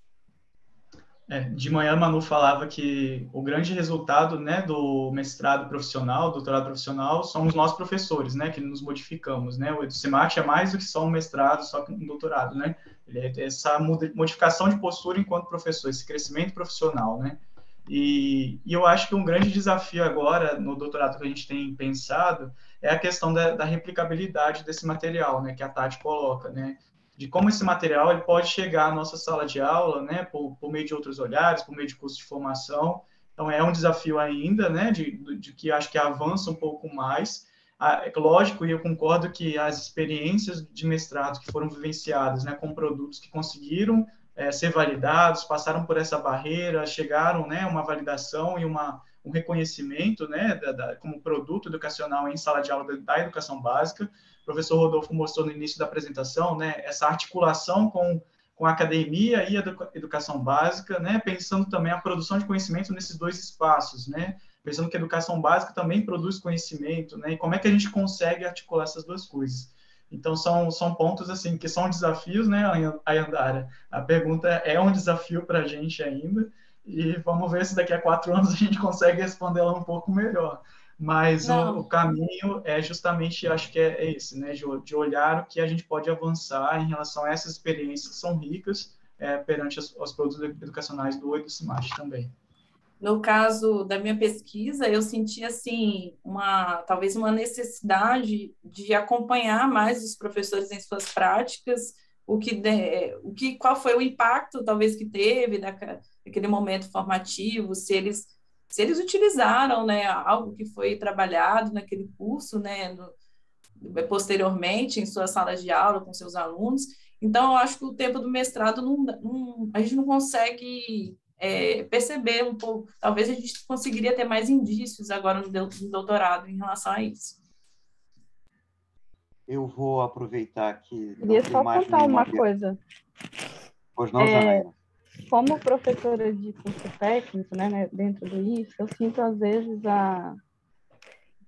É, de manhã, a Manu falava que o grande resultado, né, do mestrado profissional, doutorado profissional, somos nós professores, né, que nos modificamos, né? O EduCimat é mais do que só um mestrado, só um doutorado, né? Ele é essa modificação de postura enquanto professor, esse crescimento profissional, né? E, e eu acho que um grande desafio agora, no doutorado que a gente tem pensado, é a questão da, da replicabilidade desse material, né, que a Tati coloca, né? De como esse material ele pode chegar à nossa sala de aula, né, por, por meio de outros olhares, por meio de curso de formação. Então, é um desafio ainda, né, de, de que acho que avança um pouco mais. Ah, é lógico, e eu concordo que as experiências de mestrado que foram vivenciadas, né, com produtos que conseguiram é, ser validados, passaram por essa barreira, chegaram, né, uma validação e uma, um reconhecimento, né, da, da, como produto educacional em sala de aula da, da educação básica. O professor Rodolfo mostrou no início da apresentação, né, essa articulação com, com a academia e a educação básica, né, pensando também a produção de conhecimento nesses dois espaços, né, pensando que a educação básica também produz conhecimento, né, e como é que a gente consegue articular essas duas coisas. Então, são, são pontos, assim, que são desafios, né, Ayandara? A pergunta é um desafio para a gente ainda, e vamos ver se daqui a quatro anos a gente consegue respondê-la um pouco melhor. Mas o, o caminho é justamente, acho que é, é esse, né, de, de olhar o que a gente pode avançar em relação a essas experiências que são ricas é, perante os, os produtos educacionais do EduCimat também. No caso da minha pesquisa, eu senti assim uma talvez uma necessidade de acompanhar mais os professores em suas práticas, o que de, o que qual foi o impacto talvez que teve naquele momento formativo, se eles se eles utilizaram, né, algo que foi trabalhado naquele curso, né, no, posteriormente em suas salas de aula com seus alunos. Então, eu acho que o tempo do mestrado não, não a gente não consegue é, perceber um pouco. Talvez a gente conseguiria ter mais indícios agora no doutorado em relação a isso. Eu vou aproveitar que Queria só contar uma coisa. Pois não, é, Janaína? Como professora de curso técnico, né, dentro do I F, eu sinto às vezes a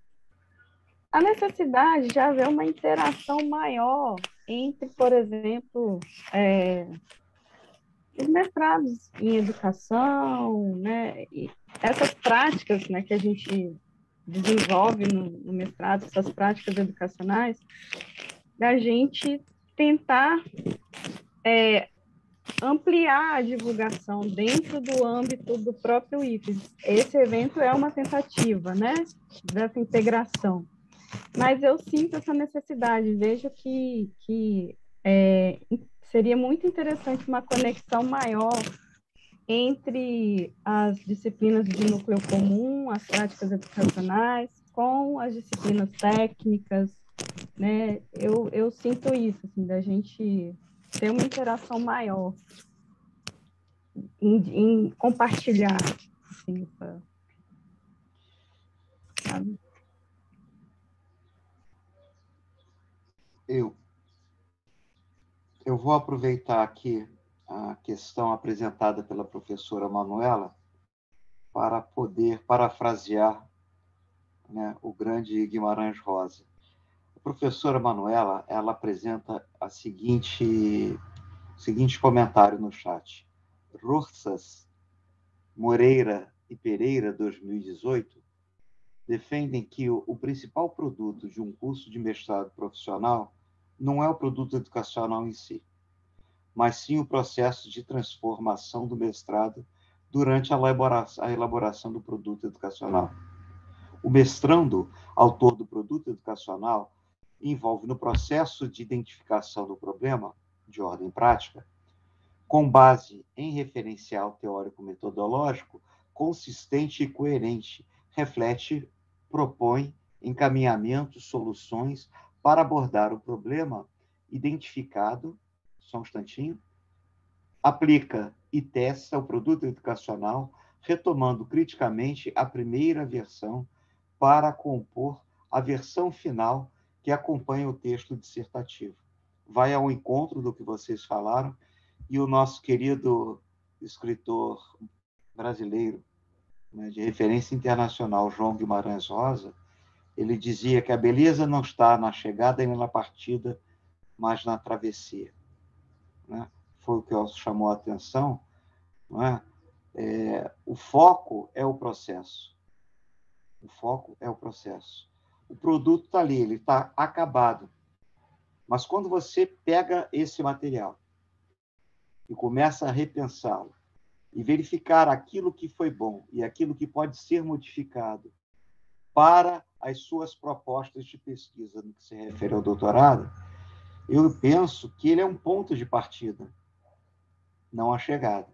a necessidade de haver uma interação maior entre, por exemplo, é, os mestrados em educação, né, e essas práticas, né, que a gente desenvolve no, no mestrado, essas práticas educacionais, da gente tentar é, ampliar a divulgação dentro do âmbito do próprio I F E S. Esse evento é uma tentativa, né, dessa integração. Mas eu sinto essa necessidade, vejo que, que é, seria muito interessante uma conexão maior entre as disciplinas de núcleo comum, as práticas educacionais, com as disciplinas técnicas, né? Eu, eu sinto isso, assim, da gente ter uma interação maior em, em compartilhar, assim, essa, sabe? Eu, eu vou aproveitar aqui a questão apresentada pela professora Manuela para poder parafrasear, né, o grande Guimarães Rosa. A professora Manuela, ela apresenta a seguinte, o seguinte comentário no chat. Rorsas, Moreira e Pereira, dois mil e dezoito, defendem que o, o principal produto de um curso de mestrado profissional não é o produto educacional em si, mas sim o processo de transformação do mestrado durante a elaboração, a elaboração do produto educacional. O mestrando, autor do produto educacional, envolve no processo de identificação do problema, de ordem prática, com base em referencial teórico-metodológico consistente e coerente, reflete, propõe encaminhamentos, soluções para abordar o problema identificado, só um instantinho, aplica e testa o produto educacional, retomando criticamente a primeira versão para compor a versão final que acompanha o texto dissertativo. Vai ao encontro do que vocês falaram, e o nosso querido escritor brasileiro, né, de referência internacional, João Guimarães Rosa, ele dizia que a beleza não está na chegada nem na partida, mas na travessia. Né? Foi o que chamou a atenção. Não é? É, o foco é o processo. O foco é o processo. O produto está ali, ele está acabado. Mas quando você pega esse material e começa a repensá-lo, e verificar aquilo que foi bom e aquilo que pode ser modificado para as suas propostas de pesquisa no que se refere ao doutorado, eu penso que ele é um ponto de partida, não a chegada,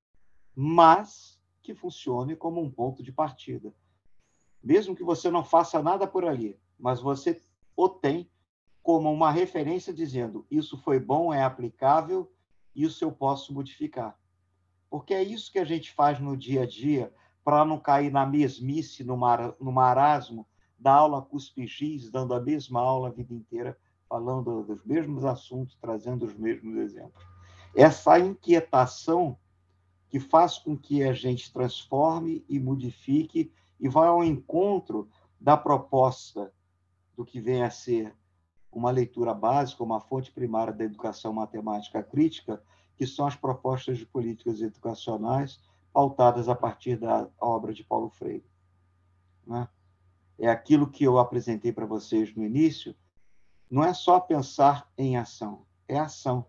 mas que funcione como um ponto de partida. Mesmo que você não faça nada por ali, mas você o tem como uma referência dizendo isso foi bom, é aplicável, isso eu posso modificar. Porque é isso que a gente faz no dia a dia para não cair na mesmice, no, mar, no marasmo da aula cuspigis, dando a mesma aula a vida inteira, falando dos mesmos assuntos, trazendo os mesmos exemplos. Essa inquietação que faz com que a gente transforme e modifique e vá ao encontro da proposta do que vem a ser uma leitura básica, uma fonte primária da educação matemática crítica, que são as propostas de políticas educacionais pautadas a partir da obra de Paulo Freire. Né? É aquilo que eu apresentei para vocês no início, não é só pensar em ação, é ação.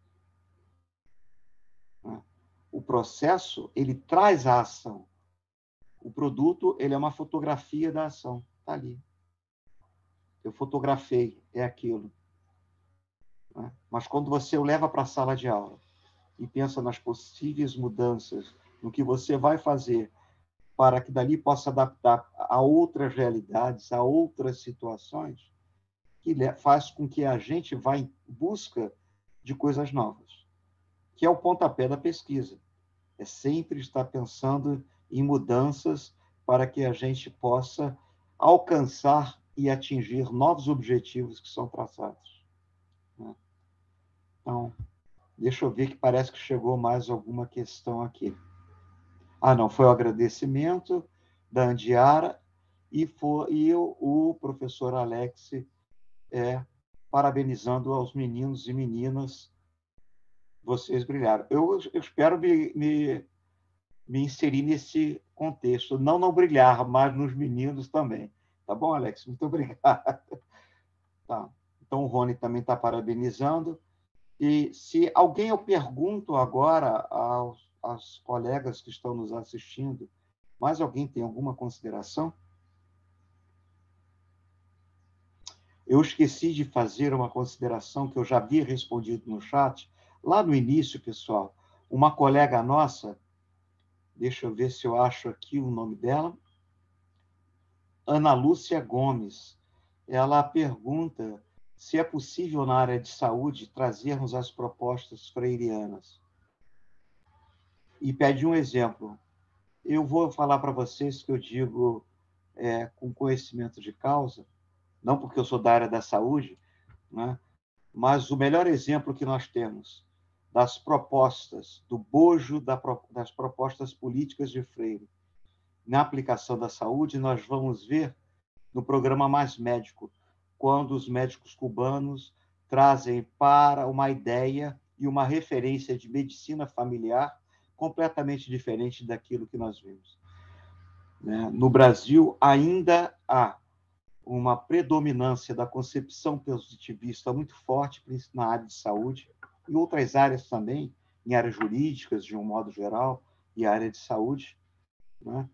Né? O processo, ele traz a ação. O produto, ele é uma fotografia da ação, está ali. Eu fotografei, é aquilo. Né? Mas quando você o leva para a sala de aula, e pensa nas possíveis mudanças, no que você vai fazer para que dali possa adaptar a outras realidades, a outras situações, que faz com que a gente vá em busca de coisas novas, que é o pontapé da pesquisa. É sempre estar pensando em mudanças para que a gente possa alcançar e atingir novos objetivos que são traçados. Então, deixa eu ver que parece que chegou mais alguma questão aqui. Ah, não, foi o agradecimento da Andiara e, for, e o, o professor Alex é, parabenizando aos meninos e meninas. Vocês brilharam. Eu, eu espero me, me, me inserir nesse contexto, não não brilhar, mas nos meninos também. Tá bom, Alex? Muito obrigado. Tá. Então, o Rony também está parabenizando. E se alguém, eu pergunto agora aos, aos colegas que estão nos assistindo, mais alguém tem alguma consideração? Eu esqueci de fazer uma consideração que eu já havia respondido no chat. Lá no início, pessoal, uma colega nossa, deixa eu ver se eu acho aqui o nome dela, Ana Lúcia Gomes, ela pergunta se é possível, na área de saúde, trazermos as propostas freirianas. E pede um exemplo. Eu vou falar para vocês que eu digo é, com conhecimento de causa, não porque eu sou da área da saúde, né? Mas o melhor exemplo que nós temos das propostas, do bojo das propostas políticas de Freire na aplicação da saúde, nós vamos ver no programa Mais Médico, quando os médicos cubanos trazem para uma ideia e uma referência de medicina familiar completamente diferente daquilo que nós vimos. No Brasil, ainda há uma predominância da concepção positivista muito forte na área de saúde, e outras áreas também, em áreas jurídicas, de um modo geral, e área de saúde. Né?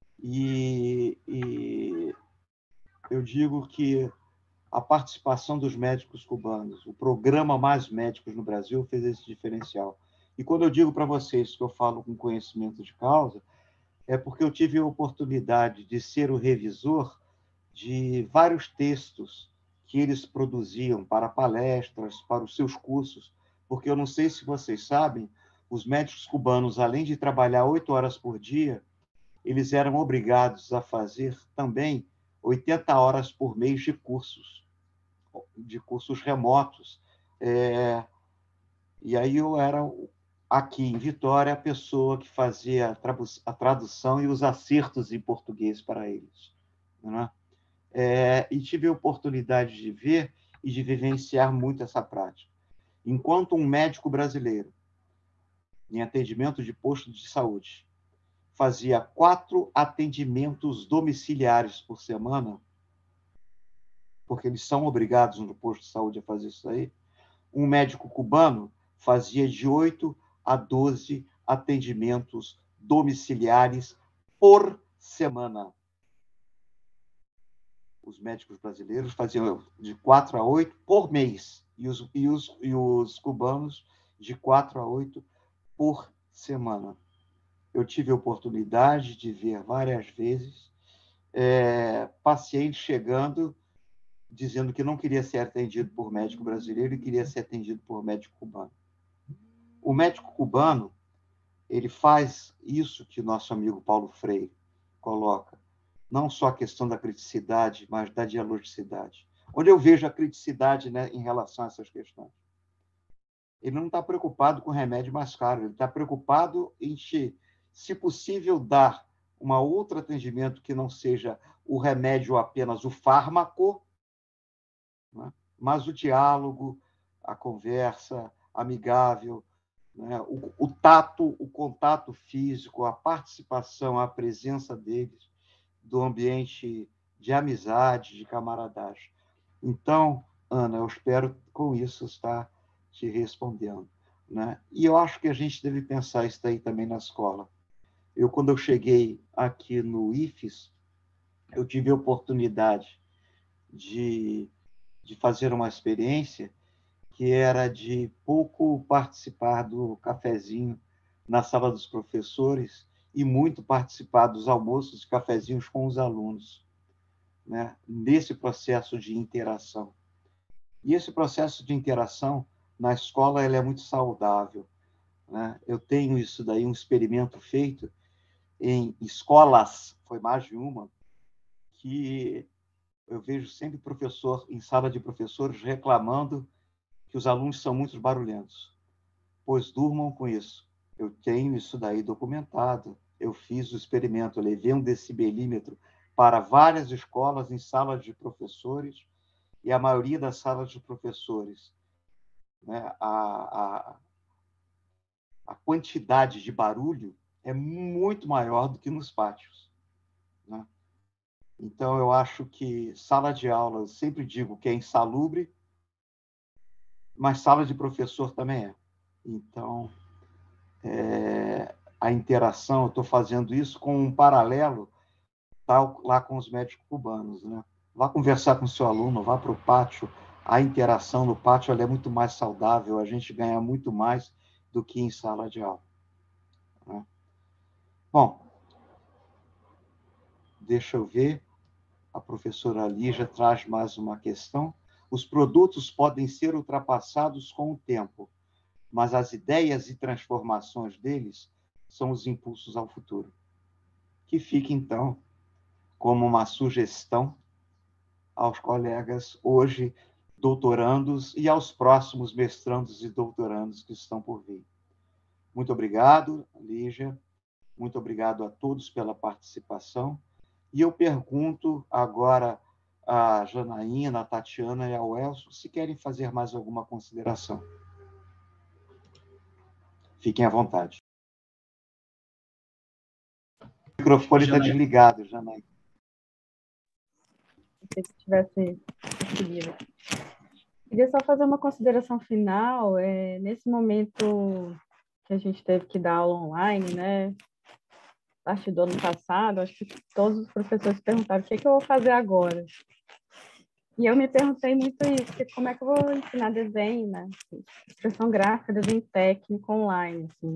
E, e eu digo que a participação dos médicos cubanos, o programa Mais Médicos no Brasil fez esse diferencial. E quando eu digo para vocês que eu falo com conhecimento de causa, é porque eu tive a oportunidade de ser o revisor de vários textos que eles produziam para palestras, para os seus cursos, porque eu não sei se vocês sabem, os médicos cubanos, além de trabalhar oito horas por dia, eles eram obrigados a fazer também oitenta horas por mês de cursos, de cursos remotos. É, e aí eu era, aqui em Vitória, a pessoa que fazia a tradução e os acertos em português para eles. Né? É, e tive a oportunidade de ver e de vivenciar muito essa prática. Enquanto um médico brasileiro, em atendimento de posto de saúde, fazia quatro atendimentos domiciliares por semana, porque eles são obrigados no posto de saúde a fazer isso aí, um médico cubano fazia de oito a doze atendimentos domiciliares por semana. Os médicos brasileiros faziam de quatro a oito por mês, e os, e os, e os cubanos de quatro a oito por semana. Eu tive a oportunidade de ver várias vezes é, pacientes chegando dizendo que não queria ser atendido por médico brasileiro e queria ser atendido por médico cubano. O médico cubano, ele faz isso que o nosso amigo Paulo Freire coloca, não só a questão da criticidade, mas da dialogicidade. Onde eu vejo a criticidade, né, em relação a essas questões. Ele não está preocupado com remédio mais caro, ele está preocupado em, se possível, dar um outro atendimento que não seja o remédio apenas o fármaco, né, mas o diálogo, a conversa amigável, né, o, o tato, o contato físico, a participação, a presença deles, do ambiente de amizade, de camaradagem. Então, Ana, eu espero com isso estar te respondendo. Né? E eu acho que a gente deve pensar isso daí também na escola. Eu, quando eu cheguei aqui no I F E S, eu tive a oportunidade de, de fazer uma experiência que era de pouco participar do cafezinho na sala dos professores e muito participar dos almoços e cafezinhos com os alunos, né? Nesse processo de interação. E esse processo de interação na escola ele é muito saudável, né? Eu tenho isso daí, um experimento feito em escolas, foi mais de uma, que eu vejo sempre professor em sala de professores reclamando que os alunos são muito barulhentos. Pois durmam com isso. Eu tenho isso daí documentado. Eu fiz o experimento, eu levei um decibelímetro para várias escolas em salas de professores, e a maioria das salas de professores, né, a, a, a quantidade de barulho é muito maior do que nos pátios, né? Então, eu acho que sala de aula, eu sempre digo que é insalubre, mas sala de professor também é. Então, é, a interação, eu estou fazendo isso com um paralelo tá, lá com os médicos cubanos, né? Vá conversar com o seu aluno, vá para o pátio. A interação no pátio ela é muito mais saudável, a gente ganha muito mais do que em sala de aula, né? Bom, deixa eu ver. A professora Lígia traz mais uma questão. Os produtos podem ser ultrapassados com o tempo, mas as ideias e transformações deles são os impulsos ao futuro. Que fique, então, como uma sugestão aos colegas hoje doutorandos e aos próximos mestrandos e doutorandos que estão por vir. Muito obrigado, Lígia. Muito obrigado a todos pela participação. E eu pergunto agora a Janaína, a Tatiana e ao Elcio se querem fazer mais alguma consideração. Fiquem à vontade. O microfone está desligado, Janaína. Se tivesse conseguido. Queria só fazer uma consideração final. É, nesse momento que a gente teve que dar aula online, né? A partir do ano passado, acho que todos os professores perguntaram o que, é que eu vou fazer agora. E eu me perguntei muito isso, que como é que eu vou ensinar desenho, né? Expressão gráfica, desenho técnico online, assim.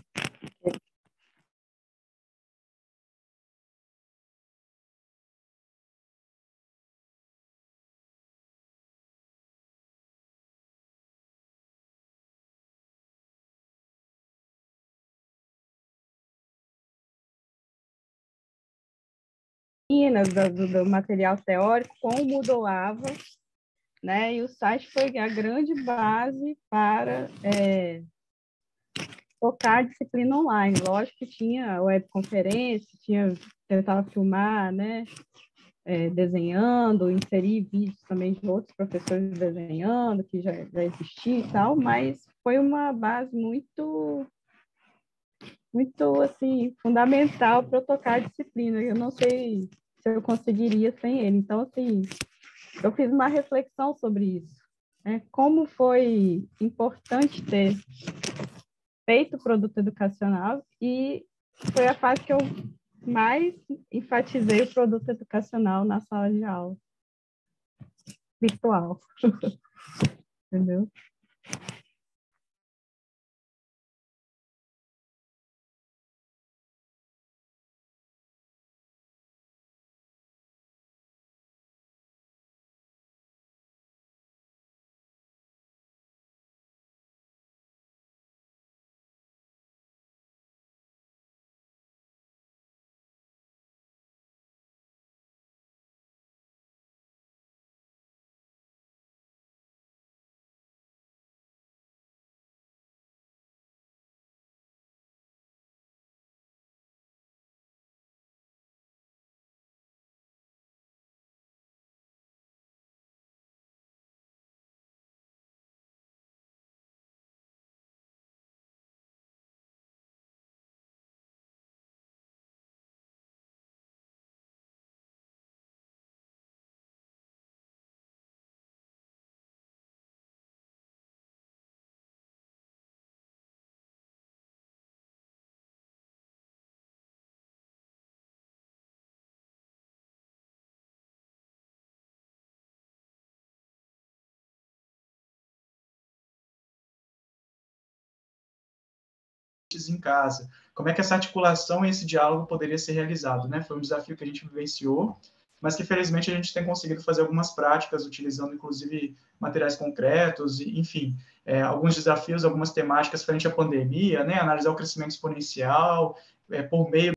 Do, do material teórico com o Moodleava, né? E o site foi a grande base para é, tocar a disciplina online. Lógico que tinha webconferência, tinha, tentava filmar, né? É, desenhando, inserir vídeos também de outros professores desenhando, que já, já existia e tal, mas foi uma base muito muito, assim, fundamental para eu tocar a disciplina. Eu não sei se eu conseguiria sem ele. Então, assim, eu fiz uma reflexão sobre isso, né? Como foi importante ter feito o produto educacional e foi a fase que eu mais enfatizei o produto educacional na sala de aula virtual. Entendeu? Em casa. Como é que essa articulação e esse diálogo poderia ser realizado, né? Foi um desafio que a gente vivenciou, mas que felizmente a gente tem conseguido fazer algumas práticas, utilizando inclusive materiais concretos, e, enfim, é, alguns desafios, algumas temáticas frente à pandemia, né? Analisar o crescimento exponencial, é, por meio